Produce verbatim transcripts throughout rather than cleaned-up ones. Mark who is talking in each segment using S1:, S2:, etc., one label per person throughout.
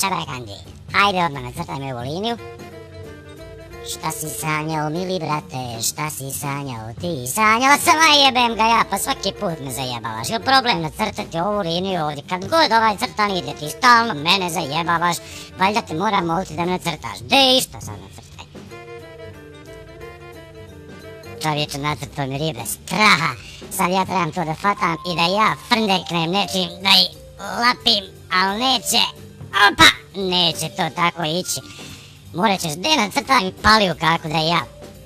S1: šabrakandi. Hajde odmah nacrtaj mi ovu liniju. Šta si sanjao, mili brate, šta si sanjao ti? Sanjao sam, a jebem ga ja, pa svaki put me zajebavaš. Je li problem nacrtati ovu liniju ovdje? Kad god ovaj crtan ide, ti stalno mene zajebavaš. Valjda te moram moliti da me nacrtaš. De išta sad nacrtaj. Čovječe, nacrtao mi ribe straha. Sad ja trebam to da fatam i da ja frndeknem nečim, da ih lapim, ali neće. Opa! Neće to tako ići. Morat ćeš de nacrtaj paliju kako da ja.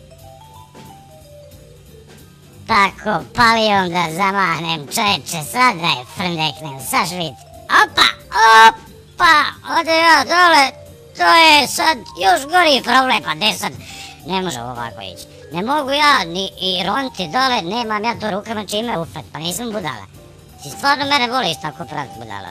S1: Tako, palijom da zamahnem, čovječe, sad da je frndeknem, sažvit. Opa! Opa! Ode ja dole, to je sad još gori problem, pa de sad, ne može ovako ići. Ne mogu ja ni i roniti dole, nemam ja to rukama čime ufat, pa nisam budala. Ti stvarno mene voliš tako praviti budala.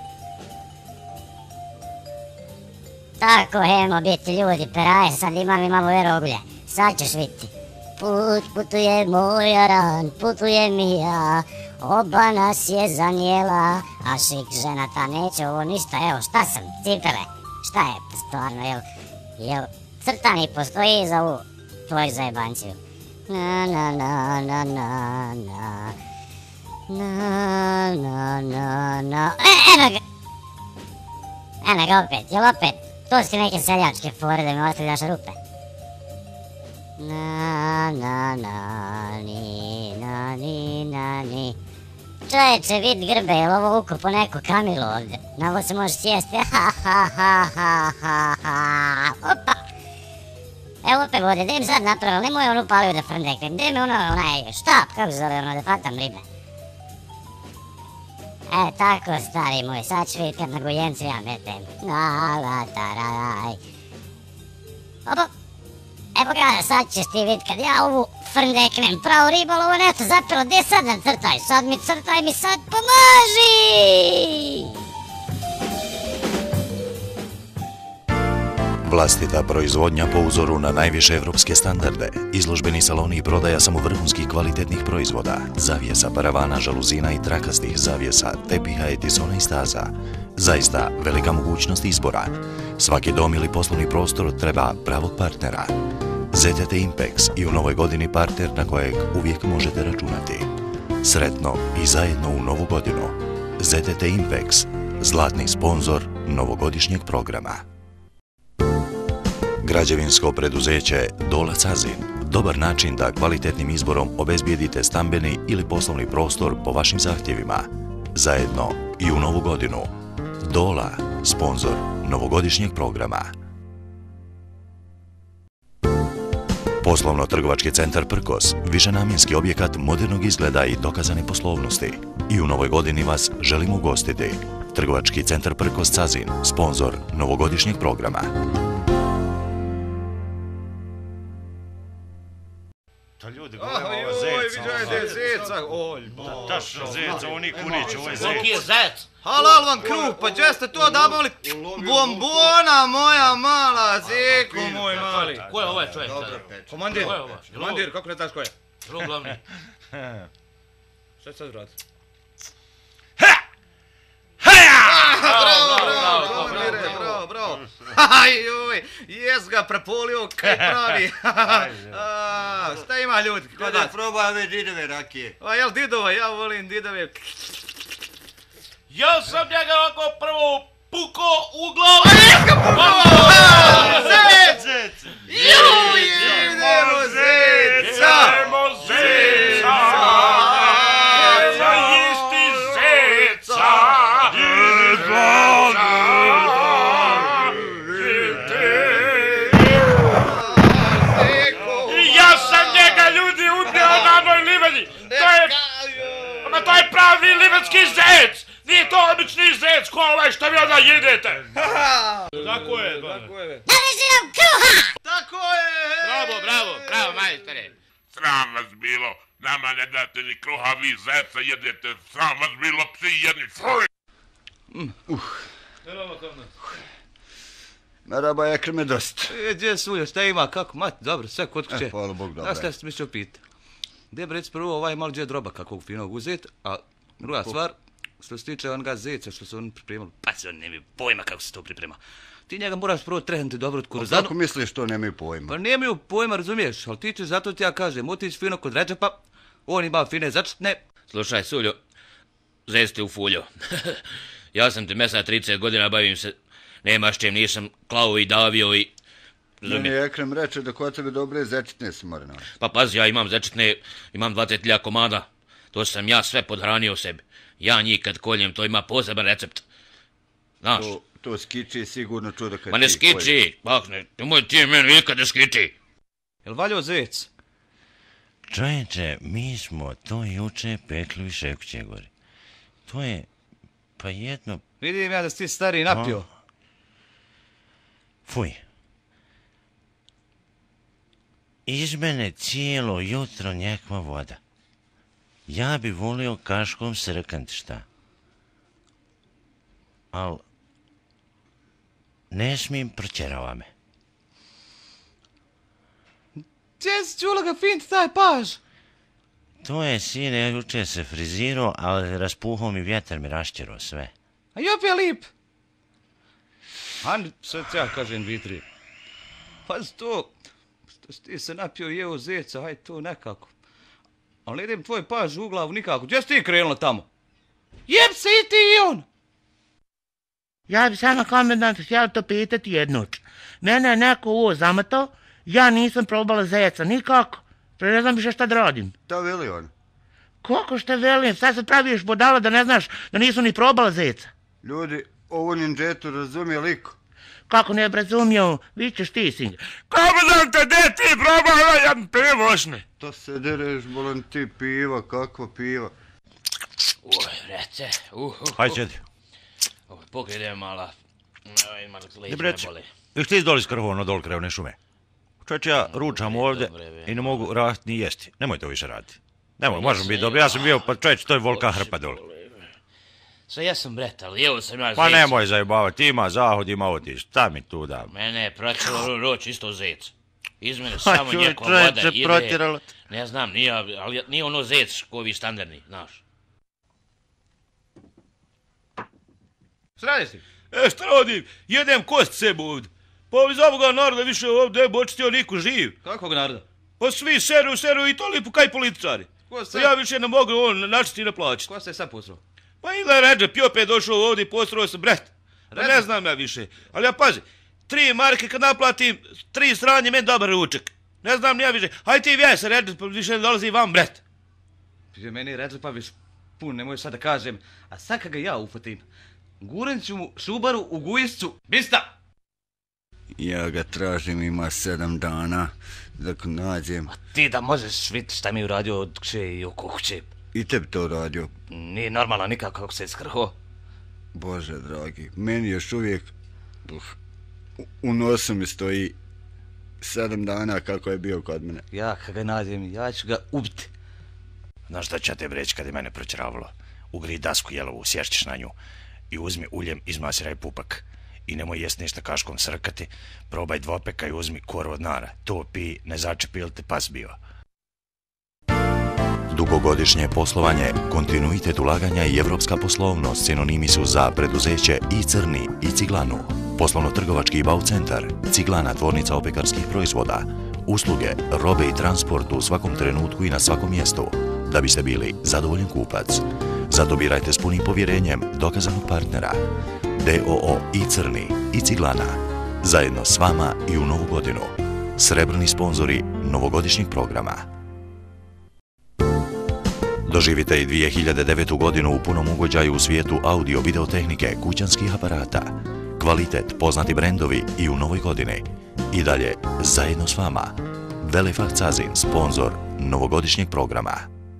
S1: Tako, hemo biti ljudi, peraje, sad imam i malo verogulje. Sad ćeš vidjeti. Put putuje moj aran, putujem i ja. Oba nas je zanijela, a šik žena ta neće ovo ništa. Evo, šta sam, cipele? Šta je stvarno, jel? Jel crtani postoji za ovu tvoju zajebanciju? Na na na na na na. Na na na na. E, eno ga! Eno ga opet, jel opet? To si neke seljačke fore da mi ostavljaš rupe. Na na na ni na ni na ni. Čovječe, vid grbe, jel ovo ukupo neko kamilu ovdje? Na ovo se može sjesti, ha ha ha ha ha ha. Opa! Evo opet vode, gdje mi sad napravio, nemoj onu paliju da frndeknem, gdje mi ono, onaj štap, kako zove ono, da fatam ribe. E, tako, stari moj, sad ću vidjeti kad na gojencu ja metem. La la taraj. Opa! Evo ga, sad ćeš ti vidjeti kad ja ovu frndeknem, pravu ribolovu neto zapelo, gdje sad nam crtaj? Sad mi crtaj mi sad, pomaži!
S2: Vlastita proizvodnja po uzoru na najviše evropske standarde, izložbeni saloni i prodaja samo vrhunskih kvalitetnih proizvoda, zavjesa, paravana, žaluzina i trakastih zavjesa, tepiha, etisona i staza. Zaista velika mogućnost izbora. Svaki dom ili poslovni prostor treba pravog partnera. Z T T Impex i u novoj godini partner na kojeg uvijek možete računati. Sretno i zajedno u novu godinu. Z T T Impex, zlatni sponzor novogodišnjeg programa. Građevinsko preduzeće Dola Cazin. Dobar način da kvalitetnim izborom obezbijedite stambeni ili poslovni prostor po vašim zahtjevima. Zajedno i u novu godinu. Dola, sponzor novogodišnjeg programa. Poslovno-trgovački centar Prkos, višenamjenski objekat modernog izgleda i dokazane poslovnosti. I u novoj godini vas želimo ugostiti. Trgovački centar Prkos Cazin, sponzor novogodišnjeg programa.
S3: Ta ljudi, gledamo ovo zeca.
S4: Oj, vidjajte zeca. Oj,
S3: bo. Tačno zeca, ovo nije kunić, ovo je zec.
S4: Koliki je zec? Halal vam kruh, pa gdje ste to dabali? Bombona moja mala, zeku moj mali.
S5: Ko je ovaj čovjek?
S4: Komandir. Komandir, kako ne znaš ko je?
S5: Drug glavni.
S4: Šta će sad raditi?
S5: Bravo,
S4: bravo, komandire, bravo, bravo. Ajoj, jes ga prepolio kaj pravi. Šta ima ljudi?
S6: Da probaj ove didove rakije.
S4: A jel didova, ja volim didove.
S5: Ja sam njega ovako prvo puko u glavu.
S4: Zec! Juj, idemo zeca!
S5: Idemo zeca! Isti zeca! Ja sam njega ljudi ubio na onoj livadi. To je... Ma to je pravi livanski zec! Nije to obični zec ko ovaj što vi onda jedete! Tako je, tako je.
S1: Naveži nam kruha!
S4: Tako je!
S5: Bravo, bravo, bravo majstore.
S7: Sram vas bilo, nama ne date ni kruha, vi zeca jedete, sram vas bilo, psi jedni, fuj!
S4: Merhaba Kamna.
S6: Merhaba, Ekrem je dost.
S4: E, gdje je Sulja, šta ima, kako, mat, dobro, sve kod kuće.
S6: E, hvala Bog, dobro.
S4: Znaš šta sam mislio pita? Gdje bi reći prvo ovaj malo gdje droba kakvog finog uzeti, a druga stvar, što se tiče onoga zeca što su oni pripremali, pa se oni nemaju pojma kako se to priprema. Ti njega moraš prvo trehnuti dobro od kuruzanu.
S6: Kako misliš to nemaju pojma?
S4: Pa nemaju pojma, razumiješ, ali ti ćeš, zato ti ja kažem, otići fino kod Redžepa, on ima fine začetne. Slušaj, Suljo, zec te u fuljo. Ja sam ti mesa trideset godina, bavim se, nemaš čem, nisam klao i davio i...
S6: Meni Ekrem reče da kod tebe dobre zečetne su more naći.
S4: Pa pazi, ja imam zečetne, imam dvadeset hiljada komada, to sam ja sve podhranio sebi. Ja njih kad koljem, to ima poseban recept. Znaš?
S6: To, to skiči sigurno čudo kad ti...
S4: Ma ne skiči, bak ne, nemoj ti meni nikad ne skiči. Jel valjao zec?
S3: Čovječe, mi smo to juče pekli u Šekuće gori. To je, pa jedno...
S4: Vidim ja da si ti stari napio.
S3: Fuj. Iz mene cijelo jutro njekva voda. Ja bi volio kaškom srkant šta. Al... ne smijem, proćerava me.
S4: Gdje si čula ga fint taj paž?
S3: To je, sine, juče se frizirao, ali raspuhao mi vjetar, mi rašćerao sve.
S4: A jop je lip. Ani, sad ja kažem vitri. Pazi to, što si ti se napio i jeo zeca, haj to nekako. Ali ne idem tvoj paž u glavu nikako. Gdje si ti krenula tamo? Jeb se i ti i on!
S8: Ja bi samo komendant htjela to pitati jednoć. Mene je neko ovo zamatao, ja nisam probala zeca, nikako. To ne znam više šta da radim.
S6: Da veli on?
S8: Kako šta velim, sad se praviš budala da ne znaš da nisu ni probala zeca.
S6: Ljudi, ovu ninđetu razumije liko.
S8: Kako ne razumio, vi ćeš ti, sinje.
S5: Komandante, gdje ti probala jedan pivošni?
S6: To se dereš, bolan ti piva, kakva piva.
S4: Uj, rece, uh, uh,
S3: Hajde, čedi.
S4: uh. Pokidem mala. Ima leđe
S3: Ne
S4: me
S3: breć,
S4: boli.
S3: viš ti izdoli skrhovno dol kraj one šume. Čovječe, ja ručam ovdje i ne mogu rast ni jesti. Nemoj to više raditi. Nemoj, možemo biti dobro. Ja sam bio, pa čovječe, to je volka hrpa dole.
S4: Sve jesam bret, ali evo sam ja
S3: Pa
S4: zec.
S3: nemoj zajebavati, ima zahod, ima otiš. Šta mi tu da?
S4: Mene je protjeralo roć isto zec. Iz mene
S3: Pa
S4: samo
S3: čovječe,
S4: njekva voda
S3: čovječe,
S4: ide.
S3: protjeralo te.
S4: Ne znam, nije, ali nije ono zec ko ovi standardni, znaš.
S5: Šta radiš ti? E, šta radim? Jedem kost sebu ovdje. Pa iz ovoga naroda više ovdje ne bi očistio niko živ.
S4: Kakvog naroda?
S5: Pa svi seru, seru i to lipu kaj političari.
S4: Ko
S5: Pa ja više ne mogu on načiti na plaćati.
S4: Ko se sad posrao?
S5: Pa Ile Redžep i opet došao ovdje i postrao se bret. Pa ne znam ja više. Ali ja pazi, tri marke kad naplatim, tri stranje, meni dobar ručak. Ne znam ni ja više. Hajde ti vjej se Redžep, pa više ne dolazi vam bret.
S4: Meni je Redžepa viš pun, nemoj sad da kažem. A sad kad ga ja ufatim, guren ću mu šubaru u gujiscu. Bista!
S6: Ja ga tražim, ima sedam dana, dok nađem.
S4: Ti da možeš vidjeti šta mi je uradio od kuće i oko kuće.
S6: I tebi to radio.
S4: Nije normalno nikako kako se skrho.
S6: Bože dragi, meni još uvijek uh, u- u nosu mi stoji sedam dana kako je bio kod mene.
S4: Ja kad ga nađem, ja ću ga ubiti.
S3: Znaš šta ću te reći kad je mene proćeravalo? Ugri dasku jelovu, sješćeš na nju i uzmi uljem, izmasiraj pupak. I nemoj jest ništa kaškom srkati, probaj dvopeka i uzmi koru od nara. To pi, ne začepi ili te pas bio.
S2: Dugogodišnje poslovanje, kontinuitet ulaganja i evropska poslovnost sinonimi su za preduzeće i Crni i Ciglanu. Poslovno-trgovački bau centar, Ciglana tvornica opekarskih proizvoda, usluge, robe i transport u svakom trenutku i na svakom mjestu, da biste bili zadovoljen kupac. Zato birajte s punim povjerenjem dokazanog partnera. D O O i Crni i Ciglana, zajedno s vama i u novu godinu. Srebrni sponzori novogodišnjeg programa. Doživite i dvije hiljade devetu godinu u punom ugođaju u svijetu audio-videotehnike kućanskih aparata. Kvalitet, poznati brendovi i u novoj godini. I dalje, zajedno s vama. Velefach Cazin, sponzor novogodišnjeg programa.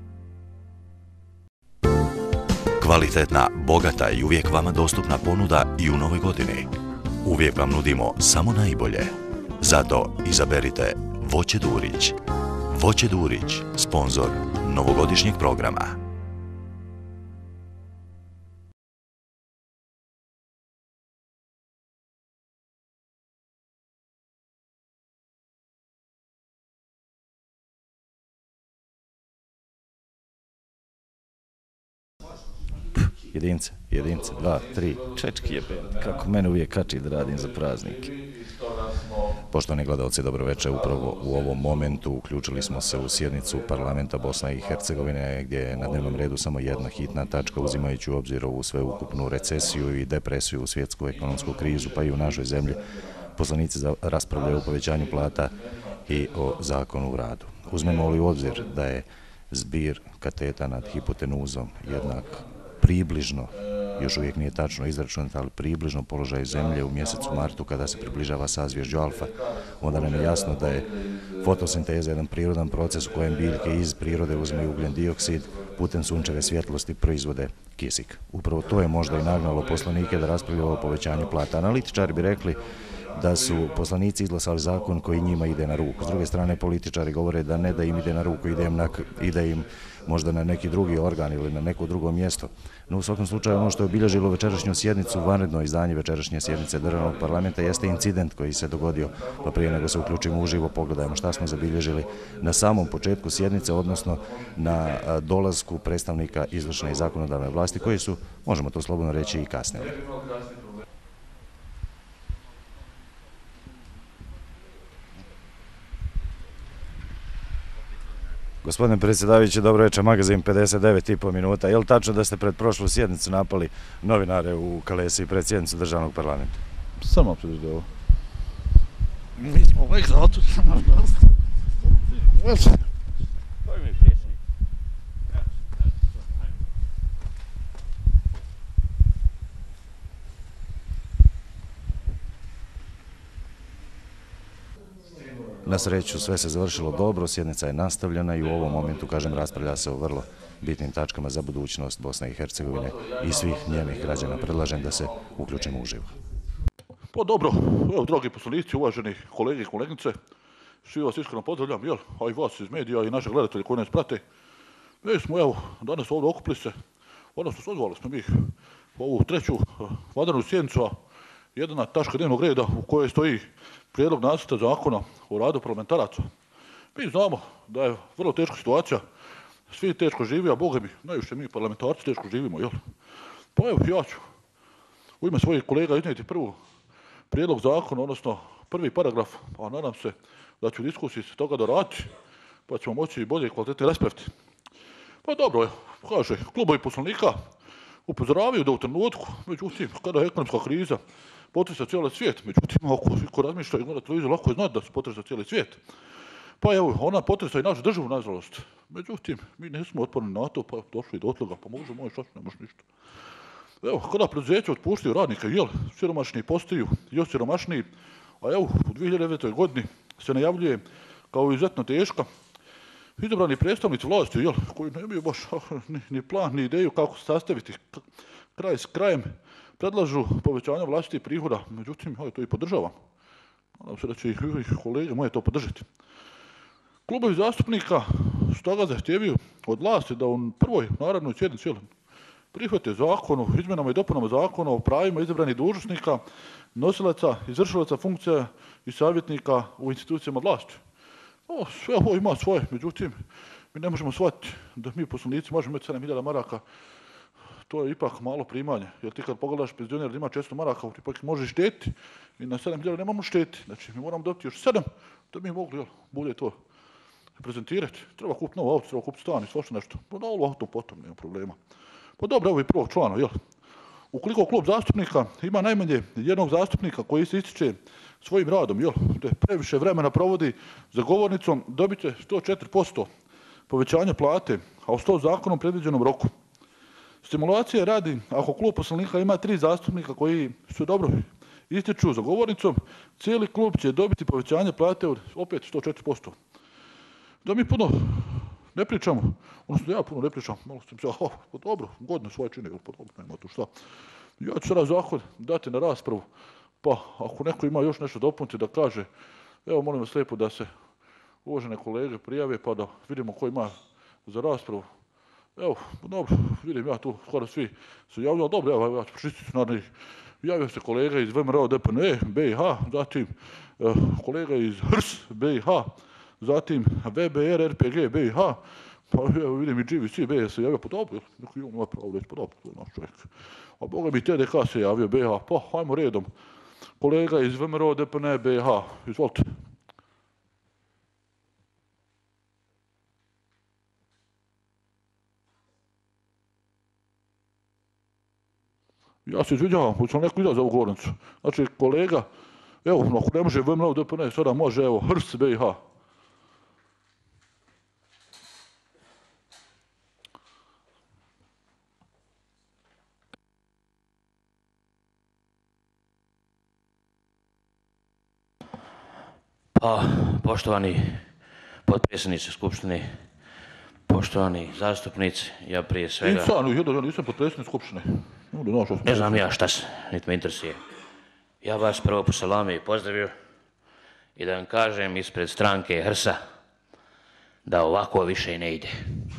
S2: Kvalitetna, bogata i uvijek vama dostupna ponuda i u novoj godini. Uvijek vam nudimo samo najbolje. Zato izaberite Voće Durić. Voće Durić, sponzor novogodišnjeg programa. Jedince, jedince, dva, tri, čečki je pet. Kako mene uvijek kači da radim za praznike. Poštovani gledalci, dobro večer. Upravo u ovom momentu uključili smo se u sjednicu parlamenta Bosne i Hercegovine gdje je na dnevnom redu samo jedna hitna tačka, uzimajući u obzir ovu sveukupnu recesiju i depresiju u svjetsku ekonomsku krizu, pa i u našoj zemlji. Poslanici raspravljaju o povećanju plata i o zakonu u radu. Uzmemo li u obzir da je zbir kateta nad hipotenuzom jednak približno, još uvijek nije tačno izračunat, ali približno položaju zemlje u mjesecu martu kada se približava sazvježđu Alfa, onda nam je jasno da je fotosinteza jedan prirodan proces u kojem biljke iz prirode uzmeju ugljen dioksid, putem sunčeve svjetlosti proizvode kisik. Upravo to je možda i nagnalo poslanike da raspravljaju o povećanju plata. Analitičari bi rekli da su poslanici izglasali zakon koji njima ide na ruku. S druge strane, političari govore da ne da im ide na ruku, ide im, na, ide im možda na neki drugi organ ili na neko drugo mjesto. No u svakom slučaju ono što je obilježilo večerašnju sjednicu, vanredno izdanje večerašnje sjednice Državnog parlamenta, jeste incident koji se dogodio, pa prije nego se uključimo uživo pogledajmo šta smo zabilježili na samom početku sjednice, odnosno na dolasku predstavnika izvršne i zakonodavne vlasti koji su, možemo to slobodno reći, i kasnili. Gospodine predsjedavajući, dobro večer, magazin pedeset devet i pol minuta. Je li tačno da ste pred prošlu sjednicu napali novinare u Kalesi pred sjednicu Državnog parlamenta?
S9: Samo pred ovo. Mi smo uvijek za otu samo vlast.
S2: Na sreću sve se završilo dobro, sjednica je nastavljena i u ovom momentu, kažem, raspravlja se o vrlo bitnim tačkama za budućnost Bosne i Hercegovine i svih njenih građana. Predlažem da se uključimo uživo.
S9: Pa dobro, evo, dragi poslanici, uvaženi kolege i kolegnice, svi vas iskreno pozdravljam, jel, a i vas iz medija i naše gledatelje koji nas prate. Mi smo, evo, danas ovdje okupili se, odnosno sazvali smo mi ovu treću vanrednu sjednicu, a jedna tačka dnevnog reda u kojoj stoji prijedlog nacrta zakona o radu parlamentaraca. Mi znamo da je vrlo teška situacija, svi teško živi, a boga mi, najviše mi parlamentarci teško živimo, jel? Pa evo, ja ću u ime svojih kolega iznijeti prvu prijedlog zakona, odnosno prvi paragraf, a nadam se da ću diskusiji se toga doraditi, pa ćemo moći bolje i kvalitetnije raspraviti. Pa dobro, kaže, klubovi poslanika upozoravaju da u trenutku, međutim, kada je ekonomska kriza potresa cijeli svijet, međutim, ako ko razmišlja i gleda televiziju, lako je znati da se potresa cijeli svijet. Pa evo, ona potresa i našu državu, nažalost. Međutim, mi nismo otporni na to, pa došli do otloga, pa može, može, šta, ne može ništa. Evo, kada preduzeće otpuštaju radnika, jel, siromašni postaju još siromašniji, a evo, u dvije hiljade devete. godini se najavljuje kao izuzetno teška. Izabrani predstavnici vlasti, jel, koji nemaju baš ni, ni plan, ni ideju kako se sastaviti kraj s krajem, predlažu povećanje vlastitih prihoda, međutim, ja to i podržavam. Nadam se da će i kolege moje to podržati. Klubovi zastupnika stoga zahtijevaju od vlasti da u prvoj narodnoj sjednici prihvate zakon o izmjenama i dopunama zakona o pravima izabranih dužnosnika, nosilaca, izvršilaca funkcija i savjetnika u institucijama vlasti. O, sve ovo ima svoje, međutim, mi ne možemo shvatiti da mi poslanici možemo imati sedam hiljada maraka. To je ipak malo primanje, jer ti kad pogledaš penzioner da ima često maraka, ipak može šteti i na sedam hiljada nemamo šteti. Znači, mi moramo dobiti još sedam da bi mogli, jel, bolje to prezentirati. Treba kupiti novo auto, treba kupiti stan i svašta nešto. Pa da, ovo auto potom, nema problema. Pa dobro, evo i prvog člana, jel? Ukoliko klub zastupnika ima najmanje jednog zastupnika koji se ističe svojim radom, jel, da previše vremena provodi za govornicom, dobit će sto četiri posto povećanja plate, a u sto zakonom predviđenom roku. Stimulacija radi, ako klub poslanika ima tri zastupnika koji su dobro ističu za govornicom, cijeli klub će dobiti povećanje plate od opet sto četiri posto. Da mi puno ne pričamo, odnosno ja puno ne pričam, malo sam se, oh, pa dobro, godinu svoje čine, pa dobro, nema tu šta. Ja ću sada zakon dati na raspravu, pa ako neko ima još nešto dopuniti da kaže, evo molim vas lijepo da se uvažene kolege prijave pa da vidimo ko ima za raspravu. Evo, dobro, vidim ja tu skoro svi se javljaju, dobro, evo ja ću pročistiti naravno. Javio se kolega iz V M R O D P N E B i H, zatim kolega iz H R S B i H, zatim V B R R P G B i H, Pa evo vidim i G V C B se javio, pa dobro, neko i on ima pravo reći, pa dobro, to je naš čovjek. A boga mi T D K se javio, B H, pa hajmo redom. Kolega iz V M R O D P N B H, izvolite. Ja se izvidjavam, hoće li neko izaći za ovu govornicu? Znači, kolega, evo, ako ne može V M R O D P N, sada može, evo, H R S B H.
S4: Pa, poštovani potpredsjednici Skupštine, poštovani zastupnici, ja prije svega...
S9: Insanu, jedan, ja nisam potpredsjednik Skupštine.
S4: Ne znam ja šta se, niti me interesuje. Ja vas prvo po salami pozdravio i da vam kažem ispred stranke H R S-a da ovako više ne ide.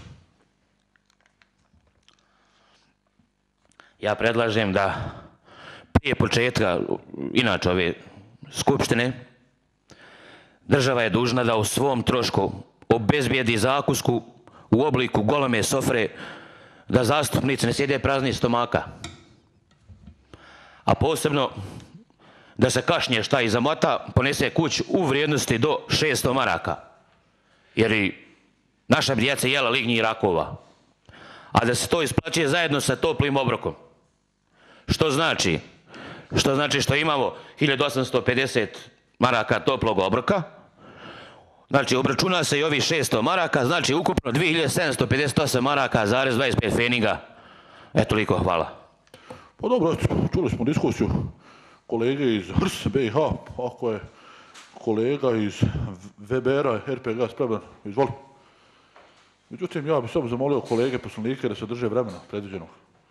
S4: Ja predlažem da prije početka, inače ove skupštine, država je dužna da u svom trošku obezbijedi zakusku u obliku goleme sofre, da zastupnici ne sjede prazni stomaka. A posebno da se kašnje šta i zamota ponese kući u vrijednosti do šesto maraka. Jer i naša djeca jela lignji i rakova. A da se to isplaćuje zajedno sa toplim obrokom. Što znači? Što znači što imamo hiljadu osamsto pedeset maraka toplog obroka. Znači, obračuna se i ovi šesto maraka, znači ukupno dvije hiljade sedamsto pedeset osam maraka zarez dvadeset pet feninga. E, toliko, hvala.
S9: Pa dobro, čuli smo diskusiju kolege iz H R S B H, ako je kolega iz V B R-a, R P G spreman, izvoli. Međutim, ja bih samo zamolio kolege poslanike da se drže vremena predviđenog.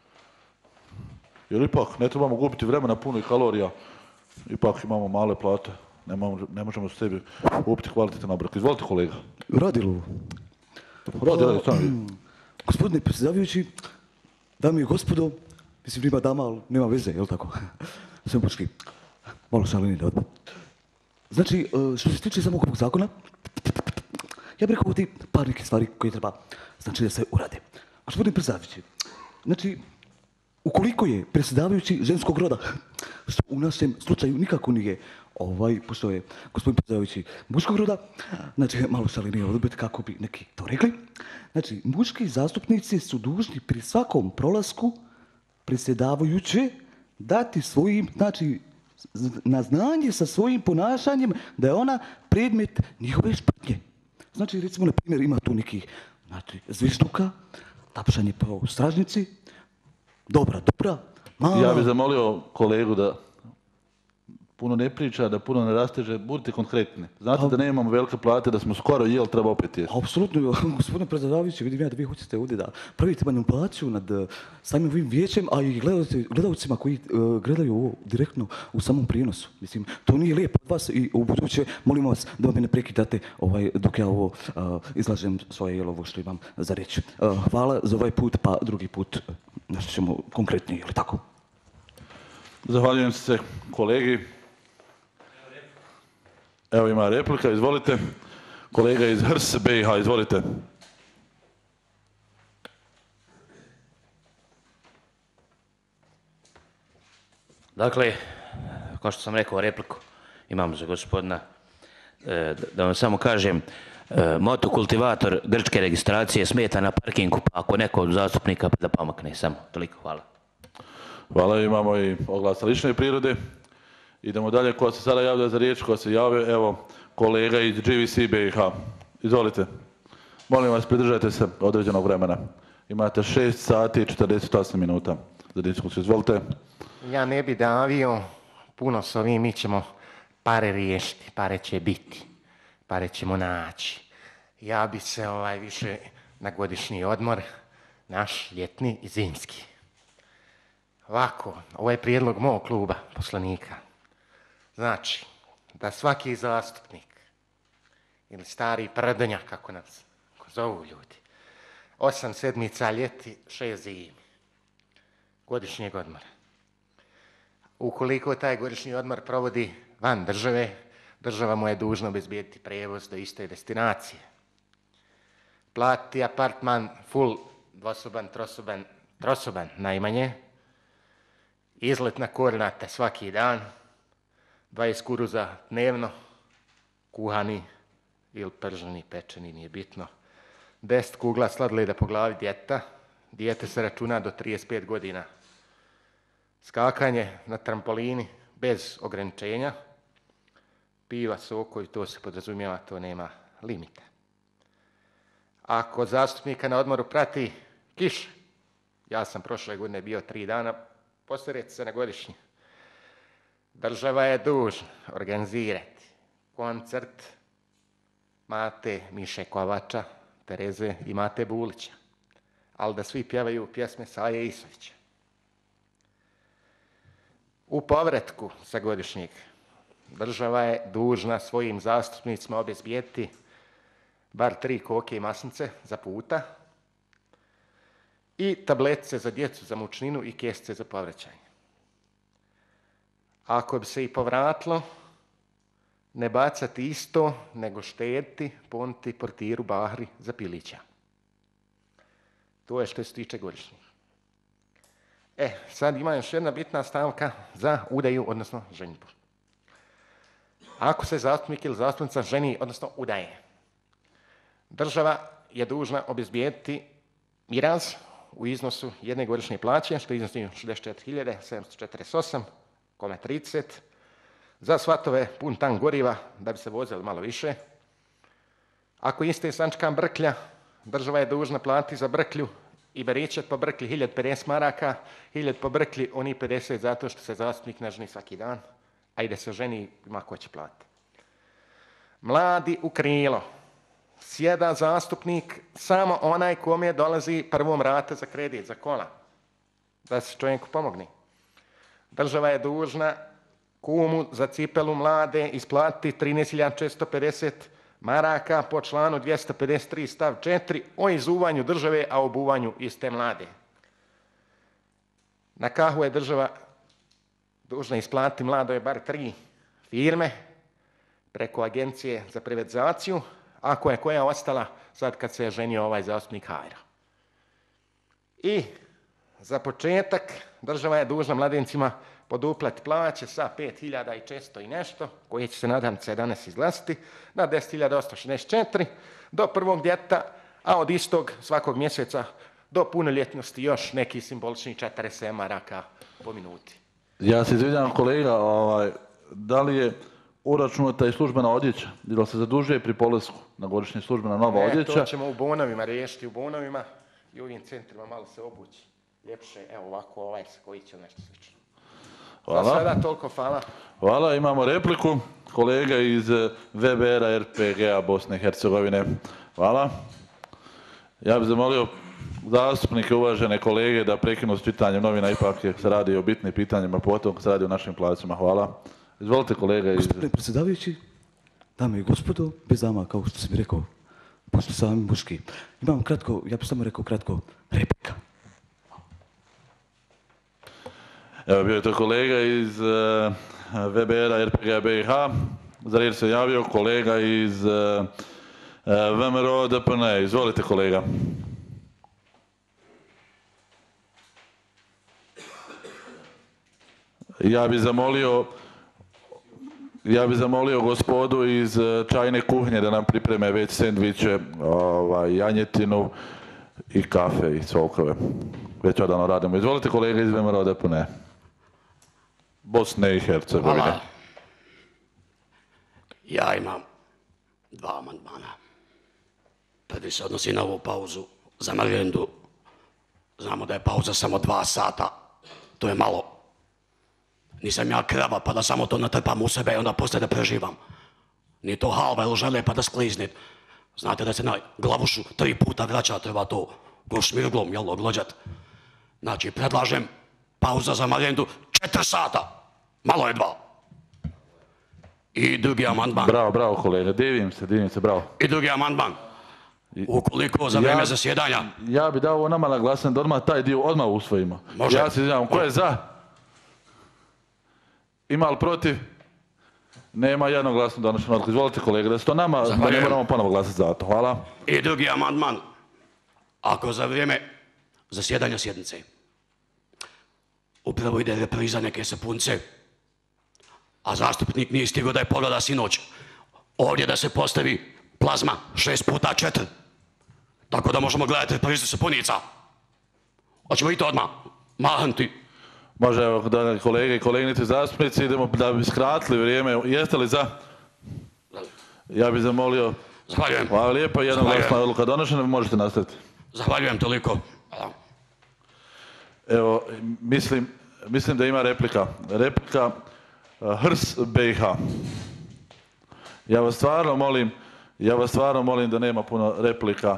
S9: Jer ipak ne trebamo gubiti vremena puno i kalorija, ipak imamo male plate. Ne, ne možemo s tebi upiti kvalitetan obrok. Izvolite, kolega.
S10: Radilu.
S9: Radi, radi, stani.
S10: Gospodine predsjedavajući, dame i gospodo, mislim, nema dama, ali nema veze, jel' tako? Sve počki. Malo šalini da odmah. Znači, što se tiče samog ovog zakona, ja bih rekao ti par nekih stvari koje treba, znači, da se urade. Gospodine predsjedavajući, znači, ukoliko je predsjedavajući ženskog roda, što u našem slučaju nikako nije, ovaj, pošto je gospodin predsjedavajući muškog roda, znači malo šalinije odbiti kako bi neki to rekli. Znači, muški zastupnici su dužni pri svakom prolasku predsjedavajuće dati svojim, znači, na znanje sa svojim ponašanjem da je ona predmet njihove špatnje. Znači, recimo, na primjer, ima tu nekih, znači, zvižduka, tapšanje po stražnici, dobra, dobra, mala...
S9: Ja bih zamolio kolegu da puno ne priča, da puno ne rasteže, budite konkretni. Znate da nemamo velike plate, da smo skoro jel, treba opet jesti.
S10: Apsolutno, gospodine predsjedavajući, vidim ja da vi hoćete ovdje da pravite manipulaciju nad samim ovim vijećem, a i gledalcima koji gledaju ovo direktno u samom prijenosu. Mislim, to nije lijepo od vas i u buduće molimo vas da me ne prekidate dok ja ovo izlažem svoje jelo, ovo što imam za reći. Hvala za ovaj put, pa drugi put nešto ćemo konkretnije, ili tako?
S9: Zahvaljujem se kolegi. Evo ima replika, izvolite. Kolega iz H R S B I H, izvolite.
S4: Dakle, kao što sam rekao repliku, imam za gospodina, da vam samo kažem, motokultivator grčke registracije smeta na parkingu, pa ako neko od zastupnika da pomakne, samo toliko, hvala.
S9: Hvala, imamo i oglasa lične prirode. Idemo dalje, ko se sada javlja za riječ, ko se javlja, evo, kolega iz G V C B I H. Izvolite. Molim vas, pridržajte se određenog vremena. Imate šest sati i četrdeset osam minuta za diskusiju. Izvolite.
S11: Ja ne bi davio puno s ovim, mi ćemo pare riješiti, pare će biti, pare ćemo naći. Ja bi se ovaj više na godišnji odmor, naš ljetni i zimski. Ovako, ovo je prijedlog mog kluba poslanika. Znači, da svaki zastupnik ili stari prdenjak, kako nas zovu ljudi, osam sedmica ljeti, šest zimi, godišnjeg odmora. Ukoliko taj godišnji odmor provodi van države, država mu je dužna obezbijediti prevoz do iste destinacije. platiti apartman full, dvosoban, trosoban, trosoban najmanje, izlet na Kornate svaki dan, dvadeset kuruza dnevno, kuhani ili prženi, pečeni, nije bitno, deset kugla sladoleda po glavi djeta, dijete se računa do trideset pet godina, skakanje na trampolini bez ograničenja, piva, soko i to se podrazumijeva, to nema limita. Ako zastupnika na odmoru prati kiša, ja sam prošle godine bio tri dana, postarajte se na godišnji. Država je dužna organizirati koncert Mate Miše Kovača, Tereze i Mate Bulića, ali da svi pjevaju pjesme Saje Isovića. U povratku sa godišnjeg država je dužna svojim zastupnicima obezbijeti bar tri koke i masnice za puta i tabletice za djecu za mučninu i kesice za povraćanje. Ako bi se i povratilo, ne bacati isto, nego štediti, poniti portiru Bahri za pilića. To je što se tiče godišnjih. E, sad ima još jedna bitna stavka za udaju, odnosno ženitbu. Ako se zastupnik ili zastupnica ženi, odnosno udaje, država je dužna obezbijediti miraz u iznosu jedne godišnje plaće, što iznosi šezdeset četiri hiljade sedamsto četrdeset osam zarez trideset, za svatove pun tank goriva da bi se vozili malo više. Ako iste sančka brklja, država je dužna platiti za brklju i beričet po brklji hiljadu pedeset maraka, hiljadu po brklji oni pedeset zato što se zastupnik ne ženi svaki dan, a i da se ženi ima ko će platiti. Mladi u krilo. Sjeda zastupnik samo onaj kome dolazi prvom rata za kredit, za kola, da se čovjeku pomogne. Država je dužna kumu za cipelu mlade isplatiti trinaest hiljada četiristo pedeset maraka po članu dvjesto pedeset tri stav četiri o izuvanju države, a obuvanju iste mlade. Na kahu je država dužna isplatiti mladoj bar tri firme preko agencije za privatizaciju, ako je koja ostala sad kad se je ženio ovaj zastupnik Hajra. I za početak država je dužna mladencima poduplati plaće sa pet hiljada četiristo i nešto, koje će se nadam se danas izglasiti, na deset hiljada osamsto šezdeset četiri do prvog djeta, a od istog svakog mjeseca do punoljetnosti još neki simbolični četrdeset sedam maraka po minuti.
S9: Ja se izvinjavam kolega, ovaj, da li je uračunata i službena odjeća? Ili se zadužuje pri polasku na godišnje službena nova
S11: e,
S9: odjeća?
S11: To ćemo u bonovima riješiti, u bonovima i u ovim centrima malo se obući. Ljepše, evo ovako ovaj koji će nešto slično.
S9: Hvala.
S11: Za sada toliko, hvala.
S9: Hvala, imamo repliku. Kolega iz V B R-a R P G-a Bosne i Hercegovine. Hvala. Ja bih zamolio zastupnike, uvažene kolege, da prekinu s čitanjem novina, ipak se radi o bitnim pitanjima, potom se radi o našim placima. Hvala. Izvolite kolega iz...
S10: Gospodine predsjedavajući, dame i gospodo, bez dama, kao što sam mi rekao, pošto sami muški. Imam kratko, ja bih samo rekao kratko, replika.
S9: Evo, bio je to kolega iz uh, V B R-a R P G-a B i H. Za riječ se javio kolega iz uh, V M R O D P N. Izvolite kolega. Ja bih zamolio Ja bih zamolio gospodu iz čajne kuhnje da nam pripreme već sendviče, ovaj, janjetinu i kafe i sokove. Već odavno radimo. Izvolite kolega iz V M R O D P N. Bosne i Hercegovine.
S12: Hvala. Ja imam dva amandmana. Prvi se odnosi na ovu pauzu za Marijendu. Znamo da je pauza samo dva sata. To je malo. Nisam ja krava pa da samo to natrpam u sebe i onda poslije da preživam. Nije to halva ili žele pa da skliznit. Znate da se na glavušu tri puta vraća, treba to go šmirglom, jel, oglođat. Znači, predlažem pauza za Marijendu četiri sata. Malo je dva. I drugi amandman.
S9: Bravo, bravo kolega, divim se, divim se, bravo.
S12: I drugi amandman. Ukoliko za vrijeme zasjedanja...
S9: Ja bi dao ovo nama na glasanje da odmah taj dio odmah usvojimo.
S12: Može.
S9: Ja se izvinjavam, ko je za? Ima li protiv? Nema jednoglasno donošena odluka. Izvolite kolega, da se to nama, da ne moramo ponovo glasati za to. Hvala.
S12: I drugi amandman. Ako za vrijeme zasjedanja sjednice upravo ide repriza neke sapunce, a zastupnik nije stigao da je pogleda sinoć, ovdje da se postavi plazma šest puta četiri, tako da možemo gledati reprizu sapunica. Hoćemo i to odmah mahnuti.
S9: Može, evo, dragi kolege i koleginice zastupnici, idemo da bi skratili vrijeme. Jeste li za? Ja bih zamolio...
S12: Zahvaljujem.
S9: Hvala lijepa, jednoglasna odluka donošena, možete nastaviti.
S12: Zahvaljujem toliko.
S9: Evo, mislim, mislim da ima replika. Replika uh, Hrs B i H. Ja vas stvarno molim, ja vas stvarno molim da nema puno replika.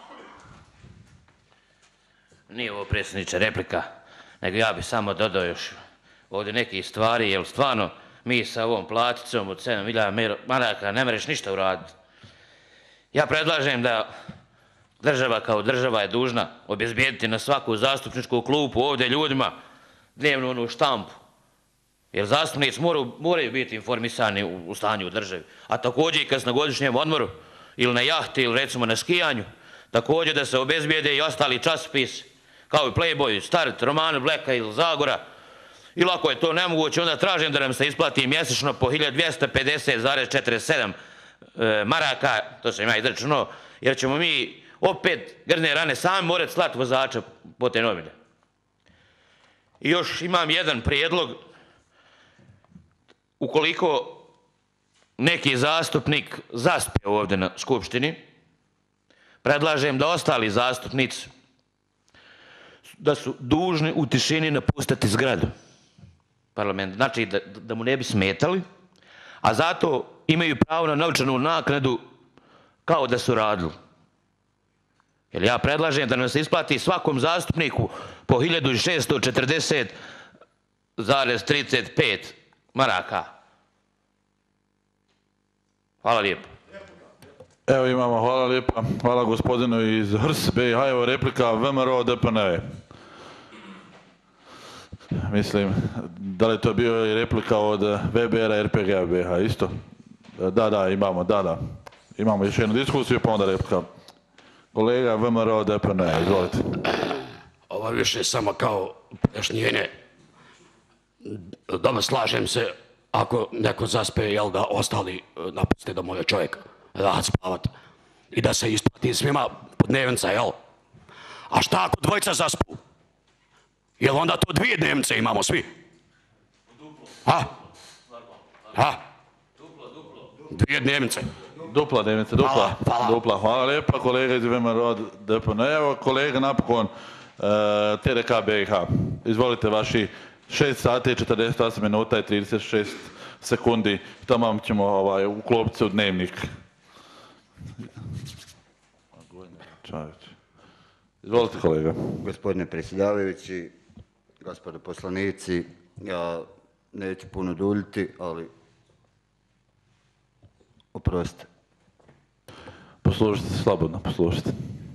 S4: Nije ovo, predsjedniče, replika, nego ja bih samo dodao još ovdje nekih stvari, jer stvarno mi sa ovom platicom od sedam hiljada maraka ne mereš ništa uraditi. Ja predlažem da država kao država je dužna obezbijediti na svaku zastupničku klupu ovdje ljudima dnevnu onu štampu. Jer zastupnici moraju, moraju biti informisani u, u stanju u državi. A također i kad su na godišnjem odmoru ili na jahti ili recimo na skijanju, također da se obezbijede i ostali časopisi kao i Playboy, Start, Romano Blacka ili Zagora. Ili ako je to nemoguće, onda tražim da nam se isplati mjesečno po hiljadu dvjesto pedeset zarez četrdeset sedam maraka, to sam ja izračunao, jer ćemo mi opet grdne rane sami morati slati vozača po te novine. I još imam jedan prijedlog. Ukoliko neki zastupnik zaspe ovdje na skupštini, predlažem da ostali zastupnici da su dužni u tišini napustiti zgradu parlamenta. Znači da, da mu ne bi smetali, a zato imaju pravo na novčanu naknadu kao da su radili. Jer ja predlažem da nam se isplati svakom zastupniku po hiljadu šesto četrdeset zarez trideset pet maraka. Hvala lijepo.
S9: Evo imamo, hvala lijepa. Hvala gospodinu iz Hrs B i H. Evo replika V M R O D P N E. Mislim, da li to bio i replika od V B R-a R P G-a B H isto? Da, da, imamo, da, da. Imamo još jednu diskusiju, pa onda replika. Kolega V M R O D P N E, izvolite.
S12: Ovo više samo kao pojašnjenje. Dobro, slažem se, ako neko zaspe, jel da ostali napuste da može čovjek rad spavat i da se isplati svima po dnevnica, jel? A šta ako dvojica zaspu? Jel onda to dvije dnevnice imamo svi? Ha? Ha? Dvije dnevnice.
S9: Dupla dnevnica, dupla.
S12: Hvala, hvala.
S9: Dupla, hvala lijepa, kolega iz V M R O D P N E. Evo, kolega napokon T D K B i H. Izvolite vaši šest sati, četrdeset osam minuta i trideset šest sekundi. Tamo ćemo ovaj, uklopiti se u dnevnik. Izvolite kolega.
S6: Gospodine predsjedavajući, gospodo poslanici, ja neću puno duljiti, ali oprostite.
S9: Poslušajte, slobodno poslušajte.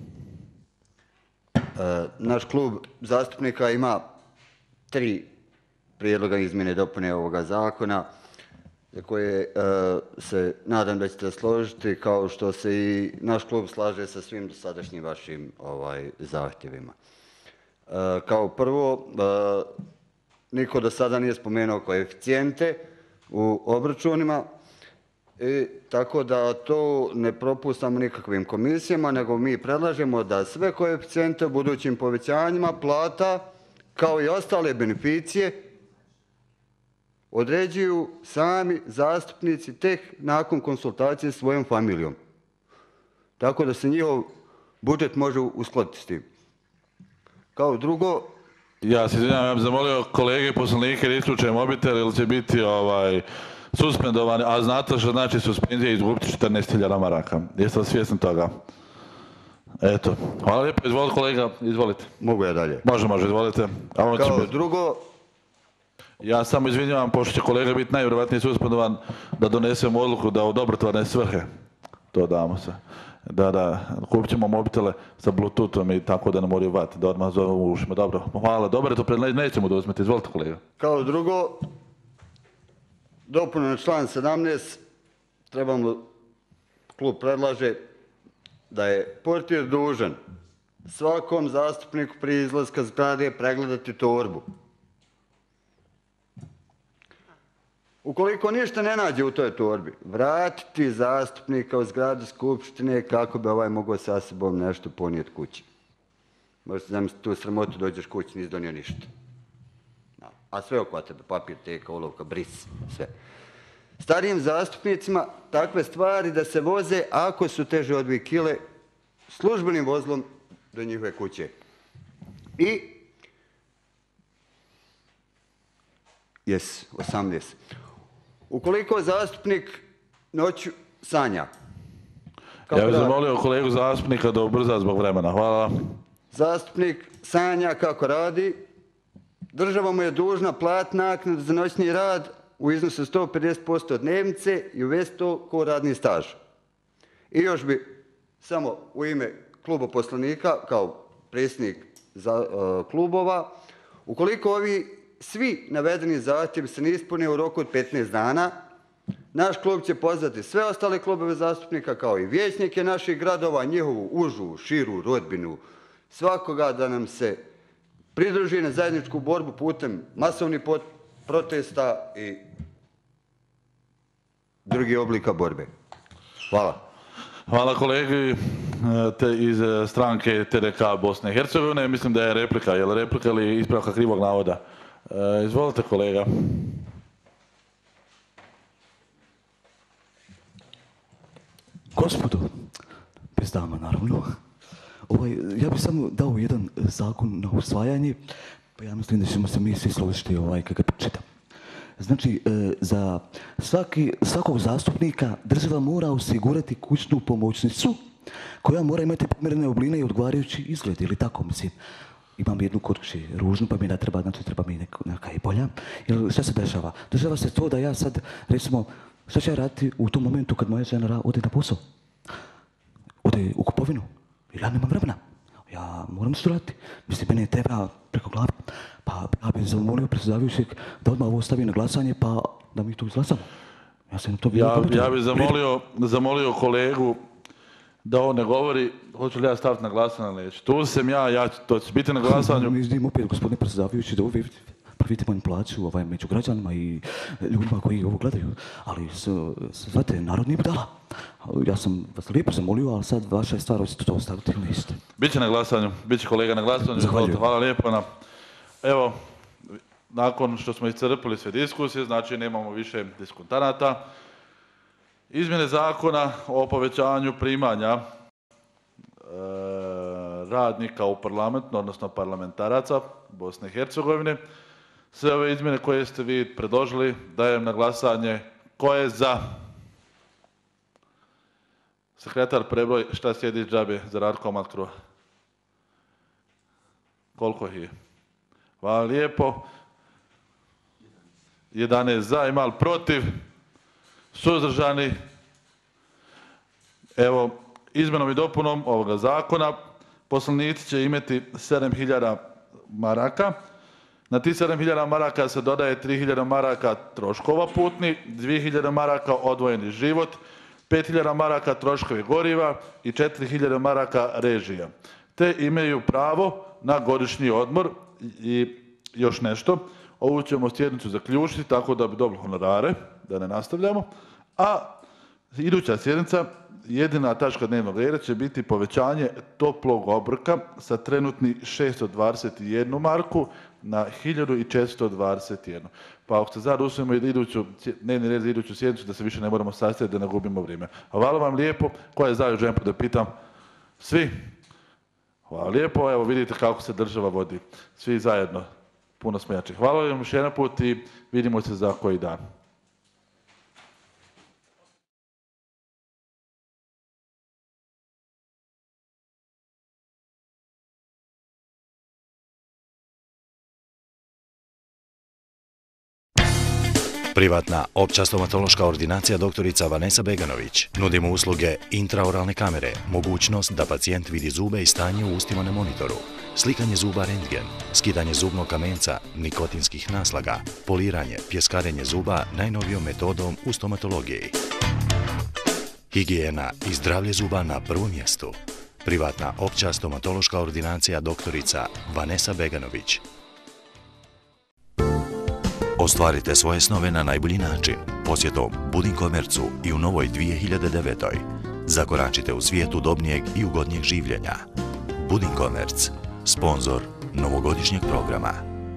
S6: E, naš klub zastupnika ima tri prijedloga izmjene i dopune ovoga zakona za koje e, se nadam da ćete složiti, kao što se i naš klub slaže sa svim dosadašnjim vašim ovaj, zahtjevima. E, kao prvo, e, niko do sada nije spomenuo koeficijente u obračunima, i tako da to ne propustamo nikakvim komisijama, nego mi predlažemo da sve koeficijente u budućim povećanjima plata, kao i ostale beneficije, određuju sami zastupnici tek nakon konsultacije s svojom familijom. Tako da se njihov budžet može uskladiti s tim. Kao drugo...
S9: Ja se izvinjam, ja bih zamolio kolege poslanike da isključe mobitel ili će biti ovaj, suspendovani, a znate što znači suspenzija i izgubiti četrnaest hiljada maraka. Jeste li svjesni toga? Eto, hvala lijepo, izvolite kolega, izvolite.
S6: Mogu ja dalje?
S9: Može, može, izvolite.
S6: Kao biti... drugo...
S9: Ja samo izvinjavam, pošto će kolega biti najvjerovatnije suspendovan, da donesemo odluku da u dobrotvorne svrhe to damo se. Da, da, kupit ćemo mobitele sa bluetoothom i tako da nam moraju vat, da odmah zovu u ušima. Dobro, hvala, dobro je to predlaži, nećemo da uzmete, izvolite kolega.
S6: Kao drugo, dopunu na član sedamnaest trebamo, klub predlaže da je portir dužan svakom zastupniku prije izlaska zgrade pregledati torbu. Ukoliko ništa ne nađe u toj torbi, vratiti zastupnika u zgradu skupštine kako bi ovaj mogao sa sobom nešto ponijeti kući. Možete zamisliti tu sramotu, dođeš kući, nisi donio ništa. A sve oko tebe, papir, teka, olovka, bris, sve. Starijim zastupnicima takve stvari da se voze, ako su teže od dvije kile, službenim vozilom do njihove kuće. I jes, osamnaest. Ukoliko zastupnik noću sanja.
S9: Ja bih zamolio kolegu zastupnika da ubrza zbog vremena. Hvala.
S6: Zastupnik sanja kako radi, država mu je dužna platiti naknadu za noćni rad u iznosu sto pedeset posto dnevnice i uvesti to kao radni staž. I još bi samo u ime kluba poslanika, kao predsjednik klubova, ukoliko ovi svi navedeni zahtjevi se ne ispune u roku od petnaest dana, naš klub će pozvati sve ostale klubove zastupnika, kao i vijećnike naših gradova, njihovu užu, širu, rodbinu, svakoga da nam se pridruži na zajedničku borbu putem masovnih protesta i drugih oblika borbe. Hvala.
S9: Hvala kolegi iz stranke T D K Bosne i Hercegovine. Mislim da je replika. Je li replika ili ispravka krivog navoda? Izvolite kolega.
S10: Gospodo, bez dama naravno, ovaj, ja bih samo dao jedan zakon na usvajanje, pa ja mislim da ćemo se mi svi složiti ovaj, kad ga pročitam. Znači, za svaki, svakog zastupnika država mora osigurati kućnu pomoćnicu koja mora imati primjerene obline i odgovarajući izgled, ili tako, mislim. Imam jednu kod kući ružnu, pa mi ne treba, znači treba mi neka i bolja. Jer šta se dešava? Dešava se to da ja sad, recimo, šta ću ja raditi u tom momentu kad moja žena ode na posao? Ode u kupovinu. Ili ja nemam vremena. Ja moram što raditi. Mislim, mene je treba preko glave. Pa ja bih zamolio predsjedavajućeg da odmah ovo stavi na glasanje, pa da mi to izglasamo. Ja sam to
S9: ja, ja bih zamolio, zamolio kolegu da on ne govori, hoću li ja staviti na glasanje ili neću. Tu sam ja, ja ću, to će biti na glasanju.
S10: Mi izdijem opet, gospodine predsjedavajući, da uvijek vidite manipulaciju ovaj, među građanima i ljudima koji ovo gledaju. Ali, znate, narod nije budala. Ja sam vas lijepo zamolio, ali sad vaša je stvar, hoćete to ostaviti ili nećete.
S9: Biće na glasanju, bit će kolega na glasanju.
S10: Zahvaljujem.
S9: Hvala lijepo na... Evo, nakon što smo iscrpili sve diskusije, znači nemamo više diskutanata. Izmjene zakona o povećanju primanja e, radnika u parlamentu, odnosno parlamentaraca Bosne i Hercegovine. Sve ove izmjene koje ste vi predložili dajem na glasanje. Ko je za? Sekretar prebroj šta sjedi džabe za rad komad kruha. Koliko ih je? Hvala lijepo. jedanaest za, ima li protiv? Suzdržani. Evo, izmenom i dopunom ovoga zakona poslanici će imati sedam hiljada maraka. Na tih sedam hiljada maraka se dodaje tri hiljade maraka troškova putni, dvije hiljade maraka odvojeni život, pet hiljada maraka troškovi goriva i četiri hiljade maraka režija. Te imaju pravo na godišnji odmor i još nešto. Ovu ćemo sjednicu zaključiti tako da bi dobili honorare, da ne nastavljamo. A iduća sjednica, jedina tačka dnevnog reda će biti povećanje toplog obroka sa trenutni šesto dvadeset jednu marku na hiljadu četiristo dvadeset jednu. Pa ako ste zajedno usvojimo iduću, dnevni red za iduću sjednicu da se više ne moramo sastaviti, da ne gubimo vrijeme. Hvala vam lijepo. Ko je za još želim da pitam? Svi? Hvala lijepo. Evo vidite kako se država vodi. Svi zajedno. Puno smo jači. Hvala vam još jedan put i vidimo se za koji dan.
S2: Privatna opća stomatološka ordinacija doktorica Vanesa Beganović. Nudimo usluge intraoralne kamere, mogućnost da pacijent vidi zube i stanje u ustima na monitoru, slikanje zuba rentgen, skidanje zubnog kamenca, nikotinskih naslaga, poliranje, pjeskarenje zuba najnovijom metodom u stomatologiji. Higijena i zdravlje zuba na prvom mjestu. Privatna opća stomatološka ordinacija doktorica Vanesa Beganović. Ostvarite svoje snove na najbolji način posjetom Budinkomercu i u novoj dvije hiljade devetoj. Zakoračite u svijet udobnijeg i ugodnijeg življenja. Budinkomerc, sponzor novogodišnjeg programa.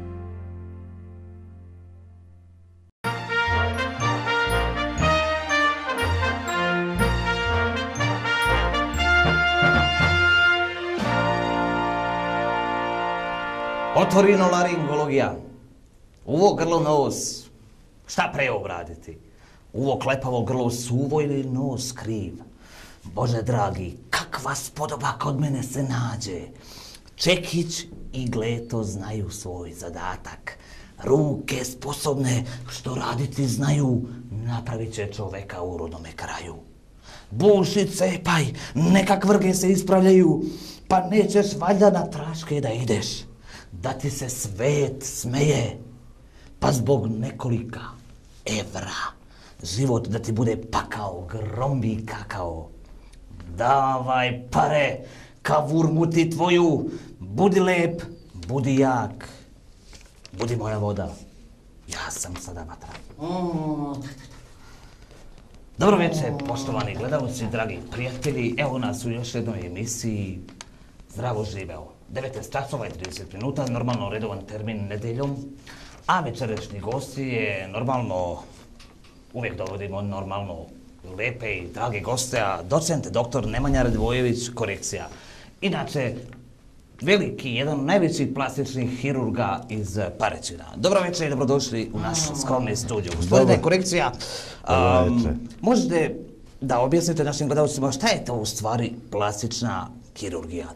S13: Otorinolaringologija. Uvo grlo nos, šta pre obraditi? Uvo klepavo grlo suvo ili nos kriv? Bože dragi, kakva spodoba kod mene se nađe. Čekić i Gleto znaju svoj zadatak. Ruke sposobne što raditi znaju, napravit će čoveka u rodnome kraju. Bušice, paj, nekak vrge se ispravljaju, pa nećeš valjda na traške da ideš. Da ti se svet smeje, pa zbog nekolika evra život da ti bude pakao, grombi kakao. Davaj pare, kavurmuti tvoju, budi lep, budi jak, budi moja voda, ja sam sada vatra. Mm. Dobro večer, poštovani gledalci, dragi prijatelji, evo nas u još jednoj emisiji Zdravo živeo. devet časova i trideset minuta, normalno redovan termin nedeljom, a večerašnji gosti je normalno, uvijek dovodimo normalno lepe i drage goste, a docent doktor Nemanja Radvojević, korekcija. Inače, veliki, jedan od najvećih plastičnih hirurga iz Paraćina. Dobro večer i dobrodošli u naš skromni studio. Gospodine korekcija, um, možete da objasnite našim gledalcima šta je to u stvari plastična hirurgija?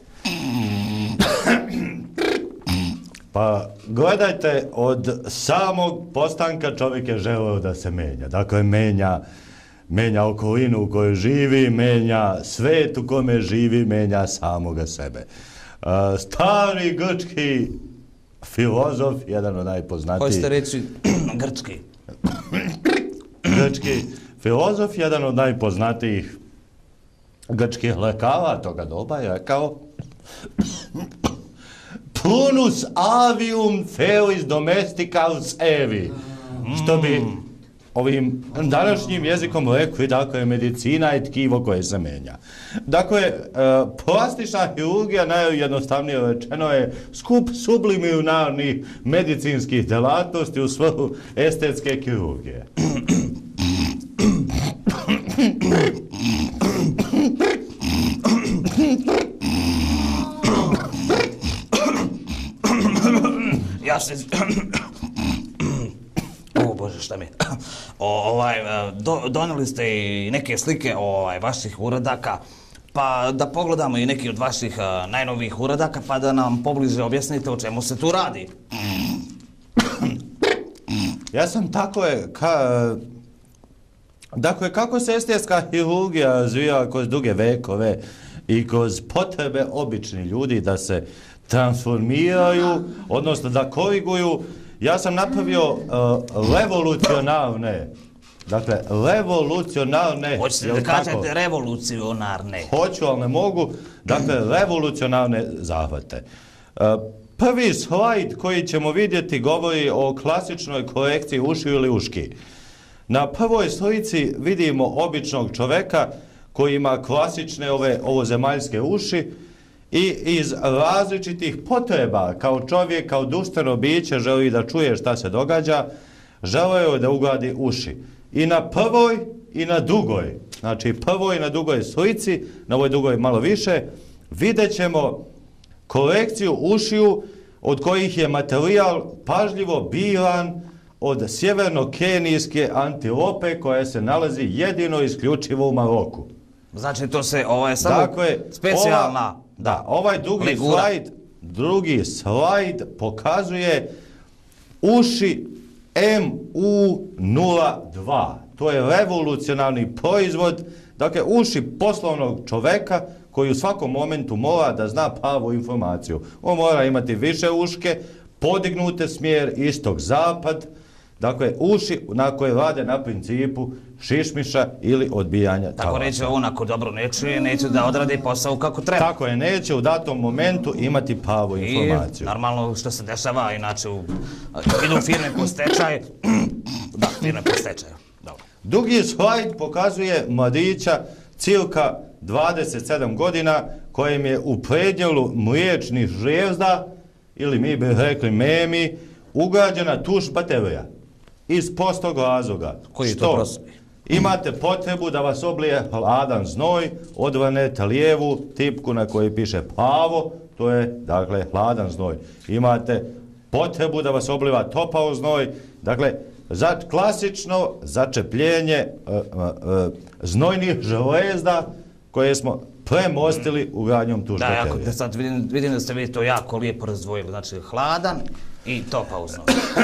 S14: Pa gledajte, od samog postanka čovjek je želeo da se menja. Dakle, menja, menja okolinu u kojoj živi, menja svet u kome živi, menja samoga sebe. Uh, stari grčki filozof, jedan od najpoznatijih...
S13: Hoćete reći grčki?
S14: Grčki filozof, jedan od najpoznatijih grčkih lekara toga doba je rekao Prunus avium felis domesticaus evi. Što bi ovim današnjim jezikom rekli, dakle, medicina je tkivo koje se menja. Dakle, plastična hirurgija, najjednostavnije rečeno, je skup subliminarnih medicinskih delatnosti u svrhu estetske kirurgije.
S13: Ja se... O Bože, šta mi je? Ovaj, do, donijeli ste i neke slike ovaj, vaših uradaka, pa da pogledamo i neki od vaših uh, najnovijih uradaka, pa da nam pobliže objasnite o čemu se tu radi.
S14: Ja sam tako je, ka... Dakle, kako se estetska hirurgija razvija kroz duge vekove i kroz potrebe običnih ljudi da se transformiraju, odnosno da koriguju, ja sam napravio uh, revolucionarne, dakle, revolucionarne...
S13: Hoćete da kažete revolucionarne?
S14: Hoću, ali ne mogu, dakle, revolucionarne zahvate. Uh, prvi slajd koji ćemo vidjeti govori o klasičnoj korekciji ušiju ili uški. Na prvoj slici vidimo običnog čoveka koji ima klasične ove ovozemaljske uši i iz različitih potreba kao čovjek, kao društveno biće želi da čuje šta se događa, želeo je da ugradi uši. I na prvoj i na drugoj, znači prvoj i na drugoj slici, na ovoj drugoj malo više, vidjet ćemo korekciju ušiju od kojih je materijal pažljivo biran od sjeverno-kenijske antilope koja se nalazi jedino isključivo u Maroku.
S13: Znači to se, ovo je samo
S14: dakle,
S13: specijalna...
S14: Ova, da, ovaj drugi
S13: ligura.
S14: slajd, drugi slajd pokazuje uši M U nula dva. To je revolucionarni proizvod, dakle uši poslovnog čoveka koji u svakom momentu mora da zna pravu informaciju. On mora imati više uške, podignute smjer istok-zapad, dakle uši na koje rade na principu šišmiša ili odbijanja
S13: Tako
S14: talaca.
S13: reći, on ako dobro ne čuje, neće da odradi posao kako treba.
S14: Tako je, neće u datom momentu imati pravu informaciju.
S13: I normalno što se dešava, inače u, idu firme po stečaj, da, firme po stečaju. Dobro.
S14: Drugi slajd pokazuje mladića cirka dvadeset sedam godina kojem je u predjelu mliječnih žlijezda, ili mi bi rekli memi, ugrađena tuš baterija. Iz prostog razloga.
S13: Koji je to
S14: Što
S13: prost?
S14: imate potrebu da vas oblije hladan znoj, odvrnete lijevu tipku na kojoj piše plavo, to je dakle hladan znoj. Imate potrebu da vas obliva topao znoj, dakle za klasično začepljenje uh, uh, uh, znojnih železda koje smo premostili ugradnjom tuš
S13: Da,
S14: baterije.
S13: jako, sad vidim, vidim da ste vi to jako lijepo razdvojili, znači hladan i topao znoj.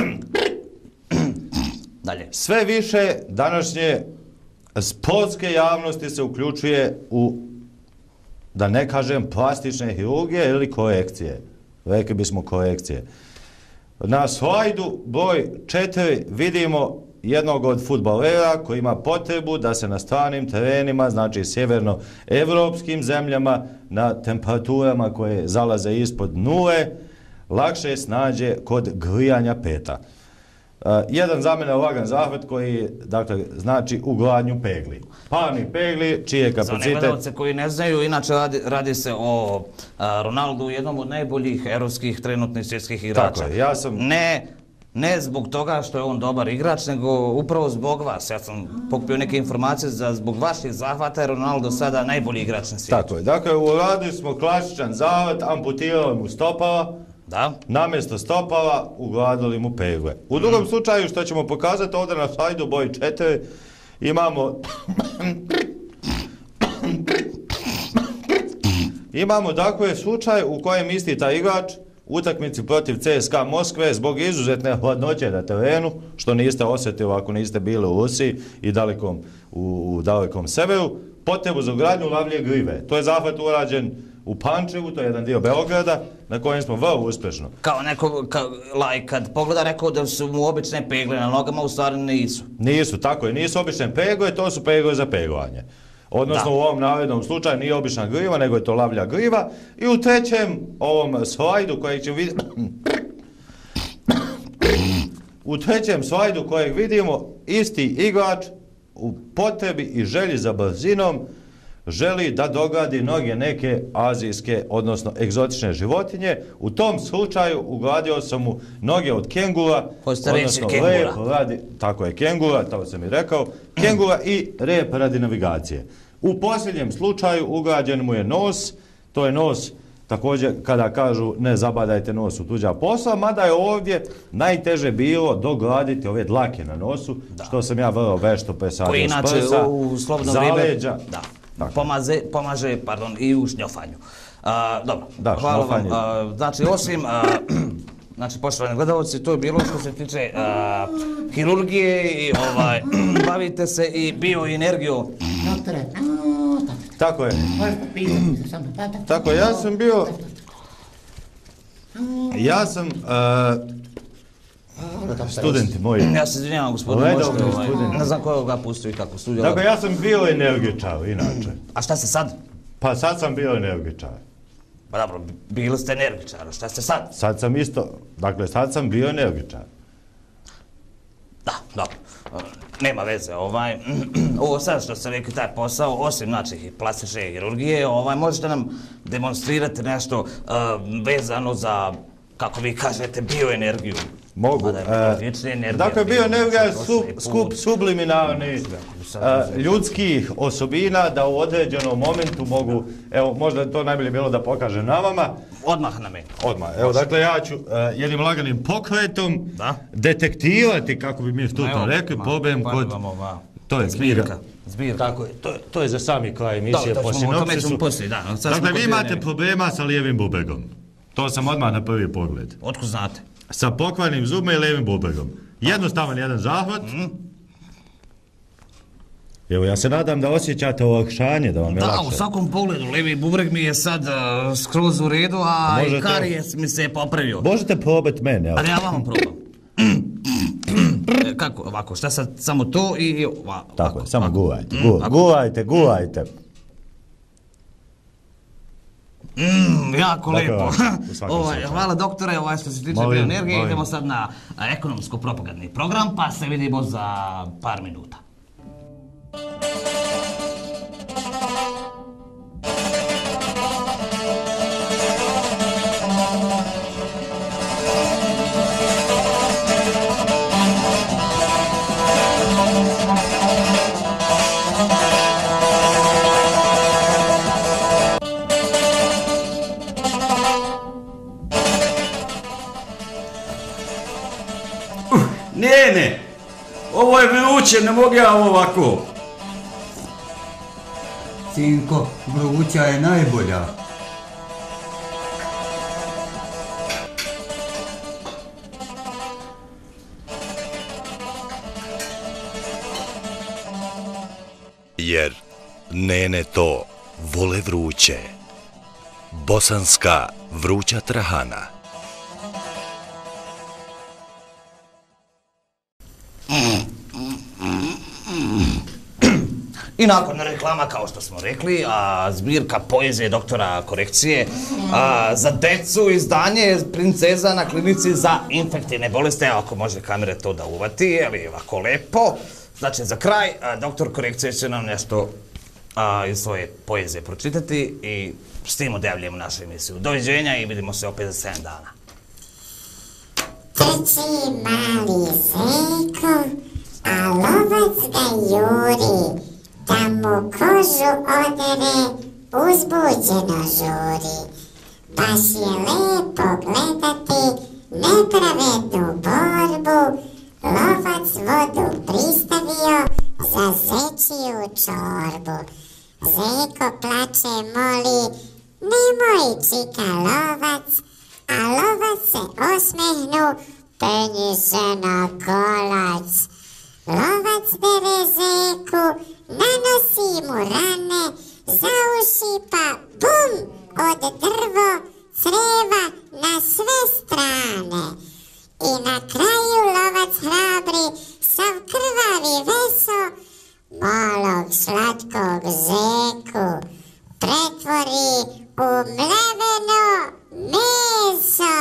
S13: Dalje.
S14: Sve više današnje sportske javnosti se uključuje u, da ne kažem, plastične hirurgije ili korekcije. Rekli bismo korekcije. Na slajdu broj četiri vidimo jednog od fudbalera koji ima potrebu da se na stranim terenima, znači sjevernoevropskim zemljama, na temperaturama koje zalaze ispod nule, lakše snađe kod grijanja peta. Uh, jedan za mene lagan zahvat koji, dakle, znači ugradnju pegli. Parni pegli, čije
S13: Za one
S14: kapacitet...
S13: gledalce koji ne znaju, inače radi, radi se o a, Ronaldu, jednom od najboljih europskih trenutnih svjetskih igrača.
S14: Tako je, ja sam...
S13: Ne, ne zbog toga što je on dobar igrač, nego upravo zbog vas. Ja sam pokupio neke informacije da zbog vaših zahvata je Ronaldo sada najbolji igrač na svijetu.
S14: Tako je, dakle, uradili smo klasičan zahvat, amputirali mu stopala,
S13: da.
S14: Namjesto stopala ugradili mu pegle. U drugom mm. slučaju, što ćemo pokazati ovdje na slajdu broj četiri, imamo... imamo dakle slučaj u kojem isti taj igrač u utakmici protiv C S K A Moskve zbog izuzetne hladnoće na terenu, što niste osjetili ako niste bili u Rusiji i dalekom, u, u dalekom severu, potrebu za ugradnju lavlje grive. To je zahvat urađen u Pančevu, to je jedan dio Beograda, na kojem smo vrlo uspješno.
S13: Kao neko, kao, like, kad pogleda rekao da su mu obične pegle na nogama, u stvari nisu.
S14: Nisu, tako je, nisu obične pegle, to su pegle za peglanje. Odnosno da. U ovom navednom slučaju nije obična griva, nego je to lavlja griva. I u trećem ovom slajdu kojeg ćemo vidjeti... u trećem slajdu kojeg vidimo, isti igrač u potrebi i želji za brzinom želi da dogradi noge neke azijske, odnosno egzotične životinje. U tom slučaju ugradio sam mu noge od kengura, odnosno rep radi, tako je, kengura, to sam i rekao, kengura i rep radi navigacije. U posljednjem slučaju ugrađen mu je nos, to je nos, također kada kažu ne zabadajte nos u tuđa posla, mada je ovdje najteže bilo dograditi ove dlake na nosu, da. Što sam ja vrlo vešto presadio s prsa, zaleđa.
S13: Da. Pomaze, pomaže, pardon, i u šnjofanju. A, dobro,
S14: da,
S13: hvala vam. A, znači, osim, a, znači, poštovani gledalci, to je bilo što se tiče a, hirurgije i ovaj, bavite se i bioenergijom.
S14: Tako je. Tako je, ja sam bio... Ja sam... Uh, studenti moji.
S13: Ja se izvinjavam, gospodine, možete ovaj, ne znam ko ga pustio i kako studija.
S14: Dakle, ja sam bio energičar, inače.
S13: A šta ste sad?
S14: Pa sad sam bio energičar.
S13: Pa dobro, bili ste energičar, šta ste sad?
S14: Sad sam isto, dakle, sad sam bio energičar.
S13: Da, dobro. Nema veze, ovaj, ovo sad što ste rekli taj posao, osim znači plastične hirurgije, ovaj, možete nam demonstrirati nešto uh, vezano za, kako vi kažete, bioenergiju.
S14: Mogu. E, dakle, bioenergija je su, skup subliminarnih e, ljudskih osobina da u određenom momentu mogu, evo, možda to najbolje bilo da pokažem na vama.
S13: Odmah na meni.
S14: Odmah. Evo, dakle, ja ću e, jednim laganim pokretom da? detektirati, kako bi mi to rekli, problem kod... To je zbirka.
S13: Zbirka.
S14: Tako je, to, to je za sami kraj emisije po sinopsisu.
S13: Da,
S14: dakle, vi imate problema sa lijevim bubregom. To sam odmah na prvi pogled.
S13: Otkud znate?
S14: Sa pokvarnim zubima i lijevim bubregom. Jednostavan jedan zahvat. Evo, ja se nadam da osjećate olakšanje, da vam je lakše.
S13: Da, u svakom pogledu, levi bubreg mi je sad uh, skroz u redu, a i karijes mi se je popravio.
S14: Možete probati mene, evo.
S13: Ali ja vama probam. E, kako, ovako, šta sad, samo to i ovako.
S14: Tako je, samo guvajte, gu, guvajte, guvajte.
S13: Mmm, jako
S14: Dakle,
S13: lepo.
S14: u svakom
S13: Ovaj,
S14: slučaju.
S13: hvala doktore, ovaj što se tiče
S14: Molim,
S13: bioenergije,
S14: molim.
S13: idemo sad na a, ekonomsko-propagandni program, pa se vidimo za par minuta.
S15: Ne, ne, ovo je vruće, ne mogu ja ovako.
S16: Sinko, vruća je najbolja.
S2: Jer nene to vole vruće. Bosanska vruća trahana.
S13: I nakon reklama, kao što smo rekli, a, zbirka poezije doktora korekcije, a, za decu izdanje Princeza na klinici za infektivne bolesti, evo ako može kamere to da uvati, ali ovako lepo. Znači za kraj, a, doktor korekcije će nam nešto a, iz svoje poezije pročitati i s tim odjavljujemo našu emisiju. Doviđenja i vidimo se opet za sedam dana.
S17: Trči mali zeko, a lovac ga juri, da mu kožu odere, uzbuđeno žuri. Baš je lepo gledati nepravednu borbu, lovac vodu pristavio za zečiju čorbu. Zeko plače moli, nemoj čika lovac, a lovac se osmehnu, penji se na kolac. Lovac bere zeku, nanosi mu rane, za uši pa bum, od drvo creva na sve strane. I na kraju lovac hrabri, sav krvavi veso, malog slatkog zeku pretvori u mleveno meso.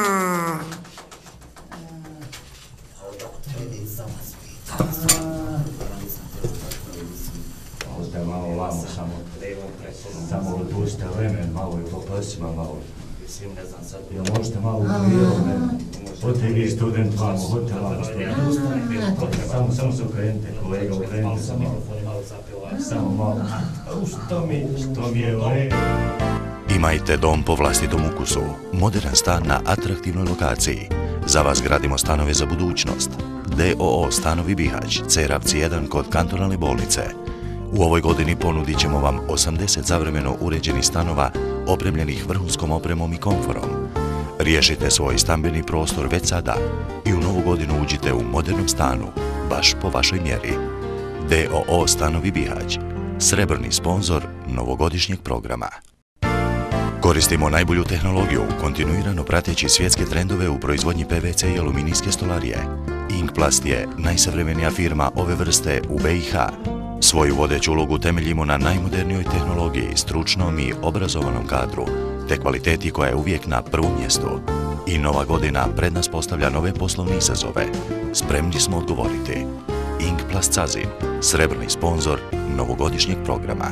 S14: Možda malo vamo, samo, samo odpustite vremen, malo i po prsima, malo.
S13: Mislim, ne znam sad.
S14: Jel možete malo uvijelo mene? Ode vi student vamo, hodite vamo student. Samo, samo se okrenite, kolega, okrenite se malo. Samo malo. Što mi, što mi je ovaj...
S2: Imajte dom po vlastitom ukusu, modern stan na atraktivnoj lokaciji. Za vas gradimo stanove za budućnost. D O O Stanovi Bihać, Ceravci jedan kod kantonalne bolnice. U ovoj godini ponudit ćemo vam osamdeset savremeno uređenih stanova opremljenih vrhunskom opremom i komforom. Riješite svoj stambeni prostor već sada i u novu godinu uđite u modernom stanu, baš po vašoj mjeri. D O O Stanovi Bihać, srebrni sponzor novogodišnjeg programa. Koristimo najbolju tehnologiju, kontinuirano prateći svjetske trendove u proizvodnji P V C i aluminijske stolarije. Inkplast je najsavremenija firma ove vrste u B i H. Svoju vodeću ulogu temeljimo na najmodernijoj tehnologiji, stručnom i obrazovanom kadru, te kvaliteti koja je uvijek na prvom mjestu. I nova godina pred nas postavlja nove poslovne izazove. Spremni smo odgovoriti. Inkplast Cazin, srebrni sponzor novogodišnjeg programa.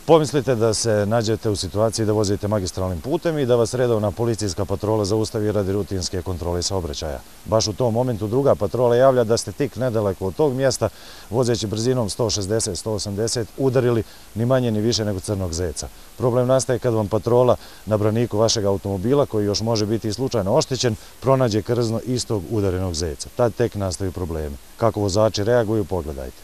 S18: Pomislite da se nađete u situaciji da vozite magistralnim putem i da vas redovna policijska patrola zaustavi radi rutinske kontrole saobraćaja. Baš u tom momentu druga patrola javlja da ste tik nedaleko od tog mjesta, vozeći brzinom sto šezdeset do sto osamdeset, udarili ni manje ni više nego crnog zeca. Problem nastaje kad vam patrola na braniku vašeg automobila, koji još može biti i slučajno oštećen, pronađe krzno istog udarenog zeca. Tad tek nastaju problemi. Kako vozači reaguju, pogledajte.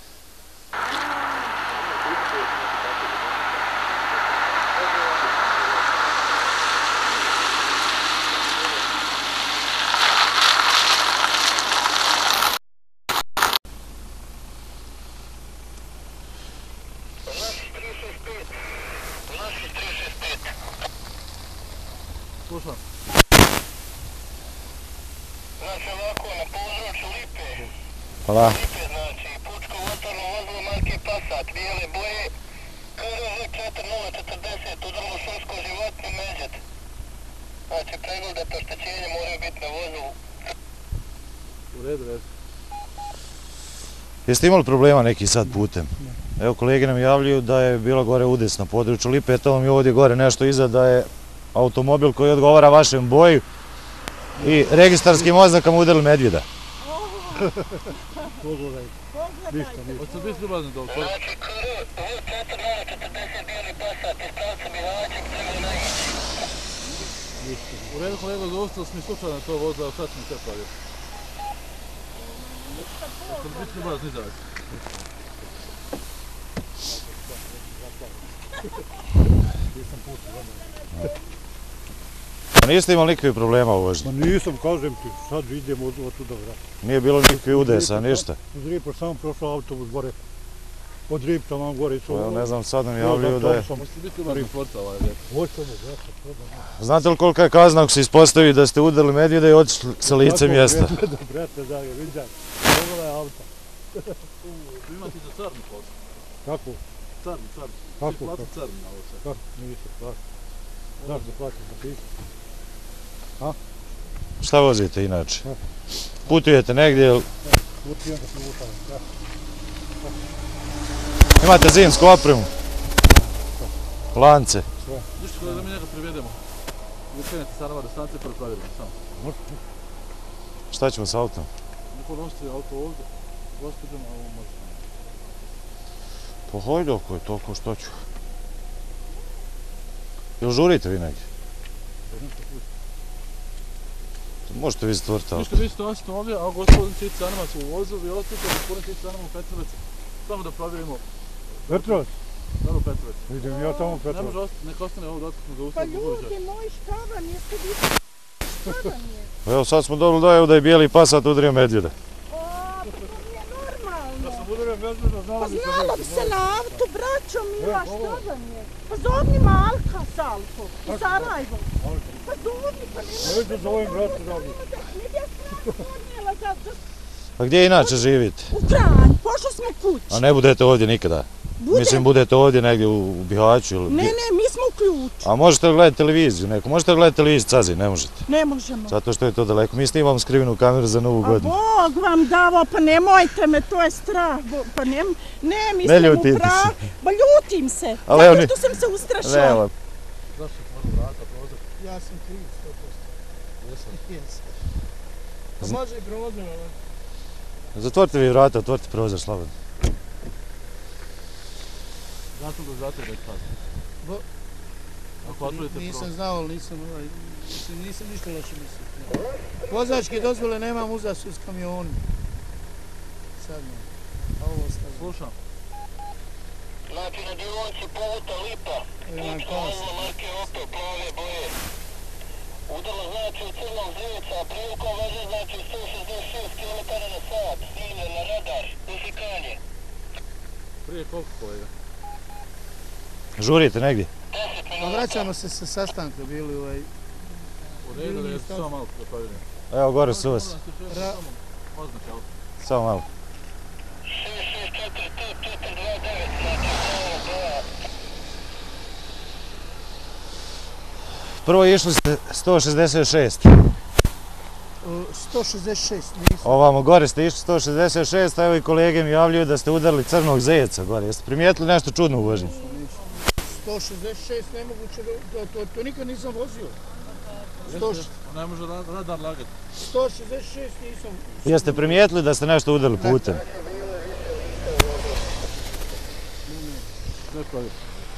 S9: Slušam.
S19: Znači ovako, na području Lipe.
S18: Hvala.
S19: Lipe, znači, pučko motorno vozilo marke Passat, bijele boje, K R V četiri nula četrdeset, udarilo šumsko životinju Medvjed. Znači, pregledate oštećenje, moraju biti na vozilu.
S9: U redu, redu.
S18: Jeste imali problema neki sad putem? Evo, kolege nam javljaju da je bilo gore udes na području Lipe, eto vam je ovdje gore nešto iza, da je automobil koji odgovara vašem boju i registarskim oznakama udarili medvjeda.
S9: Pogledajte. Ništa, ništa. Hoćete biti ljubazni dok?
S19: Znači, K R V četiri nula četrdeset, bijeli Passat, iz pravca Mihaček, treba naići.
S9: Ništa. U redu, kolega, zaostali smo i slučajno to vozilo, a sad smo sve pravili. Hoćete biti ljubazni izaći?
S18: A niste imali nikakvih problema u vožnji?
S20: Ma nisam, kažem ti, sad idemo od tuda vrat.
S18: Nije bilo nikakvih udesa, ništa?
S20: Od Ripa sam prošao autobus gore. Od Ripta vam gore.
S18: Evo, ne znam, sad nam javljaju da je...
S9: Možete biti ljubazni porta ovaj vjet?
S20: Hoćemo, vrata.
S18: Znate li kolika je kazna ako se ispostavi da ste udarili medvjeda i otišli sa lice mjesta?
S20: Medvjeda, brate, da je, vidim. Ovo je auto.
S9: Vi imate za crni posao.
S20: Kako?
S9: Crni, crni.
S20: Kako?
S9: Vi plati crni na ovo sve.
S20: Kako? Nisi plati. Znaš da platim za pismo? A?
S18: Šta vozite inače? Putujete negdje ili...
S20: Putujem da smo utavim, da.
S18: Imate zimsku opremu? Lance?
S20: Sve.
S9: Ništa kada da mi njega privedemo. Vi krenete sa nama do stanice pa provjerimo samo.
S20: Možete.
S18: Šta ćemo s autom?
S9: Niko nosite auto ovdje. Gospodin, a ovo možete.
S18: Pa hojde ako je toliko, što ću? Jel žurite vi negdje? Možete vi stvoriti auto.
S9: Ništa, vi ste osjetno ovdje, a gospodin Cic Sanama su u vozu, vi osjetite gospodin Cic Sanama u Petrovac. Samo da provjerimo.
S20: Petrovac?
S9: Da, u Petrovac.
S20: Idem ja tamo u Petrovac.
S9: Ne može ostati, neka ostane ovo dok smo ga
S21: Pa
S9: ustavili.
S21: ljudi moji, šta vam je, ste vi... Šta vam je?
S18: Evo sad smo dobili dojavu da je bijeli Passat udario medvjeda.
S21: Pa to nije normalno.
S20: Da sam udario medvjeda, znala
S21: Pa
S20: bi se
S21: znala bi se na auto, braćo mila, šta vam je? Pa zovni Malka Salko, u Sarajevo. Pa zovni, pa nema...
S20: Neću zovem, brate, da bi.
S21: Ne bi ja sam podnijela zato...
S18: A gdje inače živite?
S21: U Kranj, pošli smo kući.
S18: A ne budete ovdje nikada?
S21: Budem.
S18: Mislim, budete ovdje negdje u Bihaću ili...
S21: Ne, ne, mi smo u Ključu.
S18: A možete li gledati televiziju neku? Možete li gledati televiziju Cazi? Ne možete.
S21: Ne možemo.
S18: Zato što je to daleko. Mi snimamo skrivenu kameru za Novu
S21: A
S18: godinu.
S21: Bog vam davo, pa nemojte me, to je strah. Bo- Pa ne, ne,
S18: Ne
S21: mislim
S18: ljutite
S21: u prav...
S18: se.
S21: Ba ljutim se,
S18: Ali evo
S21: zato
S18: ni-
S21: što sam se ustrašila.
S18: Nema.
S9: Zašto se može vrata prozor?
S21: Ja sam kriv, sto posto.
S9: Jesam.
S21: Jesam.
S18: Pa
S21: može i prozor, ali...
S18: Zatvorite vi vrata, otvorite prozor slobodno.
S9: Znate da znate da je kazno.
S21: Bo...
S9: Ako otvorite
S21: Nisam
S9: prozor.
S21: znao, ali nisam, ovaj, nisam, nisam ništa loše mislio. Vozačke dozvole nemam uzas s kamionom. Sad ne. A ovo ostavim.
S9: Slušam.
S19: Znači, na dionici puta Lipa, pučko vozilo marke Opel, plave boje. Udalo znači u crnog zeca, a prilikom veže znači sto šezdeset šest kilometara na sat, stigne na radar, usikanje.
S9: Prije koliko, kolega?
S18: Žurite negdje?
S21: Pa vraćamo se sa sastanka, bili ovaj...
S9: U redu da je samo malo da provjerim.
S18: Evo gore su vas.
S21: Ra...
S9: Oznake auto.
S18: Samo malo.
S19: šest šest četiri T četiri dva devet, znači plava boja.
S18: Prvo išli ste sto šezdeset šest.
S21: sto šezdeset šest, nisam.
S18: Ovamo gore ste išli sto šezdeset šest, a evo i kolege mi javljaju da ste udarili crnog zeca gore. Jeste primijetili nešto čudno u vožnji?
S21: sto šezdeset šest nemoguće, to nikad nisam vozio.
S9: Ne može radar lagati.
S21: sto šezdeset šest nisam.
S18: Jeste primijetili da ste nešto udarili putem?
S9: Ne pravi.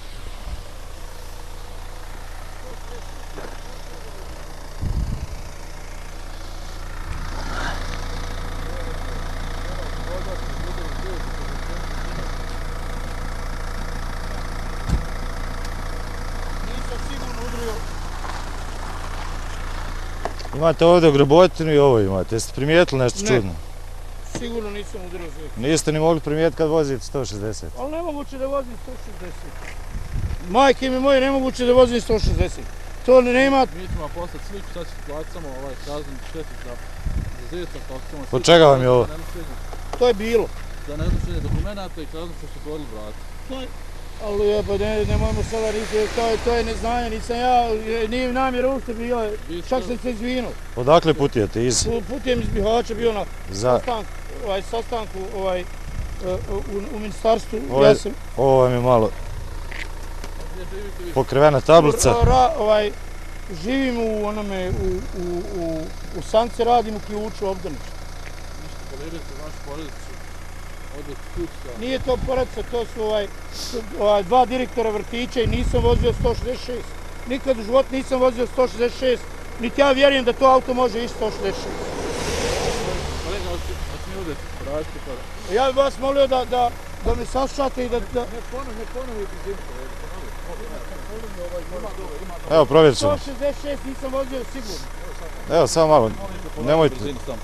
S18: Imate ovdje grobotinu i ovo imate. Jeste primijetili nešto čudno?
S21: Ne, sigurno nisam udario zeca.
S18: Niste ni mogli primijetiti kad vozite sto šezdeset.
S21: Ali nemoguće da vozim sto šezdeset. Majke mi moje, nemoguće da vozim sto šezdeset. To nema...
S9: Mi ćemo poslati sliku, sad ćete platiti samo ovaj kaznu štetu za zeca.
S18: Od čega vam je ovo?
S21: To je bilo.
S9: Za nedonošenje dokumenta i kaznu što ste govorili vrati.
S21: Ali ja, pa nemojmo sada reći, to je neznanje, nisam ja, nije namjera ušte bila, čak sam se izvinuo.
S18: Odakle putujete? Iz...
S21: Putujem iz Bihaća, bio na sastanku u ministarstvu.
S18: Ovo vam je malo pokrivena tablica.
S21: Živim u onome, u Sance, radim u ključu obdaništa.
S9: Ništa, poledite vašu porodicu.
S21: Nije to porodica, to su dva direktora vrtića i nisam vozio sto šezdeset šest. Nikad u životu nisam vozio sto šezdeset šest, niti ja vjerujem da to auto može ići sto šezdeset šest.
S9: Kolega, ako mi udete, radite pa...
S21: Ja bih vas molio da me saslušate i da... Ne
S9: ponovite zimu, kolega.
S18: Evo, provjerit ćemo.
S21: sto šezdeset šest nisam vozio sigurno.
S18: Evo, samo malo, nemojte...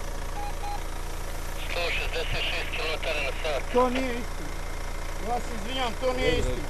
S19: sto šezdeset šest kilometara na sat.
S21: To nije istina. Ja se izvinjam, to nije istina.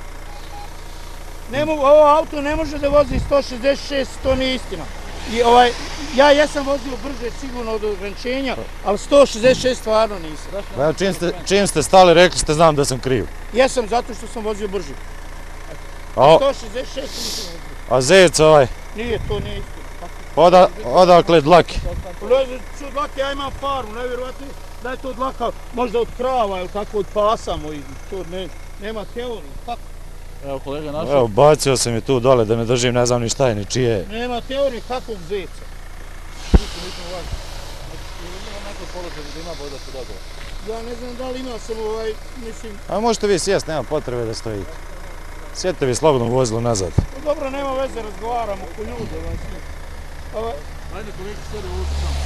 S21: Ovo auto ne može da vozi sto šezdeset šest, to nije istina. Ja jesam vozio brže sigurno od ograničenja, ali sto šezdeset šest stvarno nisam.
S18: Čim ste stali, rekli ste znam da sam kriv.
S21: Jesam, zato što sam vozio brže. sto šezdeset šest nisam vozio.
S18: A zec ovaj?
S21: Nije, to nije istina.
S18: Odakle dlake?
S21: Dlake, ja imam farmu, nevjerovatno da je to dlaka možda od krava ili tako od pasa mojih, to nema teorije, kako?
S9: Evo kolega našao.
S18: Evo, bacio sam je tu dole da ne držim, ne znam ni šta je, ni čije.
S21: Nema teorije kakvog zeca.
S9: Nisam, nisam ovaj, ima neko položaj da ima boj da se dodao.
S21: Ja ne znam da li ima sam ovaj, mislim...
S18: A možete vi sjest, nema potrebe da stojite. Sjedite vi slobodno u vozilu nazad.
S21: Dobro, nema veze, razgovaramo ko ljude.
S9: Ajde kolega, sjedi u ulicu samo.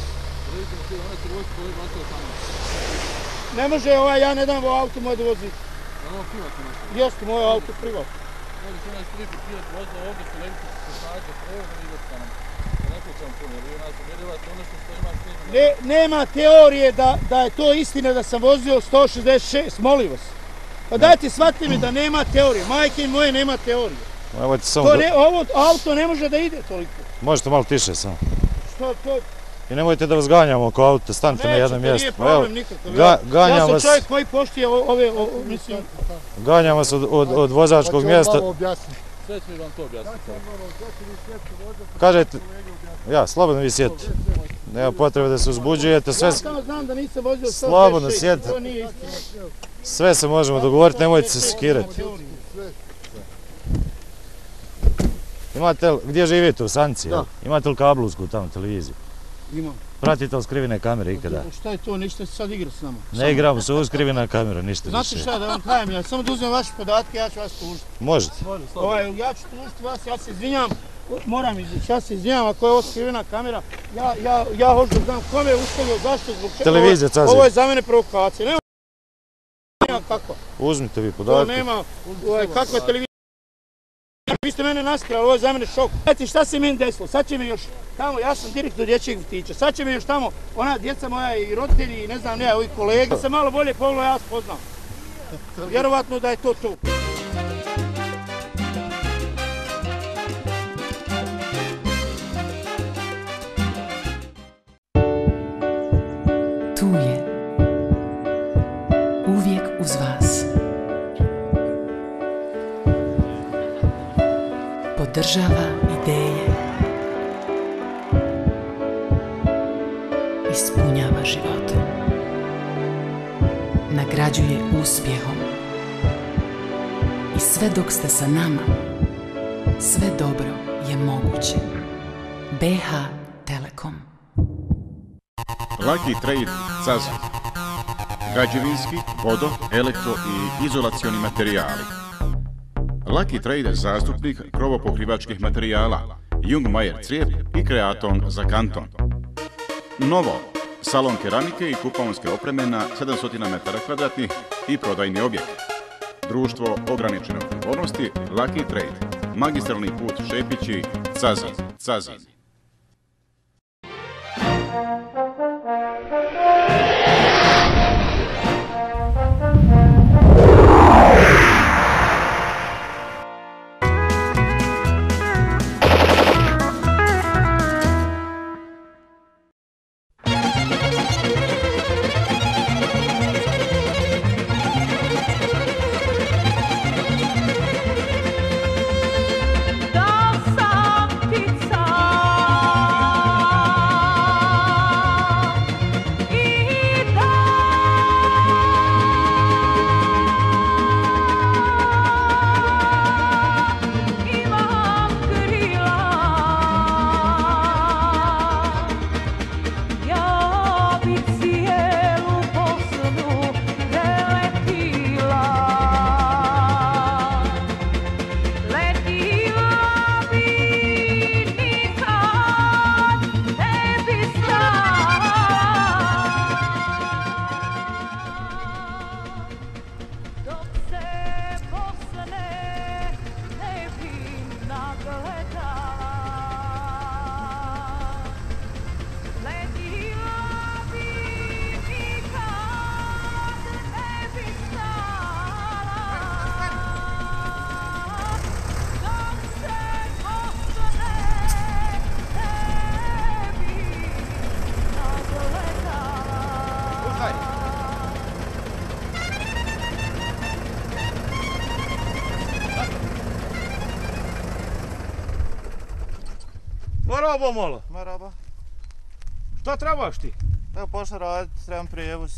S21: Ne može, ja ne dam ovo auto moje da vozi.
S9: Ovo privatno nešto?
S21: Jeste, moje auto privatno.
S9: Ovdje se onaj stripi prijat vozila, ovdje se legite se snađe, evo da idete sa nam. Ne pričam puno, jer vi nas uvjerivate ono što ima snimljeno.
S21: Nema teorije da je to istina da sam vozio sto šezdeset šest, molim vas. Pa dajte, shvatite mi da nema teorije, majke moje nema teorije. Ovo auto ne može da ide toliko.
S18: Možete malo tiše samo.
S21: Što to?
S18: I nemojte da vas ganjamo oko auta, stanite na jednom mjestu.
S21: Neće, to nije problem nikakav. Ja sam čovjek koji poštije ove, mislim...
S18: Ganjam vas od vozačkog mjesta.
S9: Sve ću vam to objasniti.
S18: Kažete, ja, slobodno vi sjedite. Nema potrebe da se uzbuđujete, sve...
S21: Ja samo znam da nisam vozio sto
S18: šezdeset šest, to nije istina. Sve se možemo dogovoriti, nemojte se skirati. Imate li, gdje živite, u Sanci? Da. Imate li kablovsku tamo televiziju?
S21: Imam.
S18: Pratite li skrivene kamere ikada?
S21: Šta je to, ništa se sad igra s nama?
S18: Ne igramo se, ovo skrivena kamera, ništa više.
S21: Znate šta, da vam kajem, ja samo da uzmem vaše podatke, ja ću vas tužiti.
S18: Možete.
S21: Ja ću tužiti vas, ja se izvinjam, moram izvići, ja se izvinjam ako je ovo skrivena kamera, ja hoću da znam kome je ustavio, zašto, zbog čega.
S18: Televizija cazi.
S21: Ovo je za mene provokacija, nema kakva.
S18: Uzmite vi podatke.
S21: To nema, kakva je televizija. Vi ste mene naskrali, ovo je za mene šok. Znate šta se meni desilo, sad će mi još tamo, ja sam direktor dječjeg vrtića, sad će mi još tamo, ona djeca moja i roditelji i ne znam, ne, ovi kolege, se malo bolje pogledao, ja spoznam. Vjerovatno da je to to.
S1: Tu je, uvijek uz vas. Podržava ideje, ispunjava život, nagrađuje uspjehom I sve dok ste sa nama, sve dobro je moguće. B H Telekom.
S7: Lucky Trade Cazin. Građevinski, vodo, elektro i izolacioni materijali. Lucky Trade zastupnik krovopokrivačkih materijala, Jungmajer crijep i Kreaton za kanton. Novo, salon keramike i kupaonske opreme na sedamsto metara kvadratnih i prodajni objekt. Društvo ograničene odgovornosti Lucky Trade. Magistralni put Šepići, Cazin, Cazin.
S21: Maraba malo.
S22: Maraba.
S21: Šta trebaš ti?
S22: Evo pošla raditi, trebam prijevoz.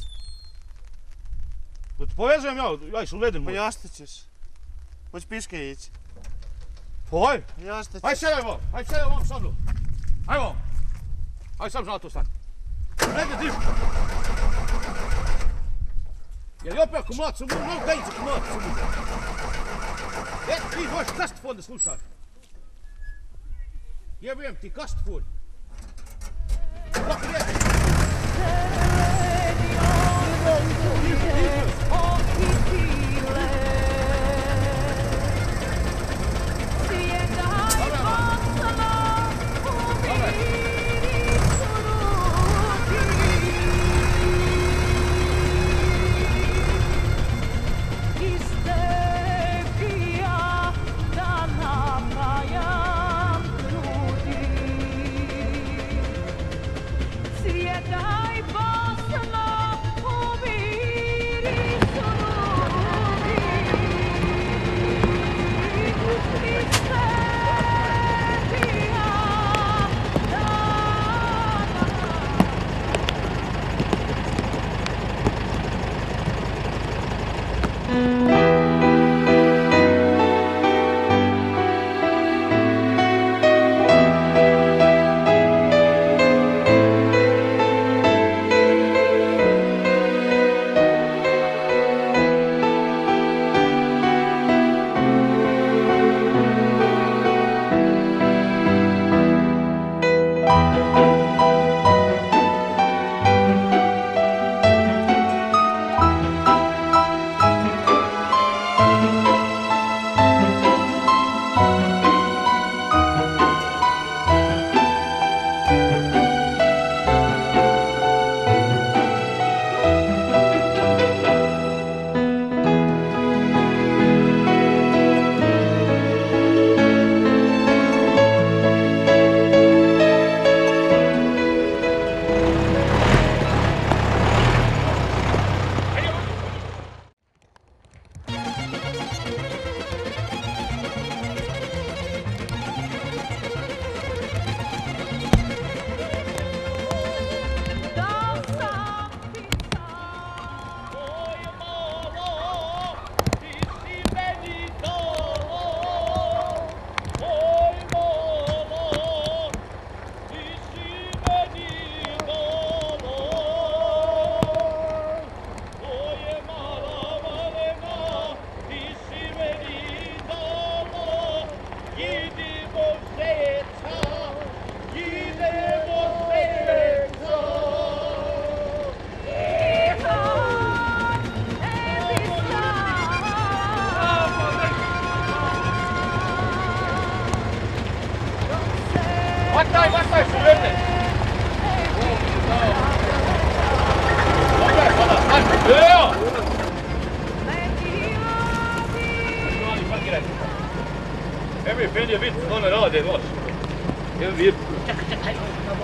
S21: Da te povezujem ja, aj se uvedem.
S22: Pa ja šta ćeš? Hoć piške ići.
S21: Pa aj.
S22: Ja šta ćeš?
S21: Aj sedaj vam, aj sedaj vam sa mnom. Aj vam. Aj sam za to stani. Negdje diš. Jel je opet akumulacija, mogu da ići akumulacija. E, ti hoš kast fon da slušaj. Jebujem ti kast fon. Kako je?
S23: Svijetaj Bosna
S4: bolje biti, one rade, moš. Evo vi... Čekaj, čekaj.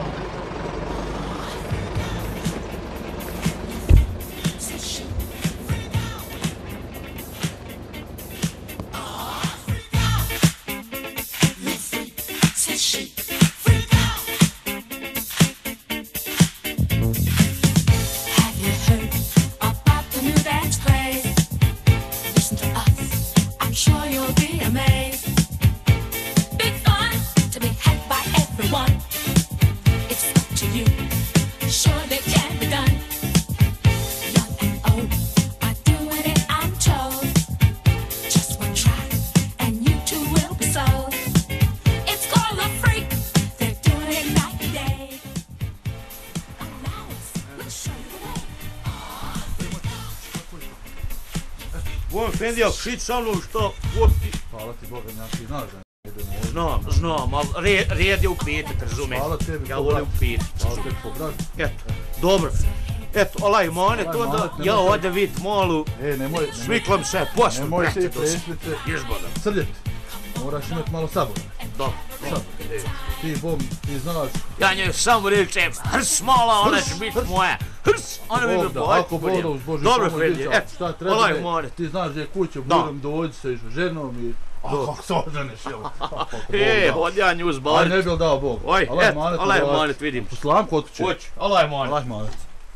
S5: Fendija, šit sa mnom što uopti.
S9: Hvala ti Boga, znači, znaš da ne idemo ovdje.
S5: Znam, znam, ali red je ukvijet, razumiješ?
S9: Hvala tebi,
S5: ja volim ukvijet.
S9: Hvala tebi, pobrad.
S5: Eto, dobro. Eto, olaj monet, onda ja ovdje vid malu,
S9: e, nemoj,
S5: šmiklam se, posle.
S9: Nemoj se i preslice.
S5: Ježbada.
S9: Srljeti. Moraš imati malo sabora.
S5: Dobro.
S9: Sabor. Ti, bom, ti znaš.
S5: Ja njoj samo rečem, hrs mala, ona će biti moja. Hrs, ona mi me boje.
S9: Ako Boga uz Boži
S5: dobro,
S9: pomoć,
S5: Fredje, eto,
S9: šta treba,
S5: olaj monet.
S9: Ti znaš gdje je kuća, budem dođi se i ženom i... A kako se oženeš, jel?
S5: E, od ja nju zbarit.
S9: Aj, ne bil dao Bog.
S5: Oj, eto, olaj monet vidim.
S9: Slamku otkuće.
S5: Hoću, olaj monet.
S9: Olaj monet.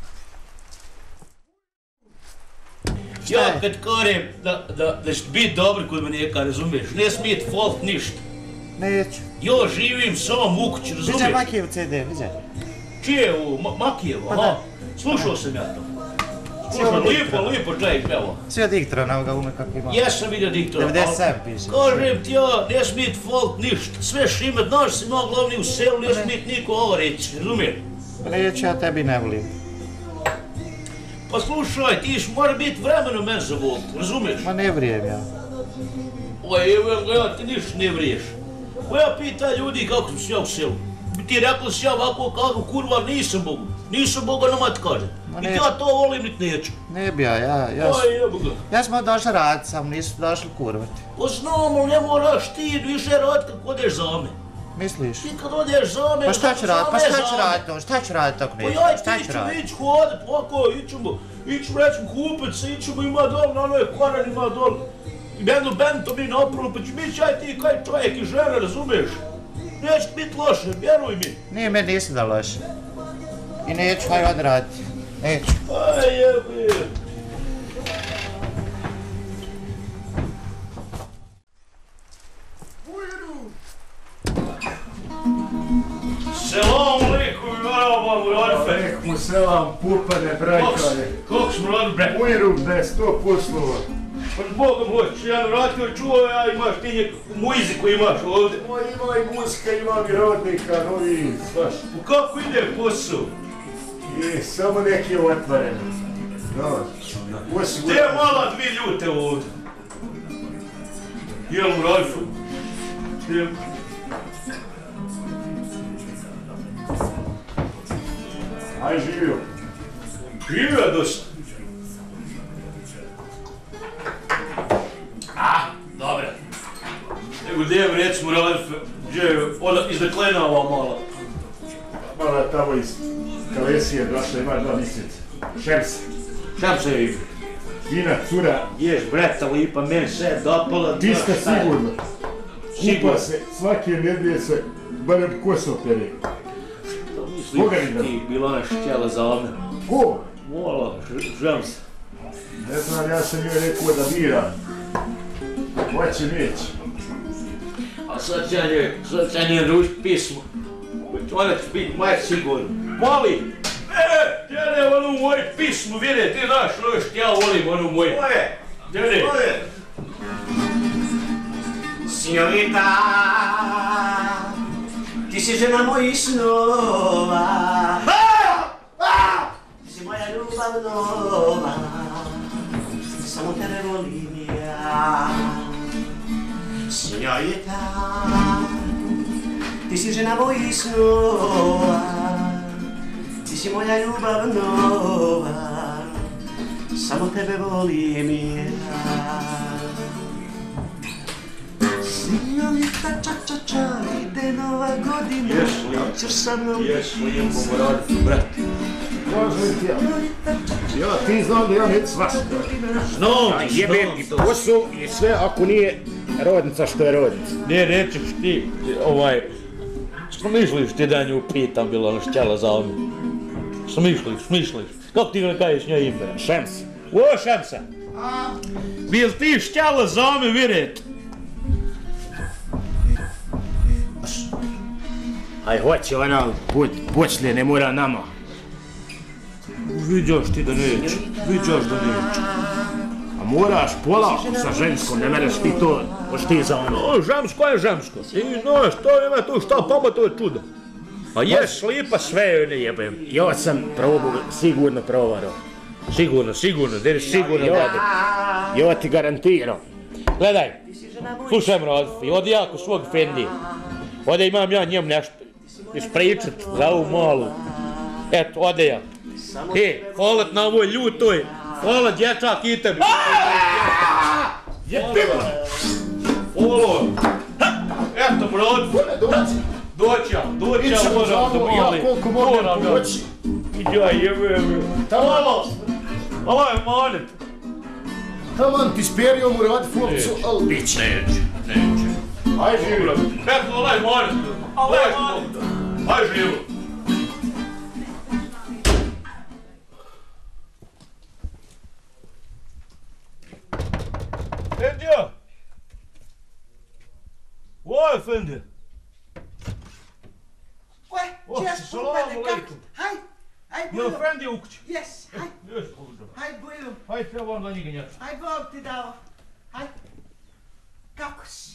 S4: Ja kad kažem da, da, da će biti dobro kod mlijeka, razumiješ, ne smijeti falt ništa.
S11: Neću.
S4: Ja živim sam u kući, razumiješ?
S11: Viđaj Makijev ce de, viđaj.
S4: Čije ovo, Ma Makijevo,
S11: pa
S4: aha.
S11: Da.
S4: Slušao sam ja to. Slušao, lijepo, lijepo čaj peva.
S11: Sve diktora na ovoga ume kako ima.
S4: Ja sam vidio diktora.
S11: devedeset sedam piše.
S4: Kažem ti ja, ne smijeti falt ništa. Sve šimet, znaš si ima glavni u selu, ne smijeti niko ovo reći, razumiješ?
S11: Neću, ja tebi ne volim.
S4: Pa slušaj, ti iš mora biti vremeno men za volt, razumiješ?
S11: Ma ne vrijem ja.
S4: Oj, evo, ja ti ništa ne vriješ. Pa ja pita ljudi kako sam ja u selu. Ti rekao si ja ovako kako kurva nisam Bogu. Nisam Boga na mat kažem. I ja to volim nit neću.
S11: Ne bi ja, ja, ja,
S4: Oj, jebo ga.
S11: ja smo došli raditi, samo nisu došli kurvati.
S4: Pa znam, ali ne moraš ti više radit kako odeš za me.
S11: Misliš?
S4: Ti kad odeš za me,
S11: pa šta ću raditi, pa šta ću
S4: radit
S11: raditi, šta ću raditi ako neću,
S4: pa ja
S11: šta
S4: ti
S11: ću
S4: ćemo
S11: raditi?
S4: ići hodat, ovako, ićemo, ićemo recimo kupit se, ićemo ima dol, na onoj koran ima dol. I jednu bento mi napravili, pa ću biti aj ti kaj čovjek i žena, razumiješ? Neće biti loše, vjeruj mi.
S11: Nije, meni nisi da loše. I neću, haj odraditi. Neću.
S4: Aj jebi. Selam alaikum, merhaba Muradife.
S8: Alaikum selam, pupane, brajkane.
S4: Kako smo radi, bre?
S8: Ujeru, bre, sto poslova.
S4: Pa s Bogom hoćeš, ja vratio i čuo, ja imaš ti neku muziku imaš ovdje.
S8: Ma ima i muzika, imam i rodnika, novi, svaš.
S4: U kako ide posao?
S8: I samo neki otvoren. No,
S4: Gdje je mala dvi ljute ovdje? Jel Muradife? Jel?
S8: Aj živio.
S4: Živio dosta. A, dobro. Nego gdje je recimo Muradife, gdje je ona izdeklenava malo.
S8: Mala tamo iz Kalesije došla, ima dva mjeseca. Šemsa.
S4: Šemsa je ime.
S8: Fina cura.
S4: Ješ, breta lipa, meni sve dopala.
S8: Ti ste sigurno.
S4: Sigurno.
S8: Kupa se, svake nedelje se, barem koso pere.
S4: Misliš ti bila ona štjela za mene?
S8: Ko?
S4: Vola, Šemsa.
S8: Ne znam, ja sam joj rekao da biram. Hoće, neće.
S4: A sad će njoj, sad će njoj rušiti pismo. Ona će biti moja sigurno. Moli! E, djede, ono moje pismo, vidi, ti znaš ono što ja volim, ono moje. Moje! Djede! Moje!
S23: Signorita, ti si žena mojih snova. Ti si moja ljubav nova. Samo tebe volim ja. Signorita, ti si žena mojih snova. Ti si moja ljubav nova. Samo tebe volim ja. Sinjorita ča ča ča, ide nova godina. Hoćeš sa mnom?
S8: Ješ lijepo mu raditi, brate. Kažem ti ja. Ja, ti znam da ja neću svašta.
S21: Znam, jebem ti posao i sve ako nije rodnica što je rodnica.
S5: Ne, nećeš ti, ovaj, što misliš ti da nju pitam bila ona šćela za ovim? Što misliš, misliš? Kako ti ne kažeš nja ime?
S21: Šemsa.
S5: O, Šemsa. Bil ti šćela za ovim vidjet?
S21: Aj, hoće ona put, počne, ne mora nama.
S5: Viđaš ti da neće, viđaš da neće.
S21: A moraš polako sa ženskom, ne mereš ti to, hoš ti za ono.
S5: O, žemsko je žemsko. Ti znaš, to ima tu šta pama, to je čudo. A ješ lipa sve joj ne jebem.
S21: Ja sam probao, sigurno provarao.
S5: Sigurno, sigurno, da je sigurno radi.
S21: Ja ti garantiram.
S5: Gledaj, slušaj mrad, odi ja ko svog Fendi. Ode imam ja njemu nešto ispričat za ovu malu. Eto, ode ja. E, hvala na ovoj ljutoj, hvala dječak i tebi. Hvala. Eto, brod. Doći ja, doći ja, moram da mali. Moram ja. Iđi ja, jebe, jebe. Hvala. Hvala je manet.
S8: Taman ti sperio mu radi fulcu, ali biće.
S5: Neće, neće. Aj živio. Eto, hvala je manet. Hvala je manet. Aj živio. Fendija! Oj, Fendija!
S23: Oj, češ kupane, kak? Haj, haj, Bujo.
S5: Jel Fendija u kući?
S23: Jes, haj.
S5: Jes, Bujo.
S23: Haj, Bujo.
S5: Haj, treba vam da njega njega.
S23: Haj, Bog ti dao. Haj. Kako si?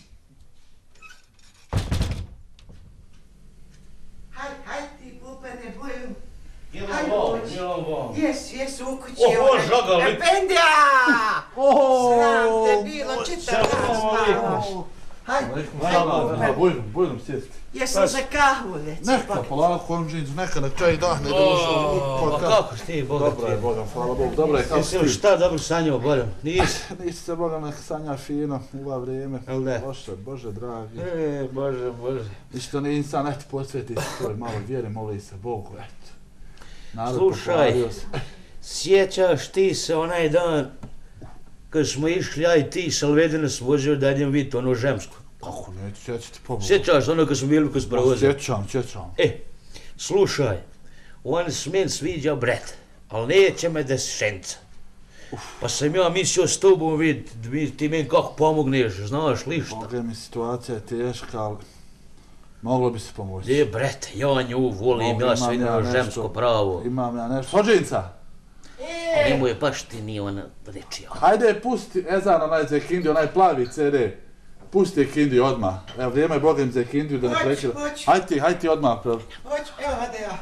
S23: Haj, haj ti kupane, Bujo.
S5: Jedan vam, jedan vam.
S23: Jes, jes, u kući.
S5: Oho, žaga li?
S23: Fendija! Sram te bilo, čitav dan spavaš. Haj, haj, kupane.
S9: Bujdem, bujdem sjesti.
S23: Jesam za kahvu, reci.
S9: Neka, polako, komđinic, neka, nek čaj dahne, da možemo
S5: Pa kako si ti, Boga ti?
S9: Dobro je, Boga, hvala Bogu, dobro je, kako si ti?
S5: Šta dobro sanjao, Boga? Nisi?
S9: Nisi se, Boga, nek sanja fino u ovo vrijeme.
S5: Jel da?
S9: Bože, Bože, dragi.
S5: E, Bože, Bože.
S9: Ništa ne insan, eto, posveti se svoj malo vjere, moli se Bogu, eto. Narod
S5: Slušaj,
S9: poplavio se.
S5: sjećaš ti se onaj dan kad smo išli, ja i ti, Salvedina s vozio da idem vidjeti ono žemsko?
S9: Kako neću, sjećati po Bogu.
S5: Sjećaš ono kad smo bili kod sprovoza?
S9: Sjećam, sjećam.
S5: E, slušaj, on se meni sviđa bret, ali neće me da se šenca. Pa sam ja mislio s tobom vidjeti, ti meni kako pomogneš, znaš li šta?
S9: Boga mi situacija je teška, ali moglo bi se pomoći.
S5: Je, brete, ja nju volim, ja sam vidio žemsko pravo.
S9: Imam ja nešto. Hođinca!
S5: Ali nemoj baš ti nije ona rečija.
S9: Hajde, pusti Ezan, onaj Zekindi, onaj plavi ce de. Pusti Ekindi odmah. Evo, vrijeme je Bogem za Ekindiju da ne prekida.
S23: Hoću, hoću.
S9: Hajde ti, hajde ti odmah. Hoću,
S23: evo, hajde ja.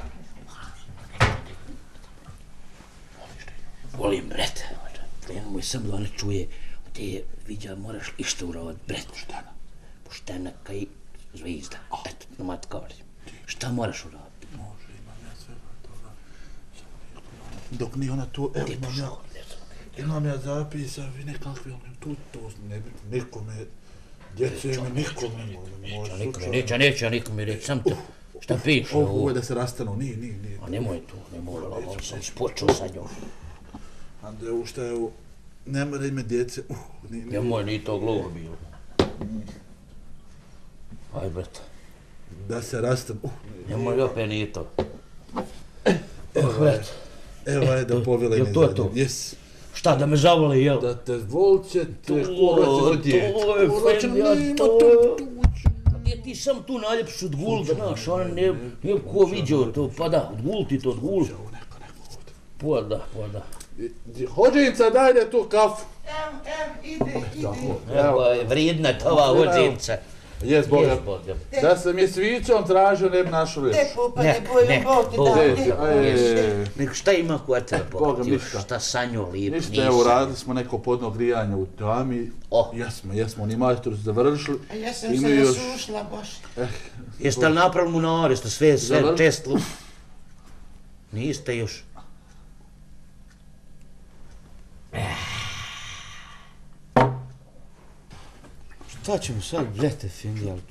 S5: Volim, brete. Nemoj sam da ona čuje. Te je, viđa, moraš išta uraditi, brete. Poštena. Poštena kaj zvijezda. Eto, na matkari. Šta moraš uraditi?
S9: Može, imam ja sve toga. Dok nije ona tu, evo, imam ja. Imam ja zapisa, vi nekakvi, tu, tu, ne bi nikome, djece mi nikome može.
S5: Nikome, neće, neće, nikome reći, sam to. Šta piše ovo?
S9: Ovo je da se rastanu, nije, nije, nije.
S5: A nemoj tu, nemoj, on sam spočeo sa njom.
S9: Ande, ovo šta je ovo, ne mora ime djece, uh, nije, nije.
S5: Nemoj, nije to glovo bilo. Aj, brate.
S9: Da se rastanu, uh.
S5: Nemoj, opet nije to.
S9: Evo, brate. Evo je da povjela ime
S5: za njom.
S9: Jes.
S5: Šta, da me zavoli, jel?
S9: Da te volće, te kuraće djete.
S5: To je, Fendija, to je. Ti sam tu najljepši od gul, znaš, ona ne, ne ko vidio to, pa da, od gul ti to, od gul. Pa da, pa da.
S9: Hođinca, daj da tu kafu.
S23: Evo, evo, ide, ide.
S5: Evo je vrijedna tova hođinca.
S9: Jes, Boga. Da sam je svićom tražio, ne bi našao reći.
S23: Ne, pupane, Bojom, Bog ti dao.
S5: Nek šta ima kod tebe,
S9: Boga, ništa.
S5: Šta sanjo lijep, nisam.
S9: Ništa, evo, radili smo neko podno grijanje u dami. Jesmo, jesmo, oni majstori su završili.
S23: A ja sam se nasušla, baš.
S5: Jeste li napravili mu na jeste sve, sve čestlo? Niste još.
S21: Šta ćemo sad, blete, Fendi, ali...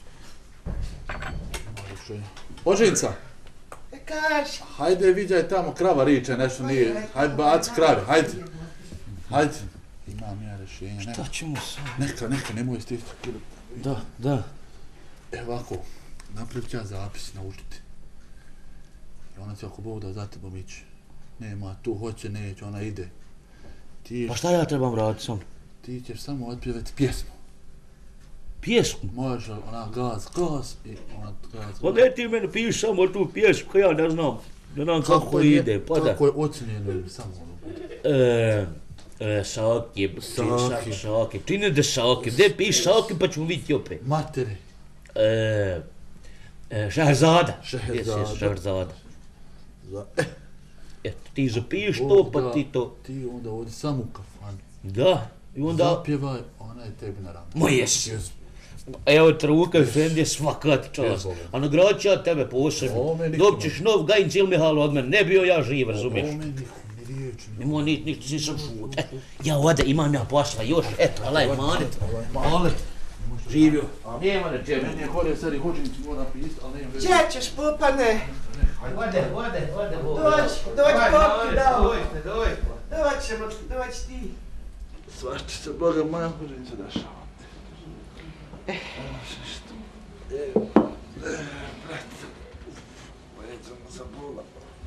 S9: Božinca!
S11: E kaži.
S9: Hajde, viđaj tamo, krava riče, nešto nije. Hajde, baci kravi, hajde. Hajde. Imam ja rješenje.
S21: Šta ćemo sad?
S9: Neka, neka, nemoj stisati.
S21: Da, da.
S9: Evo ovako, napravit ću ja zapis, naučiti. I ona će ako Bog da za tebom ići. Nema, tu hoće, neće, ona ide. Ti...
S21: Pa šta ja trebam raditi sam?
S9: Ti ćeš samo otpjevati pjesmu.
S21: Pjesmu?
S9: Možeš ona gaz, gaz i ona gaz.
S21: Pa ne ti meni piši samo tu pjesmu, koja ja ne znam. Ne znam kako, kako je, ide, pa da.
S9: Kako je ocjenjeno samo ono bude?
S21: E, e, Sakib, Sakib, Sakib, čini da Sakib, gdje piši Sakib pa ćemo vidjeti opet.
S9: Materi.
S21: E, e, Šahrzada.
S9: Šahrzada.
S21: Šahrzada.
S9: Za...
S21: Eto, ti zapiš to pa ti to...
S9: Ti onda odi samo u kafanu.
S21: Da, i onda...
S9: Zapjevaj, ona je tebi na ramu.
S21: Ma jesi. Evo Truka i Fendi svaka ti čast. A nagradit ću ja tebe posebno. Dok ćeš nov gajin cijel Mihalo od mene, ne bio ja živ, razumiješ?
S9: Ome nikom, ni riječi.
S21: Nemoj ništa, ništa si sam šut. Ja ode, imam ja posla još, eto, alaj, manit. Malet. Živio. Nema na čemu.
S9: Meni je gore sad i hođenici mora pisati, ali nema veze.
S11: Gdje ćeš, popane?
S21: Ode, ode, ode.
S11: Dođi, dođi popi, dao. Dođite, dođite. Doćemo, doći ti.
S9: Svaščica, Boga moja, hođenica dešava.
S11: Eh.
S9: Što? Evo, brate. Leđa mu zabola.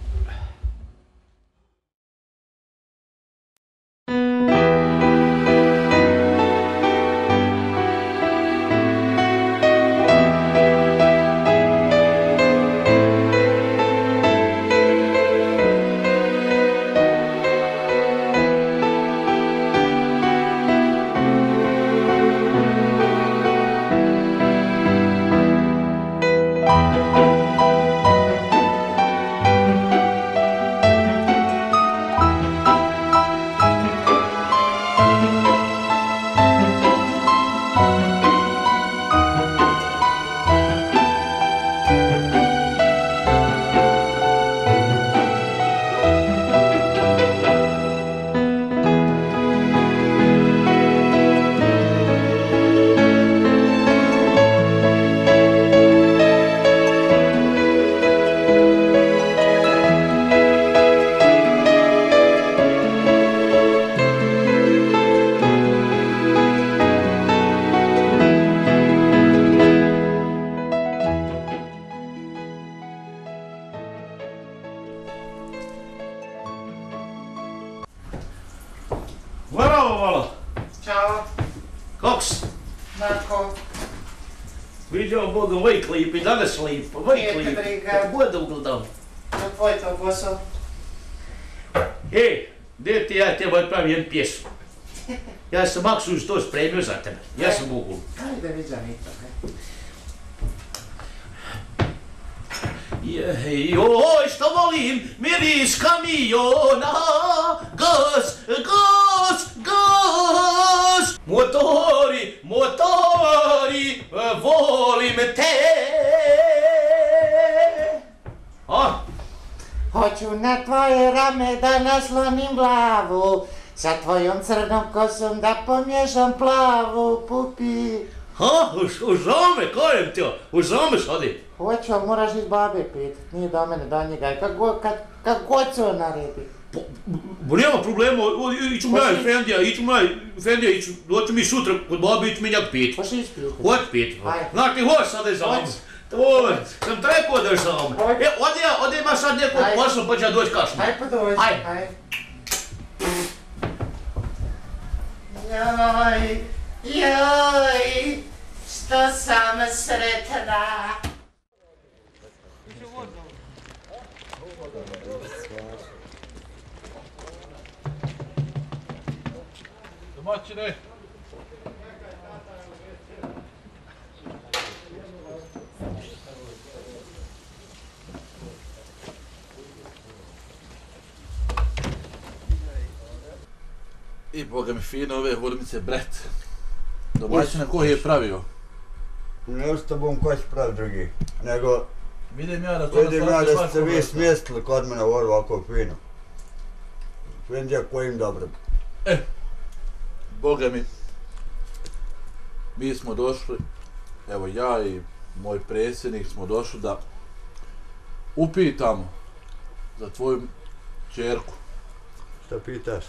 S21: Vidio Boga, ovaj klip i danas klip, ovaj klip. Kako bude ugledam.
S11: Na tvoj to posao.
S21: Ej, gdje ti ja teba odpravim jednu pjesmu? Ja sam maksus to spremio za tebe. Ja sam mogu.
S11: Ajde, viđam i to.
S21: Joj, što volim miris kamiona, gas, gas, gas. Motori, motori, volim te. A?
S11: Hoću na tvoje rame da naslonim glavu, sa tvojom crnom kosom da pomiješam plavu, pupi.
S21: Ha, u zame, kajem ti, u zame sadi.
S11: Hoću, ali moraš iz babe pitat, nije do mene, do njega, kak god se on naredi.
S21: Bo nema problema, iću moj Fendija, iću moj Fendija, iću, doću mi sutra kod babe, iću mi njak pit.
S11: Hoš ići pit?
S21: Hoć pit, znak ti hoć sad je zame. Oj, sam trekao da je zame. E, ode ja, ode ima sad nekog posla, pa ću ja doći kasno.
S11: Aj pa dođi, aj. Joj, joj, što sam sretna.
S9: Domaćine! I boga mi fine ove hurmice, bret. Domaćina ko je pravio?
S3: Ne s tobom ko će pravi drugi, nego...
S9: Vidim ja da to na
S3: Vidim ja da ste vi smjestili kod mene ovako fino. Fendija kojim dobro.
S9: E, boga mi. mi smo došli, evo ja i moj predsjednik smo došli da upitamo za tvoju ćerku.
S3: Šta pitaš?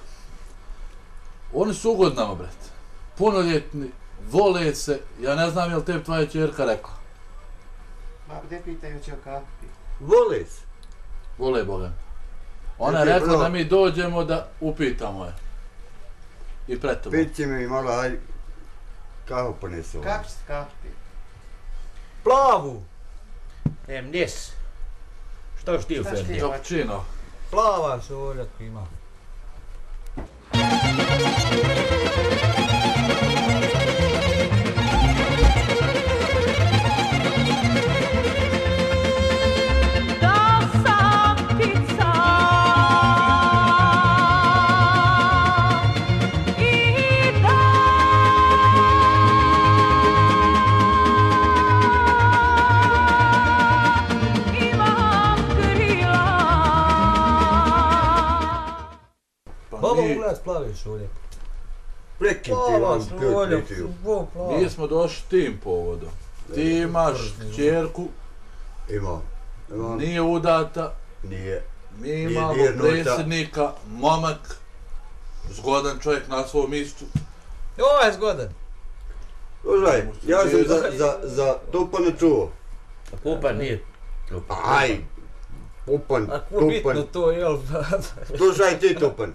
S9: Oni su ugodni nama, brate. Punoljetni, vole se, ja ne znam je li te tvoja ćerka rekla.
S22: Ma gdje pitaju će o kapi?
S3: Vole se.
S9: Vole Boga. Ona je rekla da mi dođemo da upitamo je. I pred tobom.
S3: Pići mi malo, aj, kahu ponesu.
S22: Kako ćete kapi?
S5: Plavu! Em, njes. Šta još ti u Fendi?
S9: Cappuccino.
S5: Plava šolja ima. Baba u glas plave šolje.
S3: Prekim ti vam pjut pričaju.
S9: Mi smo došli tim povodom. Ti imaš ćerku.
S3: Imam.
S9: Nije udata.
S3: Nije.
S9: Mi imamo predsjednika, momak. Zgodan čovjek na svom istu.
S5: Ovo je zgodan.
S3: Slušaj, ja sam za, za, za Tupana čuo.
S5: A Pupan nije.
S3: Aj, Pupan,
S5: Tupan. Bitno to, jel?
S3: Slušaj ti, Tupan.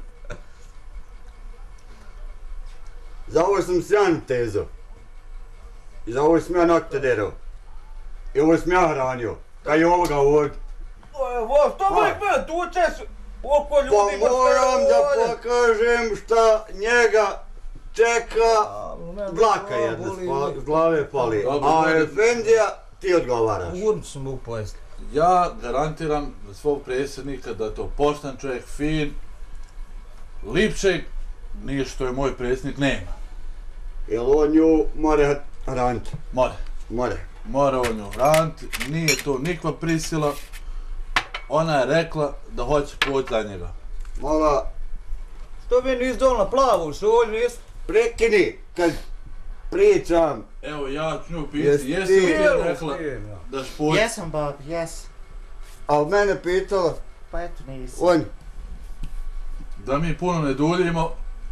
S3: Za ovo sam sjan tezo. I za ovo sam ja nokte derao. I ovo sam ja hranio. Kaj je ovoga ovdje.
S5: Ovo, što uvijek mene tučeš oko ljudi?
S3: Pa moram da pokažem šta njega čeka. Dlaka jedna s glave pali. A Efendija ti odgovaraš.
S5: Urm sam u pojesti.
S9: Ja garantiram za svog predsjednika da je to pošten čovjek, fin, lipšeg, nije što je moj predsjednik, nema.
S3: Jel on nju more hraniti?
S9: More.
S3: More.
S9: More on nju hraniti, nije to nikva prisila. Ona je rekla da hoće poći za njega.
S3: Mala...
S5: Što bi nis donala plavu šolju, nis?
S3: Prekini, kad pričam.
S9: Evo ja ću nju pitati, jesi li ti rekla da ću poći?
S22: Jesam, babi, jesam.
S3: Al mene pitala?
S22: Pa eto nisam.
S3: On.
S9: Da mi puno ne duljimo.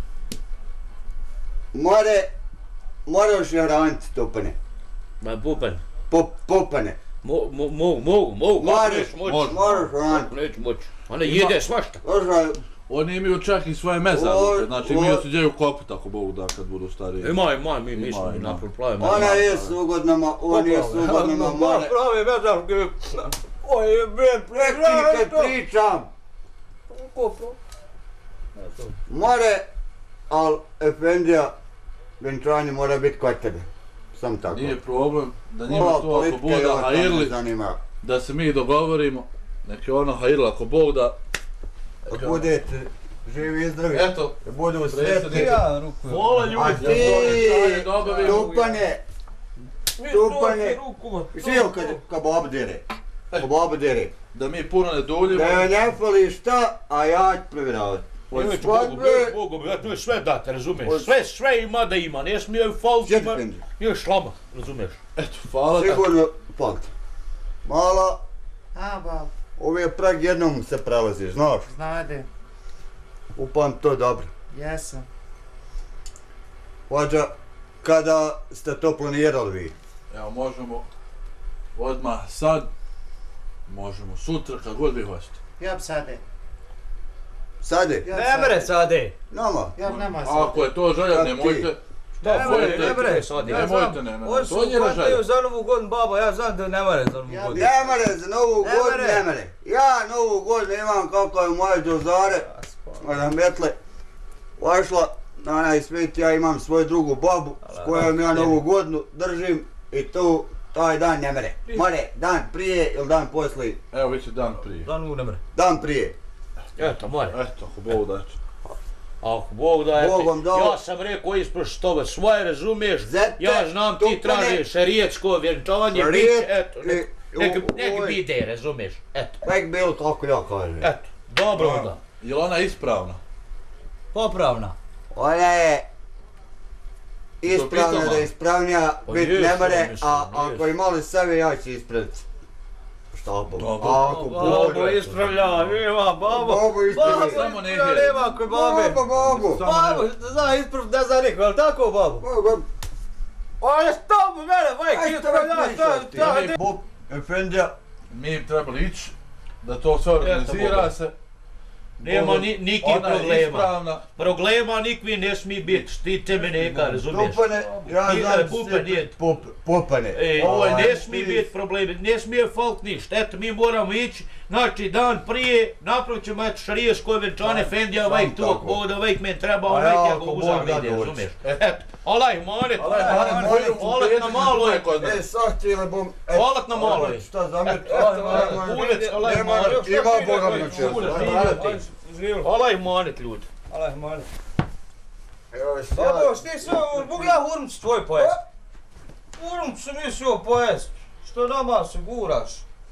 S3: More, moraš je hraniti, Tupane.
S5: Ma Pupan.
S3: Po, Popane.
S5: Mogu, mogu, mogu, mogu, kako neću moći?
S3: Moraš hraniti.
S5: Neću moći. Ona jede svašta.
S9: Oni imaju čak i svoje mezarnike, znači imaju se gdje ukopiti ako Bogu da kad budu stariji.
S5: Ima, ima, mi, mi smo napol plave mezarnike.
S3: Ona je sugodna, on je sugodna more.
S5: Plave mezarnike. Oj, je ben,
S3: prekini kad pričam. More, al Efendija, venčanje mora biti kod tebe. Sam tako.
S9: Nije problem da njima to ako Bog da hajirli, da se mi dogovorimo, nek je ono hajirla ako Bog da...
S3: Da budete živi i zdravi.
S9: Eto,
S3: da budu u svijetu.
S5: Ja rukujem.
S9: Hvala ljudi.
S3: A ti, Tupane, Tupane, šio kad baba dere, kad baba dere.
S9: Da mi puno ne duljimo.
S3: Da joj ne fali šta, a ja ću provjeravati.
S5: Nemoj ću Bogu, Bogu, ja tu sve date, razumiješ? Sve, sve ima da ima, ne smije falci, ima, nije šlama, razumiješ?
S9: Eto, hvala tako.
S3: Sigurno falci. Mala,
S22: A, bab.
S3: ovaj prag jednom se prelaziš, znaš?
S22: Znade.
S3: Upam to dobro.
S22: Jesam.
S3: Hođa, kada ste to planirali vi?
S9: Evo, možemo odmah sad, možemo sutra, kad god vi hoćete.
S22: Ja bi sade.
S3: Sade?
S5: Ne mere sade.
S3: Nama?
S22: Ja bi nama sade.
S9: Ako je to želja, nemojte.
S5: Ne mere, ne mere sade.
S9: Nemojte, ne mere.
S5: Oni su kvartaju za novu godinu, baba, ja znam da ne mere za novu godinu.
S3: Ne mere za novu godinu, ne mere. Ja novu godinu imam kako je moje dozare, metle, ošla na onaj svijet, ja imam svoju drugu babu s kojom ja novu godinu držim i tu taj dan ne mere. More, dan prije ili dan poslije?
S9: Evo, vi će dan prije.
S5: Dan u ne mere.
S3: Dan prije.
S5: Eto, more.
S9: Eto, ako Bog da će.
S5: Ako Bog da, ja sam rekao ispred tebe svoje, razumiješ? Ja znam ti tražiš šerijetsko vjenčanje, bit će, eto, nek bide, razumiješ? Eto.
S3: Nek bilo kako ja kažem.
S5: Eto, dobro onda.
S9: Je li ona ispravna?
S5: Popravna.
S3: Ona je ispravna da ispravnija bit ne more, a ako imali sebe ja ću ispraviti. Šta babo? Ako
S6: babo ispravlja, ima babo.
S3: Babo ispravlja.
S6: Samo ne hej. Nema koji babe.
S3: Babo, babo.
S6: Babo, zna isprav, ne zna niko, ali tako babo?
S3: Babo.
S6: Oje, stop mene, majke, ispravlja, šta, šta,
S3: Bob, Efendija.
S9: Mi bi trebali ići, da to sve organizira se.
S5: Nema ni, nikih problema. Problema nikvi ne smije biti, štite me neka, razumiješ?
S3: Pupane, ja znam
S5: Pupane,
S3: Pupane.
S5: E, ovo ne smije biti problemi, ne smije falt ništa. Eto, mi moramo ići, znači dan prije, napravit ćemo eto šarijesko venčane, Efendija, vajk tu, voda, vajk men treba, vajk ja go uzam ide, razumiješ? Eto, alaj monet, olat na malo je.
S3: E, sad cijele bom...
S5: Olat na malo je.
S3: Šta zamjet?
S5: Kulec, alaj monet.
S3: Ima Boga mi će.
S5: Alaj monet, ljudi.
S6: Alaj monet. Babo, šti sve, mogu ja hurmcu tvoj pojest? Hurmcu sam mislio pojest. Što nama se guraš?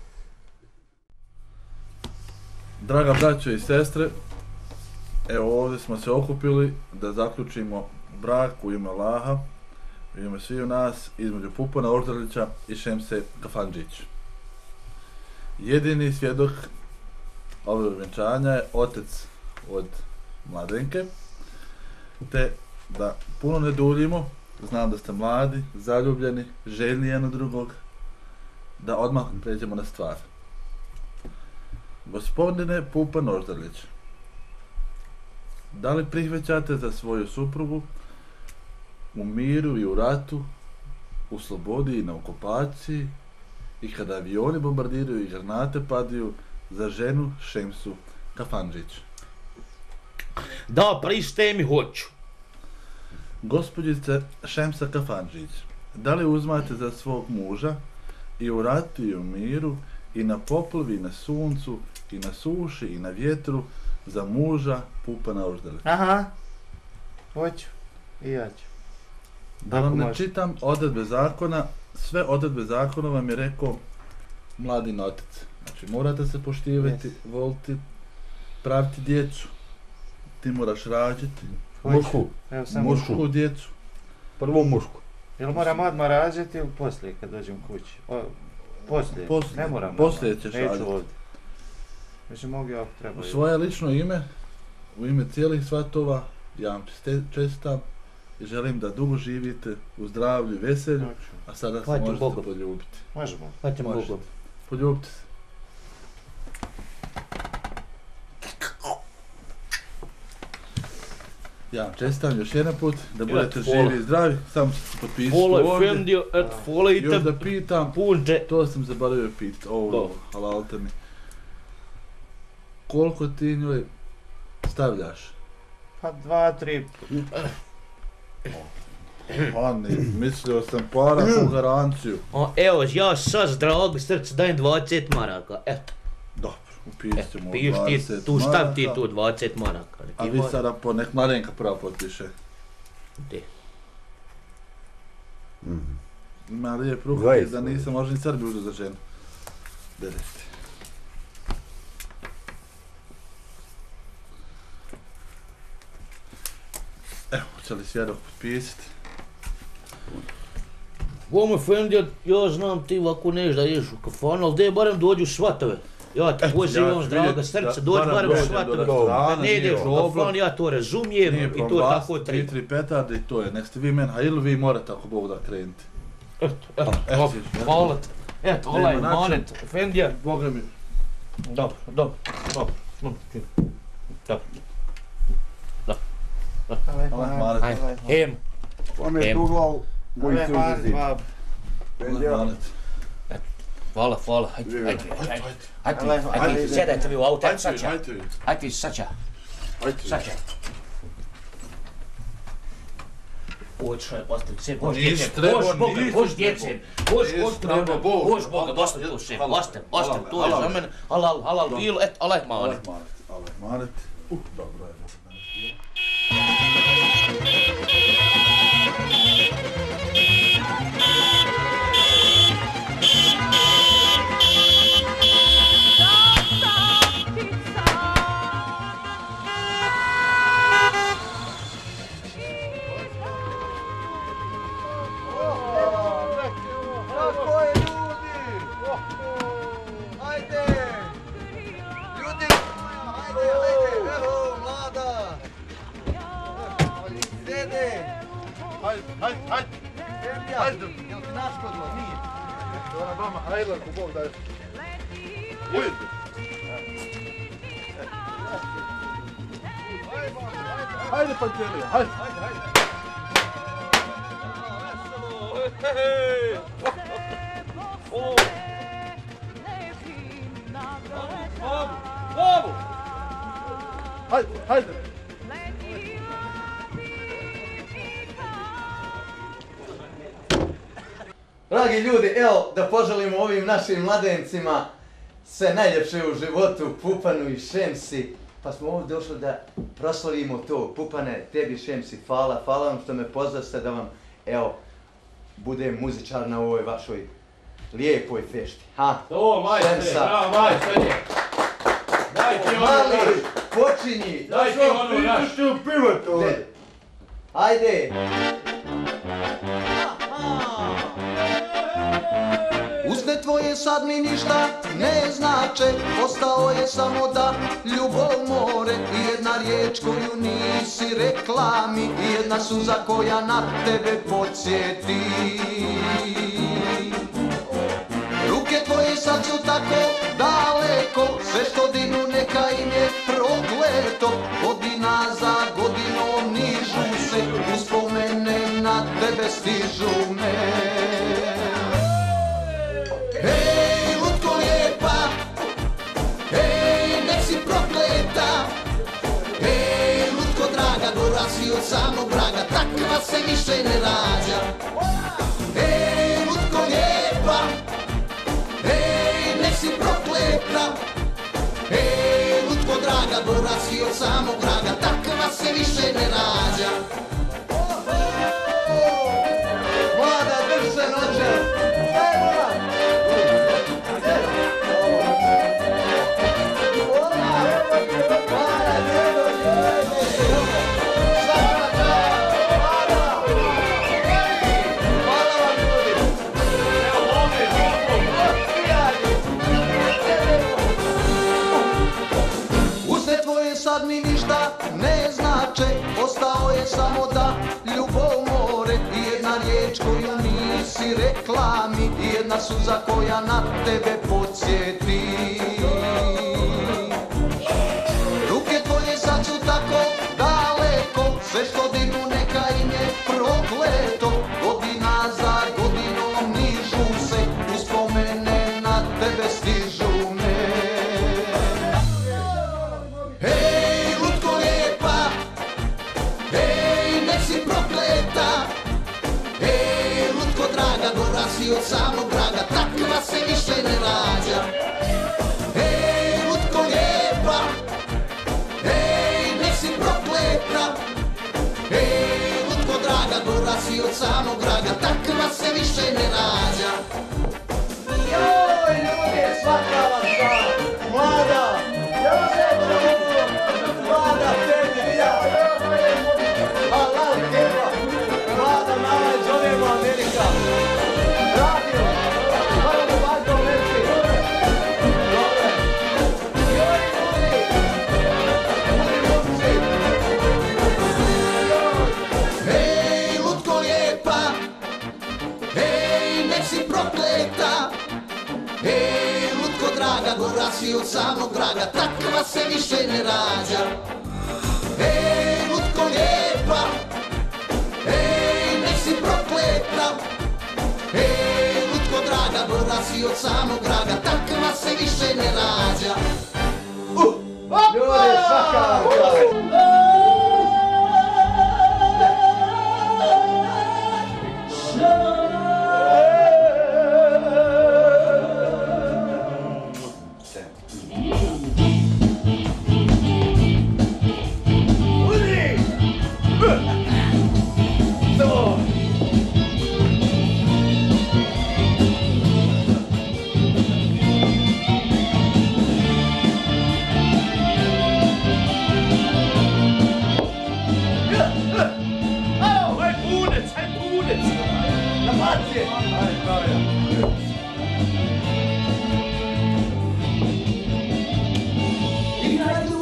S9: Draga braćo i sestre, evo ovdje smo se okupili da zaključimo brak u ime Allaha, u ime sviju nas, između Pupana Oždrlića i Šemse Kafandžić. Jedini svjedok ovog vjenčanja je otac od Mladenke, te da puno ne duljimo, znam da ste mladi, zaljubljeni, željni jedno drugog, da odmah pređemo na stvar. Gospodine Pupan Oždrlić, da li prihvaćate za svoju suprugu u miru i u ratu, u slobodi i na okupaciji i kada avioni bombardiraju i granate padaju za ženu Šemsu Kafandžić?
S5: Da, pristajem i hoću.
S9: Gospođice Šemsa Kafandžić, da li uzmate za svog muža i u ratu i u miru i na poplavi i na suncu i na suši i na vjetru za muža Pupana Oždrlića?
S11: Aha, hoću i ja ću.
S9: Da vam ne čitam odredbe zakona, sve odredbe zakona vam je rekao mladi otac. Znači morate se poštivati, yes. voliti, praviti djecu. Ti moraš rađati.
S3: Mušku.
S9: Mušku djecu.
S3: Prvo mušku.
S11: Jel moram odmah rađati ili poslije kad dođem kući? O, poslije.
S9: Poslije.
S11: Ne moram.
S9: Poslije ćeš
S11: rađati.
S9: rađati.
S11: Ovdje. Znači mogu ja treba.
S9: U svoje lično ime, u ime cijelih svatova, ja vam čestitam i želim da dugo živite u zdravlju i veselju, a sada se
S11: Hvala
S9: možete
S11: Bogu.
S9: poljubiti.
S11: Možemo.
S9: Hvala Bogu. Poljubite se. Ja vam čestitam još jedan put, da budete
S5: Et,
S9: živi i zdravi, samo ću se potpisati
S5: Folaj,
S9: ovdje.
S5: Fendio, et, folaj,
S9: Još da pitam, to sam zaboravio pitati, ovo, halalte mi. Koliko ti njoj stavljaš?
S11: Pa dva, tri...
S9: Ani, mislio sam para po garanciju.
S5: O, evo, ja sad zdravo srce dajem dvadeset maraka, eto.
S9: Dobro, upiši ćemo
S5: Piš
S9: dvadeset
S5: ti, tu stav ti
S9: maraka.
S5: tu dvadeset maraka.
S9: A vi sada po nek Mladenka pravo potpiše.
S5: Gdje?
S9: Ima lijep ruke, da nisam možda ni Srbi uzeo za ženu. Beresti. Evo, hoće li svjedok potpisati?
S5: Vome, Fendija, ja znam ti ovako neš da ješ u kafanu, ali gdje barem dođu svatove. Ja te pozivam, draga srce, dođi barem u svatove. Da ne ideš u kafan, ja to razumijem i to tako treba.
S9: Tri, tri petarde i to je, nek ste vi men, a ili vi morate ako Bog da krenite.
S5: Eto, eto, hvala te. Eto, olaj, manet, Fendija.
S9: Boga mi.
S5: Dobro, dobro, dobro. Dobro. Ajde, hem.
S3: Vam je tu glavu, bojicu za zid.
S5: Hvala, hvala, hajde, hajde, hajde, hajde, hajde, sjedajte vi u auto, sad će, hajde, sad će, sad će. Hoćeš ostaviti se, boš djecem, boš Boga, boš djecem, boš kontra, boš Boga, ostav tu se, ostav, ostav, to je za mene, halal, halal, bilo, et, alaj manet.
S9: Alaj manet, uh, dobro je. Hajde, hajde, hajde. Hajde.
S21: Jel ti naškodilo? Nije.
S9: To na vama, hajde, ako Bog daje. Ujde. Hajde, Pantelija, hajde. Hajde, hajde. Hej! O! Babu! Babu! Hajde, hajde!
S21: Dragi ljudi, evo da poželimo ovim našim mladencima sve najljepše u životu, Pupanu i Šemsi. Pa smo ovdje došli da proslavimo to. Pupane, tebi Šemsi, hvala, hvala vam što me pozvaste da vam, evo, budem muzičar na ovoj vašoj lijepoj fešti. Ha?
S5: To, majstore, bravo, majstore. Daj ti ono naš.
S21: Mali, počinji.
S5: Daj ti ono naš.
S21: Ajde. Usne tvoje sad mi ništa ne znače, ostao je samo da ljubav more i jedna riječ koju nisi rekla mi i jedna suza koja na tebe podsjeti. Ruke tvoje sad su tako daleko, sve što dignu neka im je prokleto. Godina za godinom nižu se, uspomene na tebe stižu me. Hej, lutko lijepa, hej, nek si prokleta. Hej, lutko draga, gora si od samog vraga, takva se više ne rađa. Hej, lutko lijepa, hej, nek si prokleta. Hej, lutko draga, gora si od samog vraga, takva se više ne rađa. Mlada, drž se noće. Sad mi ništa ne znače, ostao je samo da ljubav more i jedna riječ koju nisi rekla mi i jedna suza koja na tebe podsjeti. Ruke tvoje sad su tako daleko, sve što dignu neka im je prokleto. Godina za godinom nižu se, uspomene na tebe stižu me. Hej, lutko lijepa, hej, nek si prokleta. Hej, lutko draga, gora si od samog vraga, takva se više ne rađa. Hej, lutko lijepa, hej, nek si prokleta. Hej, lutko draga, gora si od samog vraga, takva se više ne rađa. Joj, ljudi, svaka vam stvar, mlada, joj, mlada, tebi, ja, halal, keba, mlada, mala, zovemo Amerika, radio, moramo valjda u Ameriki, dobre, joj, ljudi, ljudi, momci, hej, lutko lijepa, hej, nek si prokleta, hej, lutko draga, gora si od samog vraga, takva se više ne rađa. Hej, lutko lijepa, hej, nek si prokleta. Hej, lutko draga, gora si od samog vraga, takva se više ne rađa. Uh, ljudi, svaka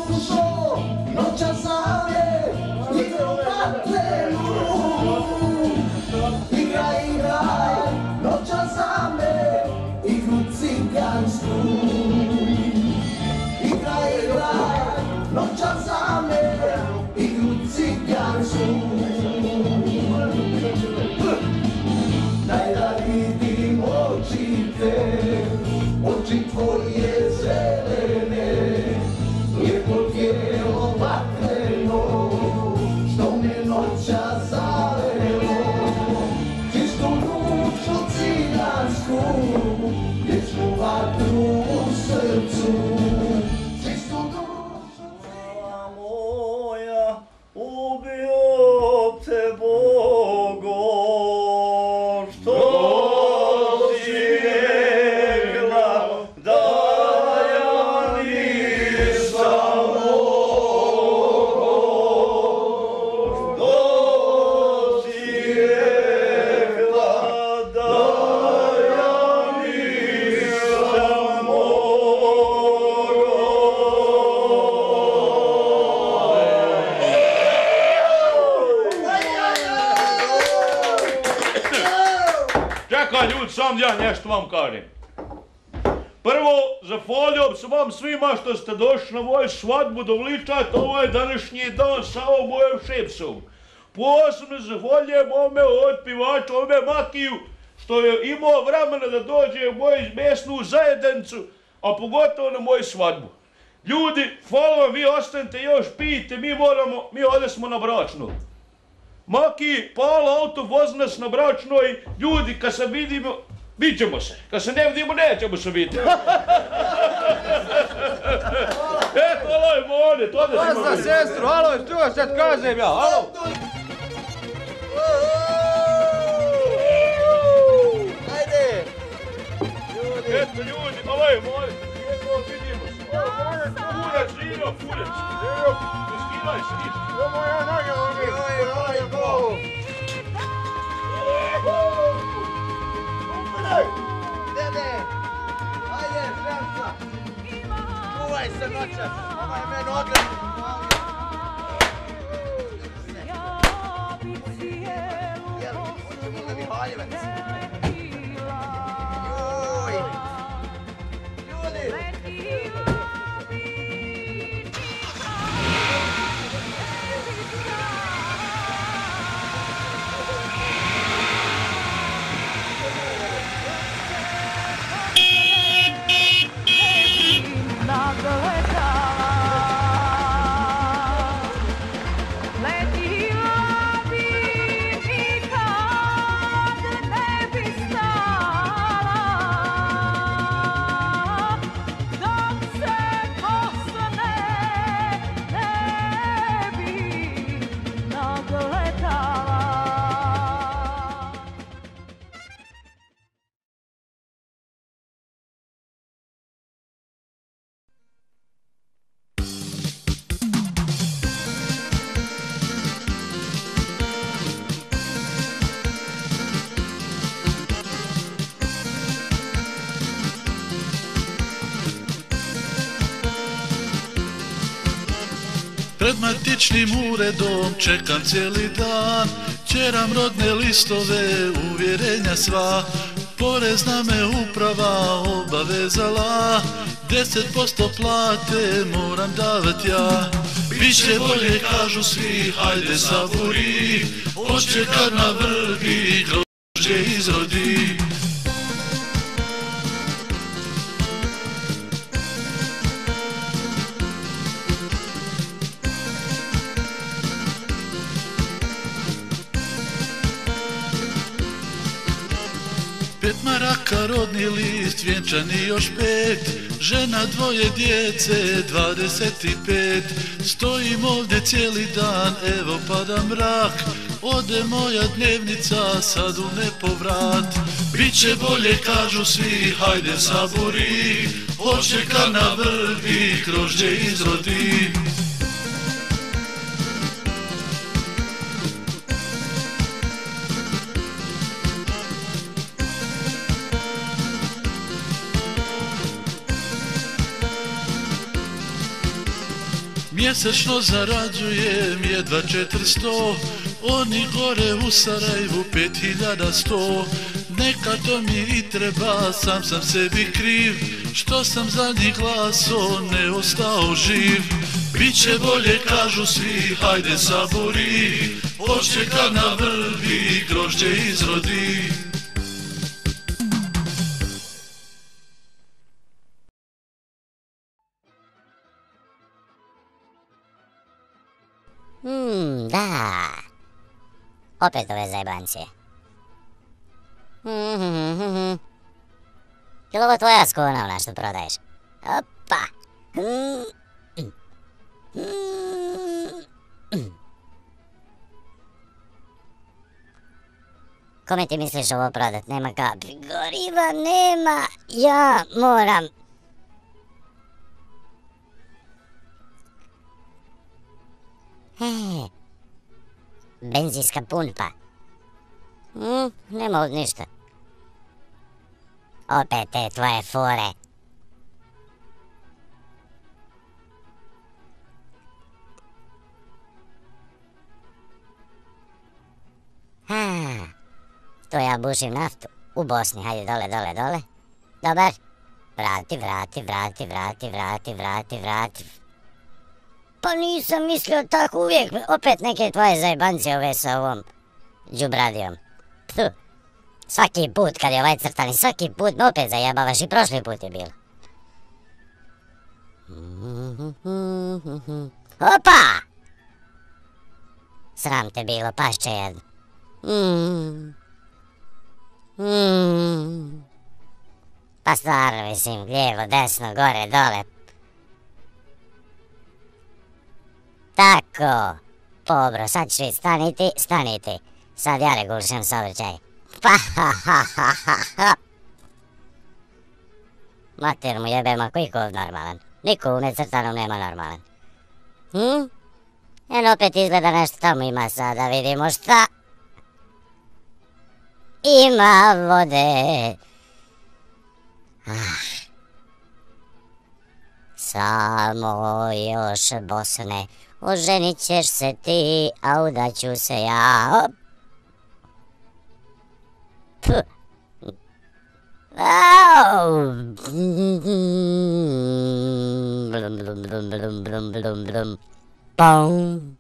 S21: Noća zave, igro vatrenu,
S10: plaću. Daj da vidim oči te, oči tvoje zelene, lijepo tijelo vatreno, što me noća zavelo, čistu dušu cigansku, vječnu vatru u srcu, čistu dušu cigansku. Moja, ubio te Bogo, što si rekla da ja nisam mogo, što si rekla da ja nisam mogo.
S9: Čekaj ljudi, sam ja nešto vam kažem. Prvo, zahvaljujem se vam svima što ste došli na moju svadbu da vličate ovaj današnji dan sa ovom mojom šepsom. Posebno zahvaljujem ovome otpivaču, ovome Makiju, što je imao vremena da dođe u moju mjesnu zajednicu, a pogotovo na moju svadbu. Ljudi, hvala vam, vi ostanite još, pijte, mi moramo, mi ovdje smo na bračnu. Maki, pala auto, vozi nas na bračnoj, ljudi, kad se vidimo, bit ćemo se, kad se ne vidimo, nećemo se vidjeti. Eto, halo je mone, to da ćemo vidjeti.
S6: Pozdrav sestru, halo, što sad kažem ja, halo. Ajde!
S9: Eto ljudi, halo je mone, jedno vidimo se. Furac, Ino, furac. Uskimaj se, ništa.
S6: Evo ja noge ovdje. Joj, joj, Bogu. Dede, ajde, šemca. Čuvaj se noćas, ovo je meni ogledno. Jel, hoćemo na Mihaljevac. Joj. Ljudi.
S12: Pred matičnim uredom čekam cijeli dan, ćeram rodne listove, uvjerenja sva, porezna me uprava obavezala, deset posto plate moram davat ja. Biće bolje kažu svi, hajde saburi, hoće kad na vrbi grožđe izrodi. Pet maraka rodni list, vjenčani još pet, žena dvoje djece, dvadeset i pet. Stojim ovdje cijeli dan, evo pada mrak, ode moja dnevnica sad u nepovrat. Biće bolje kažu svi, hajde saburi, hoće kad na vrbi grožđe izrodi. Mjesečno zarađujem jedva četiristo, oni gore u Sarajevu pet hiljada sto. Neka to mi i treba, sam sam sebi kriv, što sam za njih glaso ne ostao živ. Biće bolje kažu svi, hajde sabori, hoće kad na vrbi grožđe izrodi.
S15: Hmm, da. Opet ove zajebancije. Je li ovo tvoja skona, ona što prodaješ? Opa! Kome ti misliš ovo prodat? Nema kapi. Goriva nema! Ja moram... He, benzinska pumpa. Mm, nema od ništa. Opet te tvoje fore. Ha, to ja bušim naftu. U Bosni, hajde dole, dole, dole. Dobar. Vrati, vrati, vrati, vrati, vrati, vrati, vrati. Pa nisam mislio tako uvijek, opet neke tvoje zajebancije ove sa ovom đubradijom. Pfu, svaki put kad je ovaj crtani, svaki put me opet zajebavaš i prošli put je bilo. Opa! Sram te bilo, pašće jedno. Mm. Mm. Pa stvarno mislim, lijevo, desno, gore, dole. Tako, pobro, sad ću staniti, staniti. Sad ja regulišem saobraćaj. Pa ha ha ha ha ha. Mater mu jebem, ako iko normalan. Niko u necrtanom nema normalan. Hm? Eno opet izgleda nešto tamo ima sad, da vidimo šta. Ima vode. Ah. Samo još Bosne. Oženit ćeš se ti, a udaću se ja. Puh. Au. Blum, blum, blum, blum, blum, blum, blum. Pum.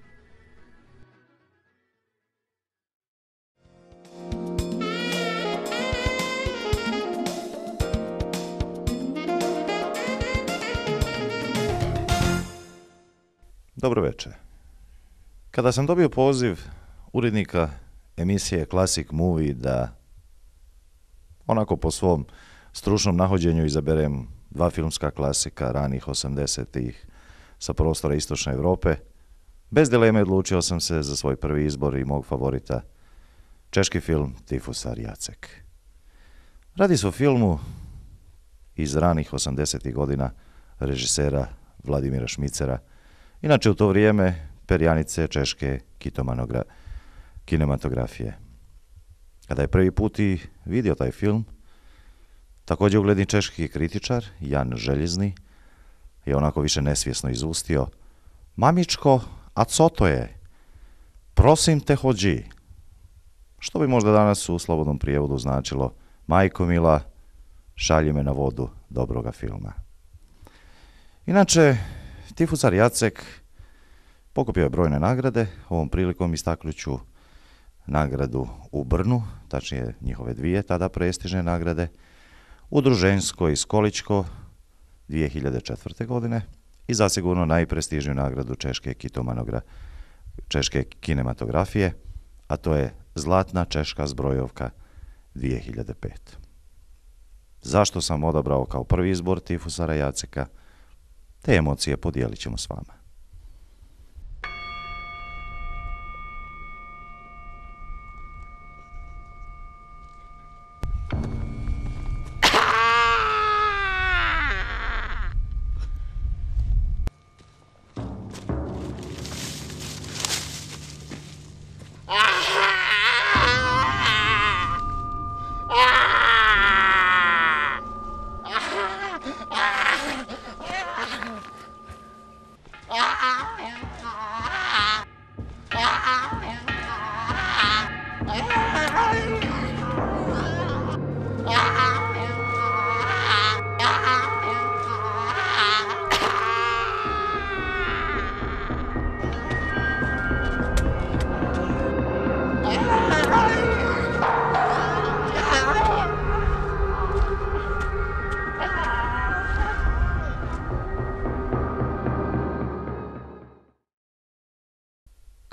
S18: Dobro večer. Kada sam dobio poziv urednika emisije Classic Movie da onako po svom stručnom nahođenju izaberem dva filmska klasika ranih osamdesetih sa prostora Istočne Europe, bez dileme odlučio sam se za svoj prvi izbor i mog favorita, češki film Tifusar Jacek. Radi se o filmu iz ranih osamdesetih godina režisera Vladimira Šmicera, inače u to vrijeme perjanice češke kinematografije. Kada je prvi put i vidio taj film, također ugledni češki kritičar Jan Željezni je onako više nesvjesno izustio: "Mamičko, a co to je? Prosim te hođi." Što bi možda danas u slobodnom prijevodu značilo: "Majko mila, šalji me na vodu dobroga filma." Inače, Tifusar Jacek pokupio je brojne nagrade, ovom prilikom istaknut ću nagradu u Brnu, tačnije njihove dvije tada prestižne nagrade, Udruženjsko i Skoličko dvije hiljade četvrte. godine i zasigurno najprestižniju nagradu češke, češke kinematografije, a to je Zlatna češka zbrojovka dvije hiljade pete. Zašto sam odabrao kao prvi izbor Tifusara Jaceka? Te emocije podijelit ćemo s vama.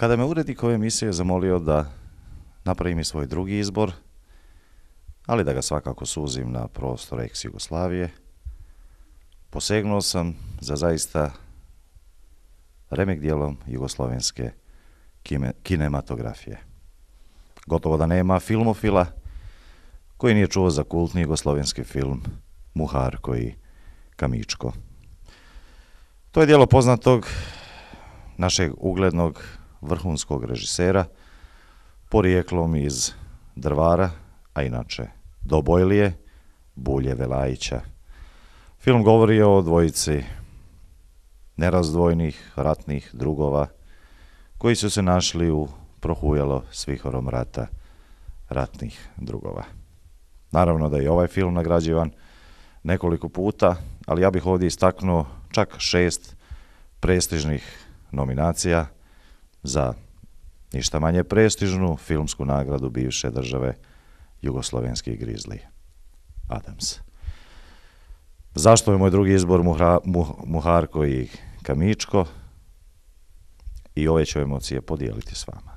S18: Kada me urednik ove emisije zamolio da napravim i svoj drugi izbor, ali da ga svakako suzim na prostor ex-Jugoslavije, posegnuo sam za zaista remek dijelom jugoslovenske kinematografije. Gotovo da nema filmofila koji nije čuo za kultni jugoslovenski film Muharko i Kamičko. To je djelo poznatog našeg uglednog vrhunskog režisera, porijeklom iz Drvara, a inače Dobojlije, Bulje Velajića. Film govori o dvojici nerazdvojnih ratnih drugova koji su se našli u prohujalo s vihorom rata ratnih drugova. Naravno da je ovaj film nagrađivan nekoliko puta, ali ja bih ovdje istaknuo čak šest prestižnih nominacija za ništa manje prestižnu filmsku nagradu bivše države Jugoslovenski Grizli Adams. Zašto je moj drugi izbor Muhra, Muh, Muharko i Kamičko? I ove ću emocije podijeliti s vama.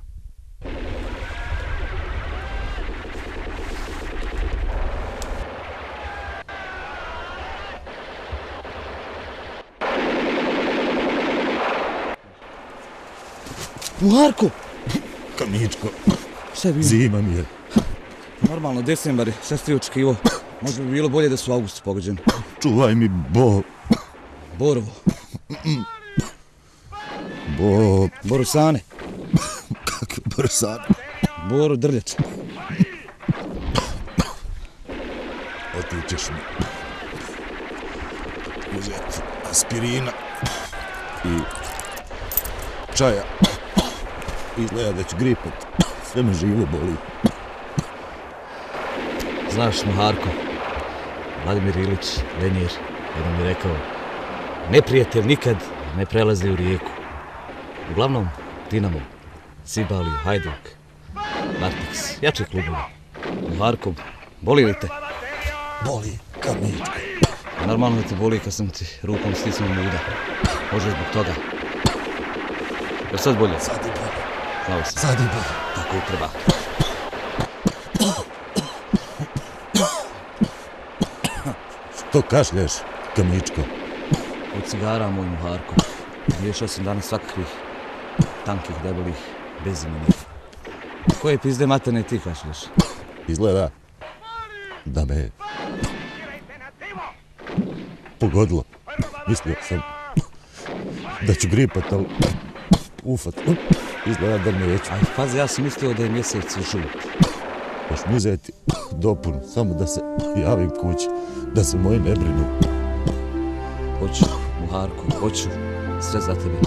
S13: Muharko!
S16: Kamičko,
S13: šta je bilo?
S16: Zima mi je.
S13: Normalno, decembar je, sve ste očekivo. Možda bi bilo bolje da su u augustu pogođeni.
S16: Čuvaj mi Bo...
S13: Borovo.
S16: Bo...
S13: Borusane.
S16: Kakve Borusane?
S13: Boro Drljač.
S16: Otićeš mi uzeti aspirina i čaja. Izgleda da ću gripat. Sve me živo boli.
S13: Znaš, Muharko, Vladimir Ilić, Lenjir, jednom mi rekao, neprijatelj nikad ne prelazi u rijeku. Uglavnom, Dinamo, Cibali, Hajduk, Martix, jači klubovi. Muharko, boli li te?
S16: Boli, Kamičko.
S13: Normalno da te boli kad sam ti rukom stisnuo muda. Može zbog toga. Jel sad bolje?
S16: Sad je bolje.
S13: Znao sam.
S16: Sad je bolje.
S13: Tako i treba.
S16: Što kašljaš, Kamičko?
S13: Od cigara, moj Muharko. Miješao sam danas svakakvih tankih, debelih, bezimenih. Koje pizde materne ti kašljaš?
S16: Izgleda da me pogodilo. Mislio sam da ću gripat, ali ufat. Izgleda da me neću.
S13: Aj, pazi, ja sam mislio da je mjesec žut.
S16: Još mi uzeti dopunu, samo da se javim kući, da se moji ne brinu.
S13: Hoću, Muharko, hoću. Sve za tebe.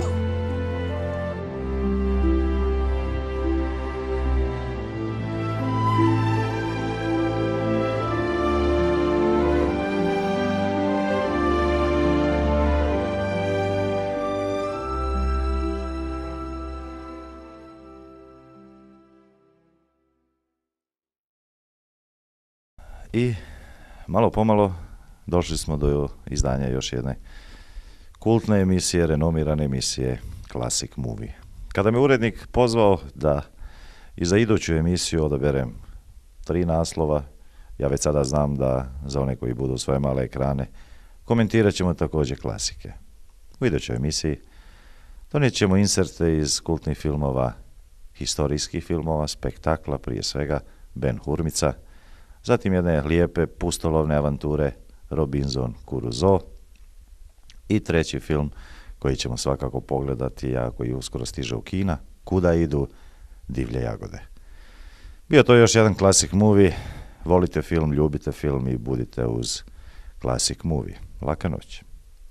S18: I malo pomalo došli smo do izdanja još jedne kultne emisije, renomirane emisije Classic Movie. Kada me urednik pozvao da i za iduću emisiju odaberem tri naslova, ja već sada znam da za one koji budu svoje male ekrane komentirat ćemo također klasike. U idućoj emisiji donijet ćemo inserte iz kultnih filmova, historijskih filmova, spektakla, prije svega Ben Hurmica, zatim jedne lijepe pustolovne avanture Robinson Crusoe i treći film koji ćemo svakako pogledati, a koji uskoro stiže u kina, Kuda idu divlje jagode. Bio to još jedan Classic Movie, volite film, ljubite film i budite uz Classic Movie. Laka noć.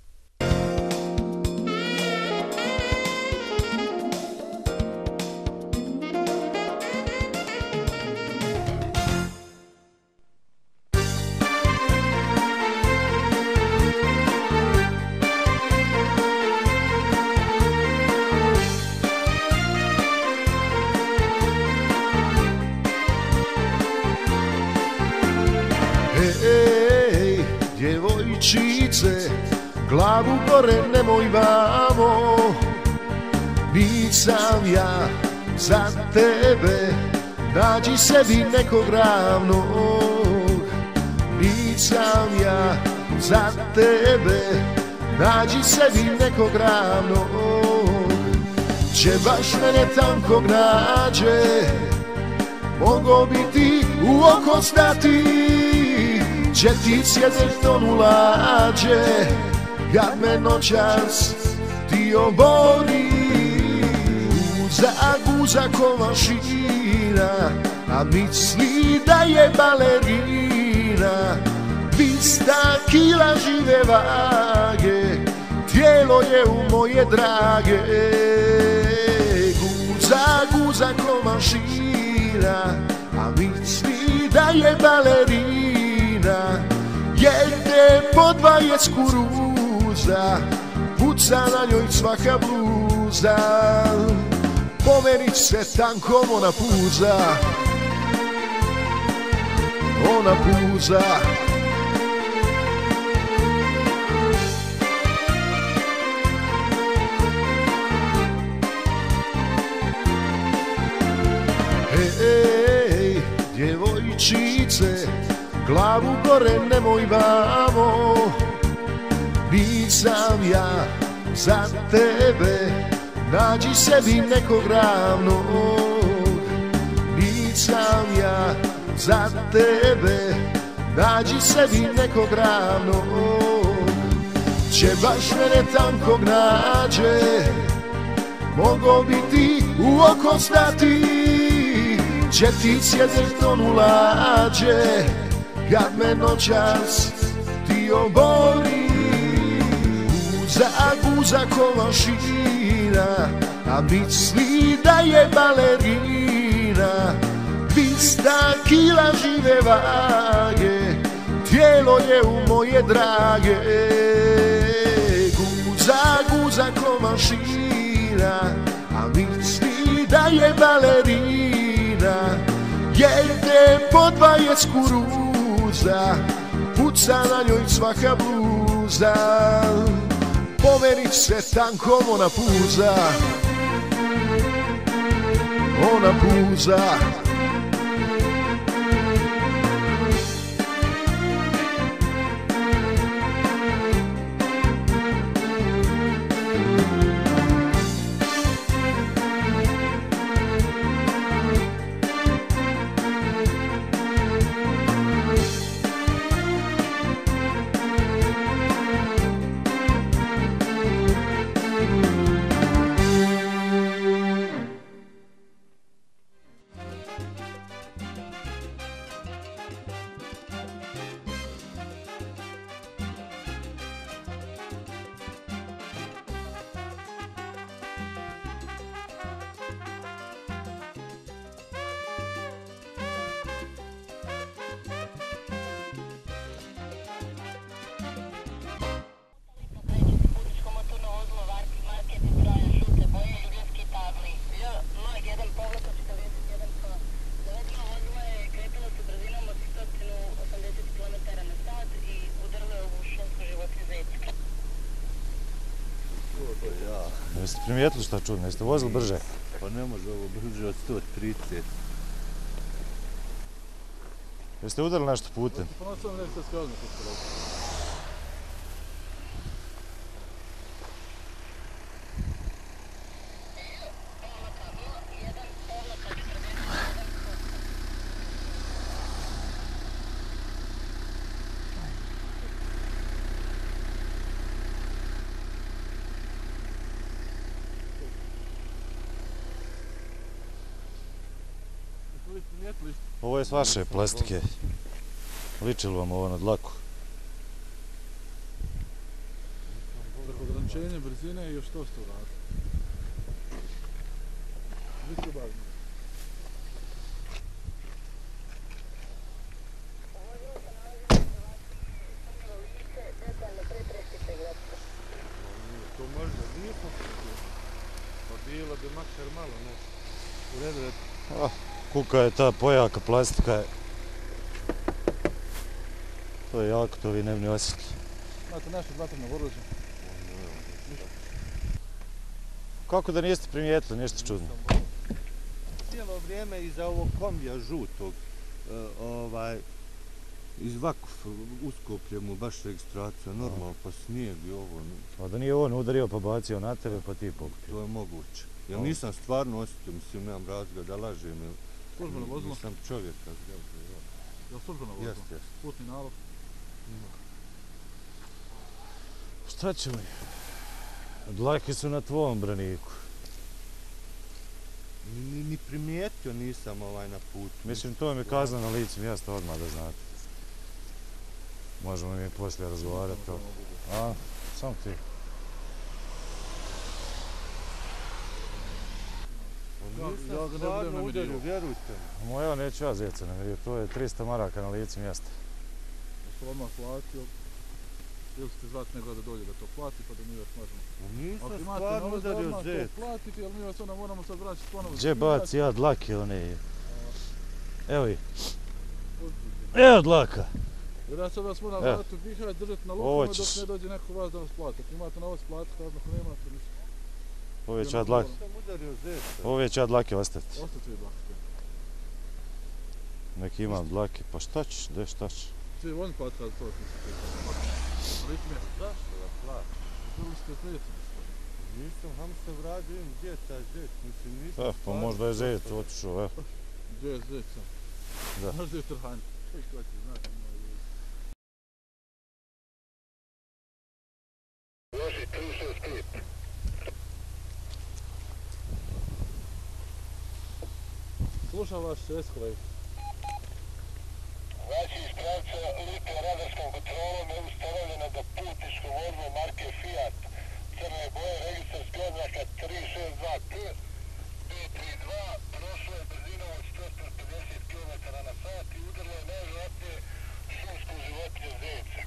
S10: Ej, djevojčice, glavu gore nemoj vamo, nisam ja za tebe, nađi sebi nekog ravnog. Nisam ja za tebe, nađi sebi nekog ravnog. Če baš mene tankog nađe, mogo bi ti u oko stati. Če ti sjedeš tonu lađe, kad me noćas ti obori. Guza, guza ko mašina, a misli da je balerina. Dvista kila žive vage, tijelo je u moje drage. Guza, guza ko mašina, a misli da je balerina. Jede po dvajest kuruza, puca na njoj svaka bluza. Po meni se tankom ona puza, ona puza. Ej, djevojčice, glavu gore nemoj vamo. Nisam ja za tebe, nađi sebi nekog ravnog. Nisam ja za tebe, nađi sebi nekog ravnog. Če baš mene tankog nađe, mogo bi ti u oko stati. Če ti sjedeš tonu lađe, kad me noćas ti obori. Guza, guza ko mašina, a misli da je balerina. Dvista kila žive vage, tijelo je u moje drage. Guza, guza ko mašina, a misli da je balerina. Jede po dvajest kuruza, puca na njoj svaka bluza. Po meni se tankom ona puza, ona puza.
S18: Jeste primijetili šta čudno? Jeste vozili brže?
S2: Pa ne može ovo brže od sto trideset.
S18: Jeste udarili nešto putem?
S9: Pa na sam nešto skazno kako se
S18: Ovo je s vaše plastike. Liči li vam ovo na dlaku?
S9: Ograničenje brzine i još to sto radi. Niko baš.
S20: To možda nije pokretno. Pa bilo bi makar malo, ne? U redu je.
S18: Kuka je ta pojaka plastika. To je jako, to vi ne bi ni osjetili.
S9: Imate nešto vatrno oružje?
S18: Kako da niste primijetili, ništa čudno?
S2: Cijelo vrijeme iza ovog kombija žutog, ovaj, iz Vakuf, uskoplje mu baš registracija, normalno, pa snijeg i ovo.
S18: A da nije on udario pa bacio na tebe pa ti pokupio?
S2: To je moguće. Ja nisam stvarno osjetio, mislim, nemam razloga da lažem, jer
S9: službeno vozilo?
S2: Nisam čovjeka.
S9: Je li službeno vozilo?
S2: Jeste, jeste.
S9: Putni nalog?
S18: Šta ćemo je? Dlake su na tvom braniku.
S2: Ni, ni primijetio nisam ovaj na putu.
S18: Mislim, to mi je kazna na licu mjesta odmah da znate. Možemo mi poslije razgovarati. A, sam ti.
S2: Nisam stvarno udario, vjerujte mi.
S18: Moja neću ja zeca namirio, to je trista maraka na licu mjesta.
S9: Jeste odmah platio? Ili ste zvati nego da dođe da to plati pa da mi vas možemo...
S2: Nisam stvarno udario zet.
S9: To platiti, ali mi vas onda moramo sad vraćati ponovo.
S18: Gdje baci ja dlake one? Evo ih. Evo dlaka.
S9: Jer ja sad vas moram vrati u Bihać, držati na lukama dok ne dođe neko vas da vas plati. Ako imate na vas plati, kazno, ako nemate ništa.
S18: Ove ću ja dlake. Ove ću ja dlake ostaviti.
S9: Ostavite vi dlake.
S18: Neki imam dlake, pa šta ćeš, gdje šta ćeš?
S9: Svi volim plati kada to smislite. Ali ti mjesto.
S2: Zašto da plati?
S9: Prvo ste prijatelji.
S2: Nisam, ham se vradio, im gdje je taj zet, mislim nisam...
S18: Eh, pa možda je zet otišao, evo.
S9: Gdje je zet sam?
S18: Da.
S9: Možda je trhanje. Koji hoće, znate, moj ljudi.
S10: Loži tri šest pet.
S9: Slušam vaš eskolej.
S10: Znači, iz pravca Lipe radarskom kontrolom je ustanovljeno da putničko vozilo marke Fiat crne boje registarski oznaka tri šest dva T pet tri dva prošlo je brzinom od sto pedeset kilometara na sat i udarilo je najvjerojatnije šumsku životinju zeca.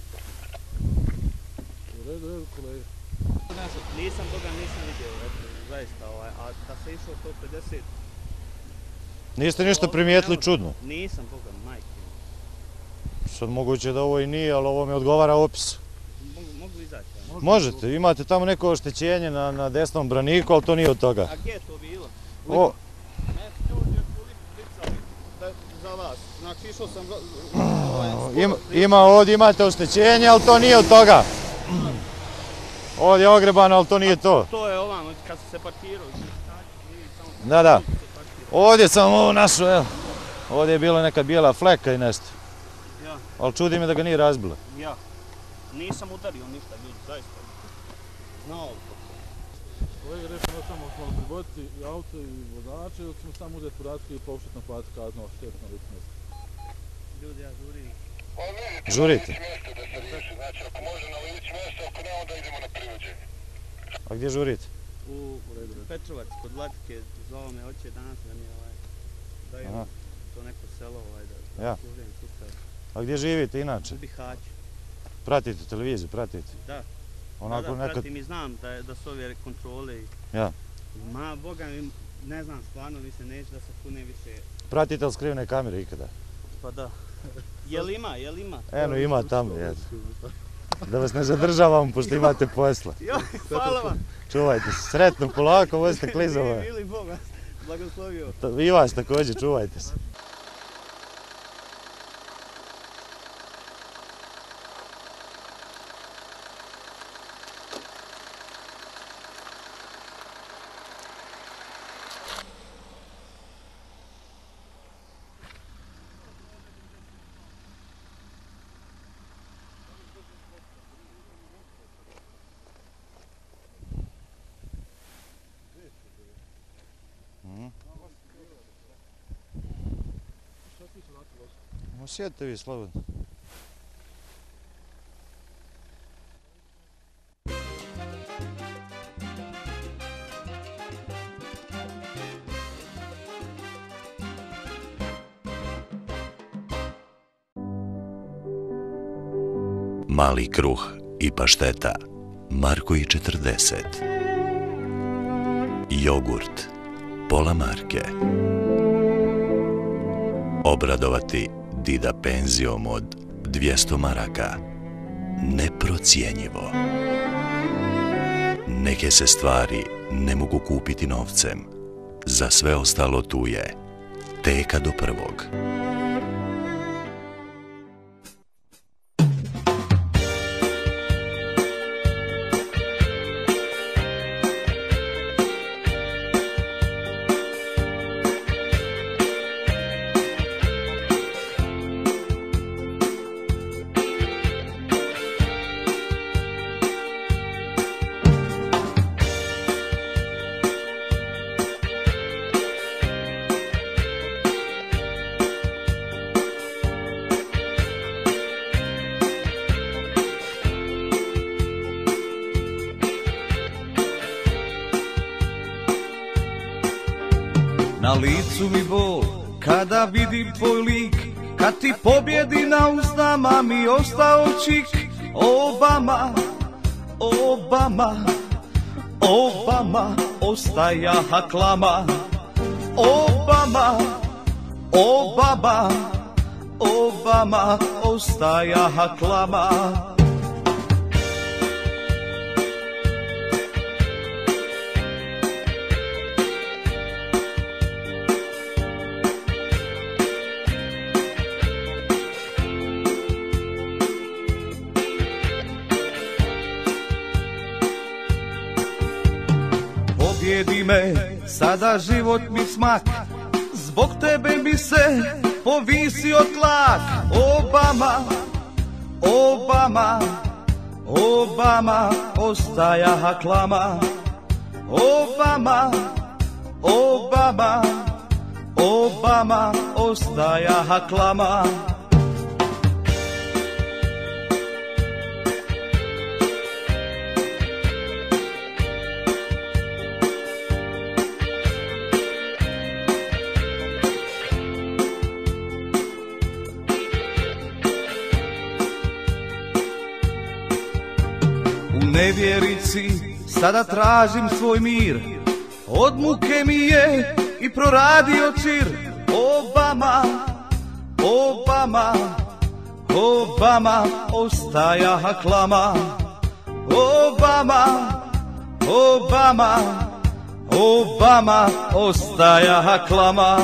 S9: U redu, redu, kolega.
S6: Nisam toga nisam vidio, zaista, a da se išao sto pedeset...
S18: Niste ništa primijetili čudno?
S6: Nisam toga, majke.
S18: Sad moguće da ovo i nije, ali ovo mi odgovara opis.
S6: Mogu izaći?
S18: Možete, imate tamo neko oštećenje na desnom braniku, ali to nije od toga.
S6: A gdje je to bilo?
S18: O!
S6: Ljudi je klicali za vas, znači išao sam...
S18: Ima ovdje, imate oštećenje, ali to nije od toga. Ovdje je ogrebano, ali to nije to.
S6: To je ovamo, kad se parkirao.
S18: Da, da. Ovdje sam ovo našao, evo. Ovdje je bila neka bijela fleka i nešto.
S6: Ja.
S18: Ali čudi me da ga nije razbila.
S6: Ja. Nisam udario ništa, ljudi, zaista. Znao.
S9: Kolega, rešeno samo smo priboditi i auto i vozače, ili ćemo samo uzeti podatke i pokušati naplatiti kaznu štetno lice mjesto?
S6: Ljudi, ja žurim.
S18: Žurite?
S10: Znači, ako može na lice mjesto, ako ne, onda idemo na privođenje.
S18: A gdje žurite?
S6: U Petrovac, kod Latike, zvao me oće danas da mi ovaj, daju to neko selo ovaj, da služim sutra.
S18: A gdje živite inače?
S6: U Bihaću.
S18: Pratite televiziju, pratite?
S6: Da.
S18: Onako
S6: da, da, pratim i znam da, da su ove kontrole i...
S18: Ja.
S6: Ma, Boga mi, ne znam, stvarno mi se neće da se pune više...
S18: Pratite li skrivene kamere ikada?
S6: Pa da. Jel ima, jel ima?
S18: Eno, ima tamo, jedno. Da vas ne zadržavam, pošto imate posla.
S6: Jo, hvala vam.
S18: Čuvajte se, sretno, polako, vozite klizova.
S6: Ili Bog vas blagoslovio.
S18: I vas također, čuvajte se. Sjedite vi slobodno.
S14: Mali kruh i pašteta, marku i četrdeset. Jogurt, pola marke. Obradovati dida penzijom od dvjesto maraka. Neprocjenjivo. Neke se stvari ne mogu kupiti novcem. Za sve ostalo tu je Teka do prvog.
S1: Na licu mi bol, kada vidim tvoj lik, kad ti pobjedi na usnama mi ostao čik. Obama, Obama, Obama, ostaja haklama. Obama, Obama, Obama, ostaja haklama. Pobjedi me, sada život mi smak, zbog tebe mi se povisio tlak. Obama, Obama, Obama, ostaja haklama. Obama, Obama, Obama, ostaja haklama. Nevjerici, sada tražim svoj mir, od muke mi je i proradio čir. Obama, Obama, Obama, ostaja haklama. Obama, Obama, Obama, ostaja haklama.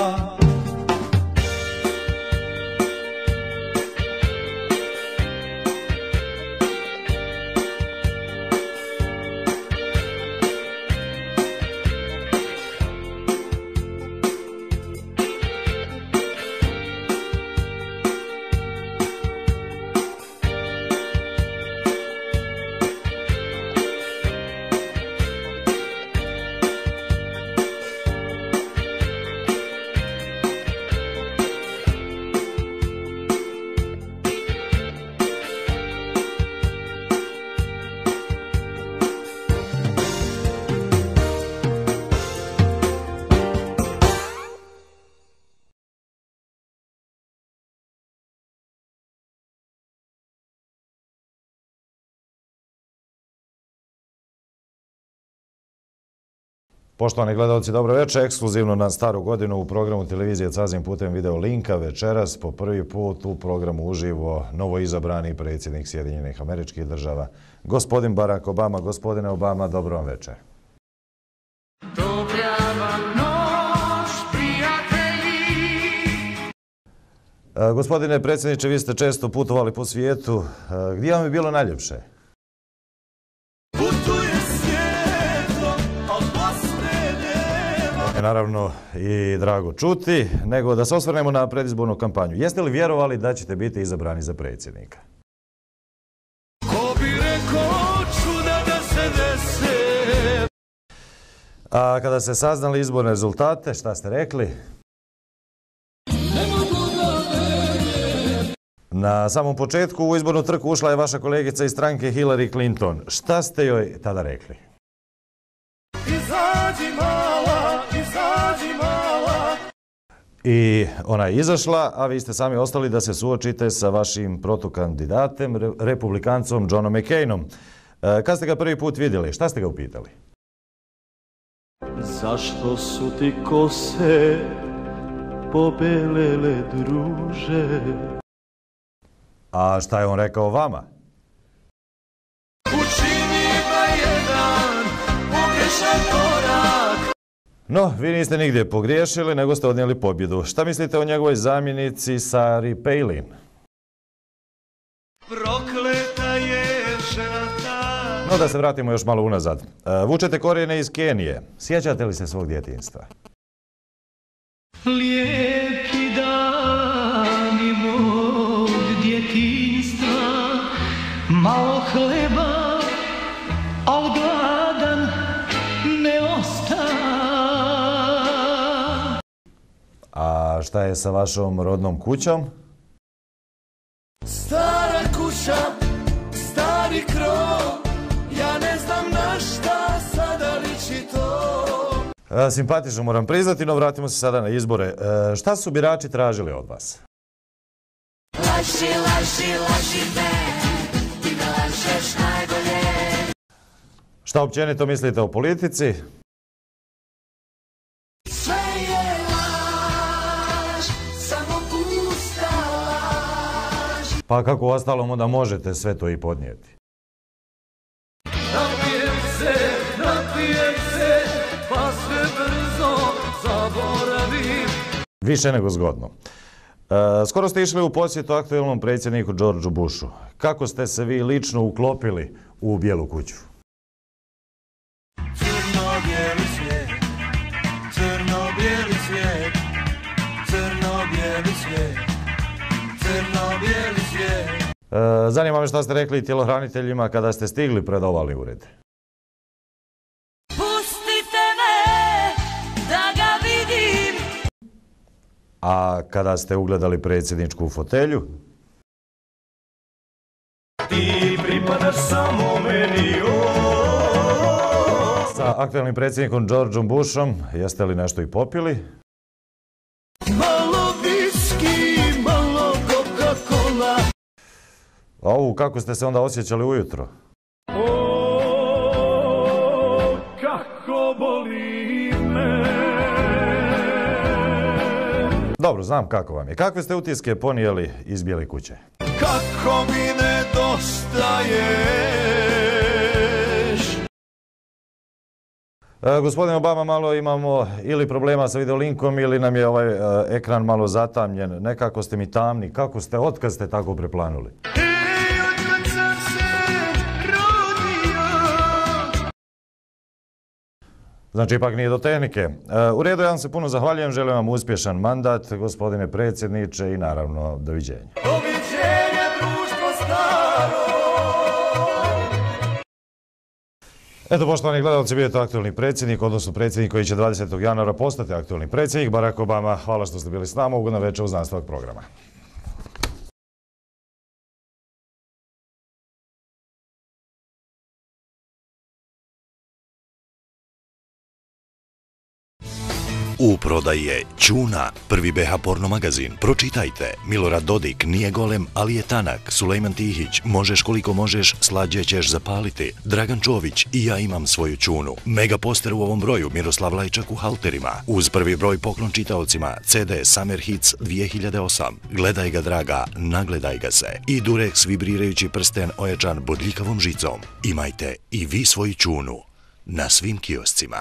S18: Poštovani gledalci, dobro večer. Ekskluzivno na Staru godinu u programu televizije Cazin putem video linka večeras po prvi put u programu uživo novoizabrani predsjednik Sjedinjenih Američkih Država, gospodin Barack Obama. Gospodine Obama, dobro vam večer.
S1: Dobra vam noć, prijatelji.
S18: Gospodine predsjedniče, vi ste često putovali po svijetu. Gdje vam je bilo najljepše? Naravno i drago čuti, nego da se osvrnemo na predizbornu kampanju. Jeste li vjerovali da ćete biti izabrani za predsjednika?
S1: Ko bi rekao čuda da se dese?
S18: A kada ste saznali izborne rezultate, šta ste rekli? Na samom početku u izbornu trku ušla je vaša kolegica iz stranke Hillary Clinton. Šta ste joj tada rekli?
S1: Izađi mala, izađi mala.
S18: I ona je izašla, a vi ste sami ostali da se suočite sa vašim protukandidatem, republikancom Johnom McCainom. Kad ste ga prvi put vidjeli, šta ste ga upitali?
S1: Zašto su ti kose pobelele, druže?
S18: A šta je on rekao vama?
S1: Učini da jedan pogrešan korak.
S18: No, vi niste nigdje pogriješili, nego ste odnijeli pobjedu. Šta mislite o njegovoj zamjenici Sari Palin?
S1: Prokleta je žena ta.
S18: No, da se vratimo još malo unazad. Vučete korijene iz Kenije. Sjećate li se svog djetinjstva?
S1: Lijepi dani mog djetinjstva, malo hleba, al gladan ne osta.
S18: A šta je sa vašom rodnom kućom?
S1: Stara kuća, stari krov, ja ne znam na šta sada liči to.
S18: E, simpatično moram priznati, no vratimo se sada na izbore. E, šta su birači tražili od vas?
S1: Laži, laži, laži me, ti me lažeš najbolje.
S18: Šta općenito mislite o politici?
S1: Sve je laž, samo pusta laž.
S18: Pa kako ostalom onda možete sve to i podnijeti?
S1: Napijem se, napijem se, pa sve brzo zaboravim.
S18: Više nego zgodno. E, skoro ste išli u posjetu aktuelnom predsjedniku Georgeu Bushu. Kako ste se vi lično uklopili u Bijelu kuću?
S1: Crno-bijeli svijet, crno-bijeli svijet, crno-bijeli svijet, crno-bijeli svijet.
S18: E, zanima me šta ste rekli tjelohraniteljima kada ste stigli pred ovali ured.
S1: Pustite me da ga vidim.
S18: A kada ste ugledali predsjedničku fotelju?
S1: Ti pripadaš samo meni,
S18: Sa aktuelnim predsjednikom Georgeom Bushom jeste li nešto i popili?
S1: malo viski, malo Coca-Cola.
S18: A ovu, kako ste se onda osjećali ujutro?
S1: O, kako boli me.
S18: Dobro, znam kako vam je. Kakve ste utiske ponijeli iz Bijele kuće?
S1: Kako mi nedostaješ.
S18: E, gospodin Obama, malo imamo ili problema sa videolinkom ili nam je ovaj e, ekran malo zatamljen. Nekako ste mi tamni. Kako ste, otkad ste tako preplanuli?
S1: Ej, otkad sam se rodio.
S18: Znači, ipak nije do tehnike. E, u redu, ja vam se puno zahvaljujem. Želim vam uspješan mandat, gospodine predsjedniče, i naravno, doviđenja.
S1: Doviđenja, društvo staro.
S18: Eto, poštovani gledalci, bio je to aktualni predsjednik, odnosno predsjednik koji će dvadesetog januara postati aktualni predsjednik, Barack Obama. Hvala što ste bili s nama, ugodna večer uz nastavak programa.
S14: U prodaji je Čuna, prvi be ha porno magazin. Pročitajte, Milorad Dodik nije golem, ali je tanak. Sulejman Tihić, možeš koliko možeš, slađe ćeš zapaliti. Dragan Čović, i ja imam svoju Čunu. Mega poster u ovom broju, Miroslav Lajčak u halterima. Uz prvi broj poklon čitaocima, ce de Summer Hits dvije hiljade osam. Gledaj ga, draga, nagledaj ga se. I Durex vibrirajući prsten ojačan bodljikavom žicom. Imajte i vi svoju Čunu na svim kioscima.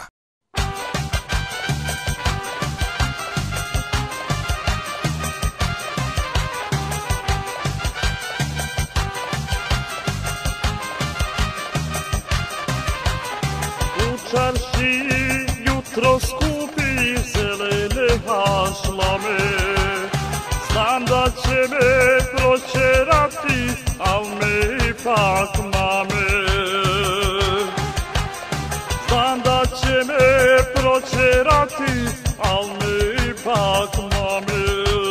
S7: Čarši jutro skupi zelene hašlame. Znam da će me proćerati, al me ipak mame. Znam da će me proćerati, al me ipak mame.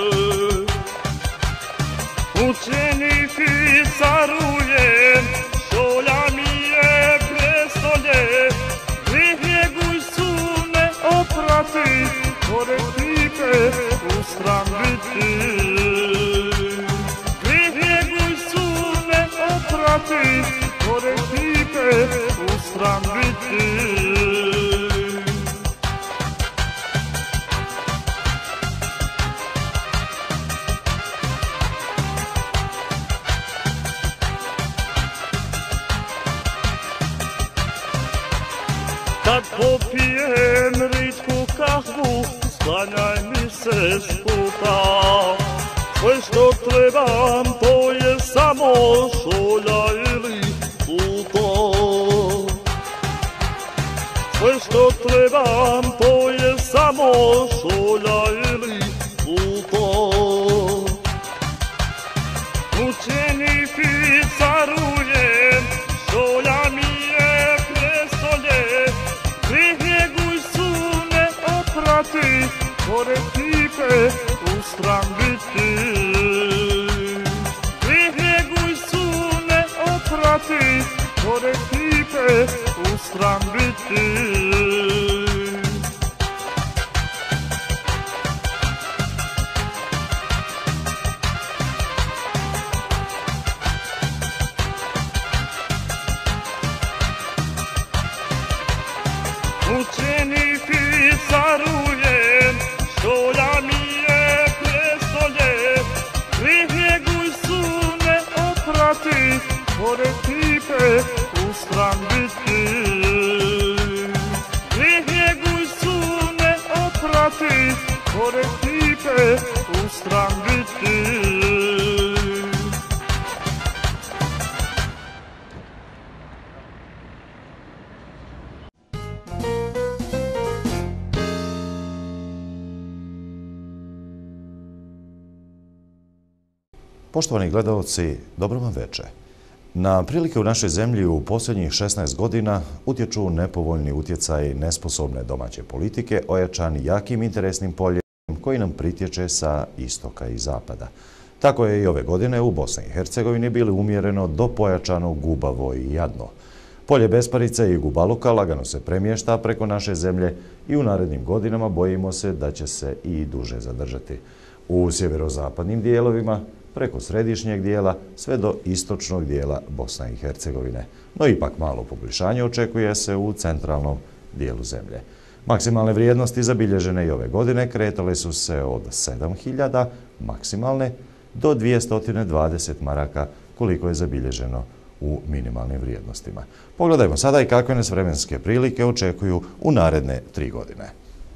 S7: Učenici carujem, šolja mi je prestolje. Oprati, pored pipe u stran biti. Grijeh su ne oprati, pored pipe u stran biti. kad popijem ritku kahvu, sklanjaj mi se s puta. Sve što trebam to je samo šolja ili puto. Sve što trebam to je samo šolja ili puto. Učenici carujem, šolja mi je prestolje. Greh njeguj su ne oprati, pored tipe u strambiti. Greh njeguj su ne oprati, pored tipe u strambiti. Učenici carujem, šolja mi je prestolje. Greh njeguj su ne oprati, pored tipe u strambiti. Greh njeguj su ne oprati, pored tipe u strambiti.
S18: Poštovani gledalci, dobro vam veče. Na prilike u našoj zemlji u posljednjih šesnaest godina utječu nepovoljni utjecaj nesposobne domaće politike, ojačani jakim interesnim poljem koji nam pritječe sa istoka i zapada. Tako je i ove godine u Bosni i Hercegovini bili umjereno do pojačano gubavo i jadno. Polje besparice i gubaluka lagano se premješta preko naše zemlje i u narednim godinama bojimo se da će se i duže zadržati. U sjeverozapadnim dijelovima, preko središnjeg dijela, sve do istočnog dijela Bosne i Hercegovine. No ipak malo poboljšanje očekuje se u centralnom dijelu zemlje. Maksimalne vrijednosti zabilježene i ove godine kretale su se od sedam hiljada maksimalne do dvjesto dvadeset maraka koliko je zabilježeno u minimalnim vrijednostima. Pogledajmo sada i kakve nas vremenske prilike očekuju u naredne tri godine.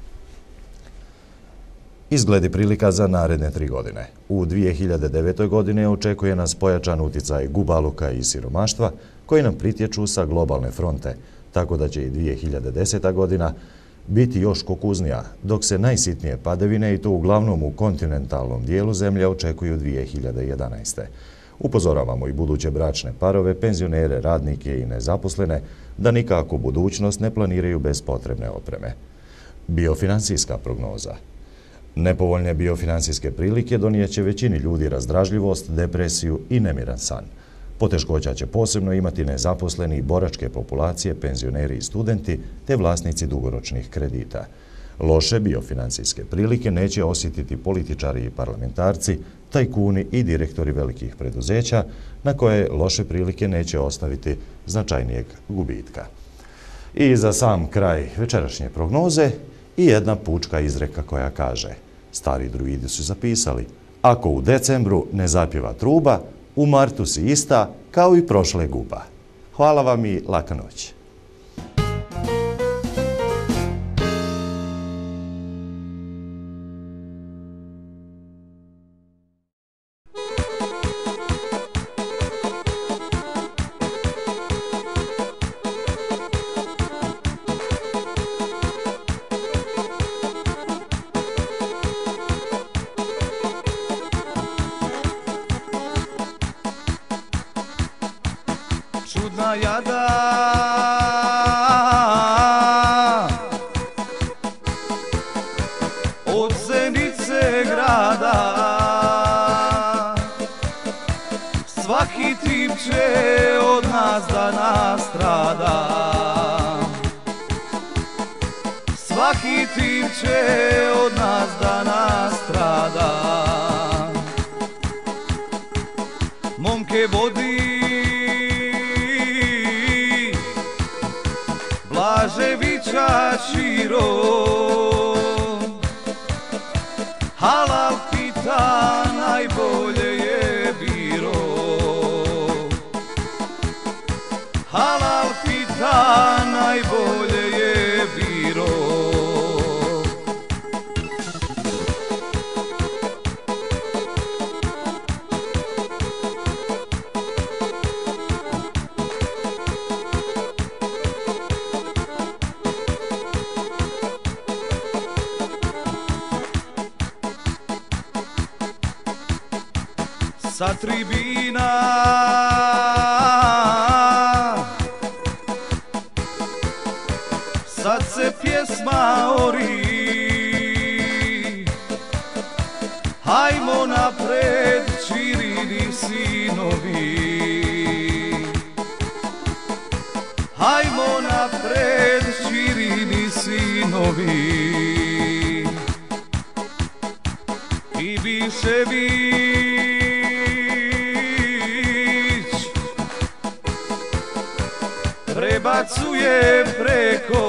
S18: Izgledi prilika za naredne tri godine. U dvije hiljade devetoj. godine očekuje nas pojačan utjecaj gubaluka i siromaštva koji nam pritječu sa globalne fronte, tako da će i dvije hiljade deseta. godina biti još kokuznija, dok se najsitnije padavine, i to uglavnom u kontinentalnom dijelu zemlje, očekuju dvije hiljade jedanaeste. Upozoravamo i buduće bračne parove, penzionere, radnike i nezaposlene da nikako budućnost ne planiraju bez potrebne opreme. Biofinansijska prognoza. Nepovoljne biofinansijske prilike donijeće većini ljudi razdražljivost, depresiju i nemiran san. Poteškoća će posebno imati nezaposleni i boračke populacije, penzioneri i studenti, te vlasnici dugoročnih kredita. Loše biofinansijske prilike neće osjetiti političari i parlamentarci, tajkuni i direktori velikih preduzeća, na koje loše prilike neće ostaviti značajnijeg gubitka. I za sam kraj večerašnje prognoze i jedna pučka izreka koja kaže: stari druidi su zapisali, ako u decembru ne zapjeva truba, u martu si ista kao i prošle guba. Hvala vam i laka noć.
S1: Čudna jada od Zenice grada, svaki tip će od nas da nastrada, svaki tip će od nas da nastrada. Momke vodi Blaževića Čiro, halal pita najbolje je biro, halal pita najbolje je sa tribina. Sad se pjesma ori, hajmo napred Čirini sinovi, hajmo napred Čirini sinovi. I Bišević prebacuje preko,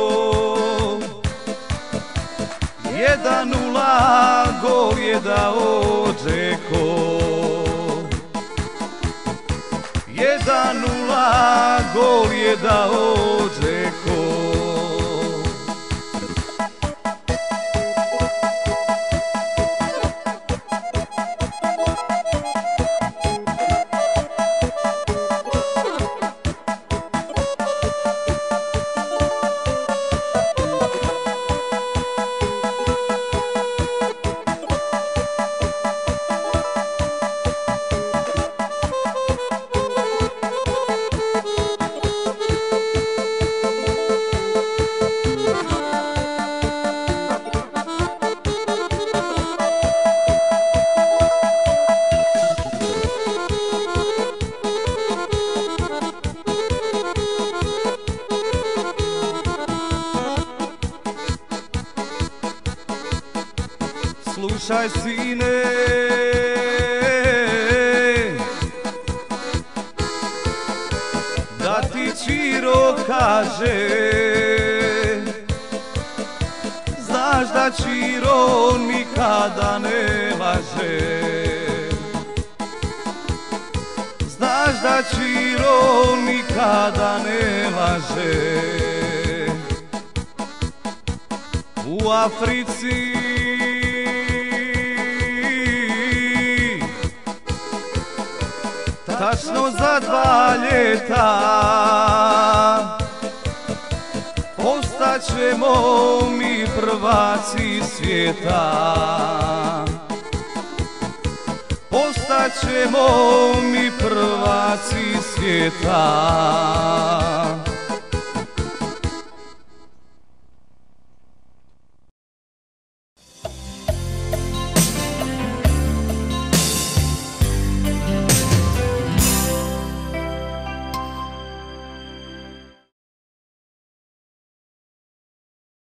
S1: jedan nula gol je dao Džeko, jedan nula gol je dao Džeko. Slušaj sine, da ti Čiro kaže, znaš da Čiro nikada ne laže, znaš da Čiro nikada ne laže. U Africi tačno za dva ljeta postaćemo mi prvaci svijeta, postaćemo mi prvaci svijeta.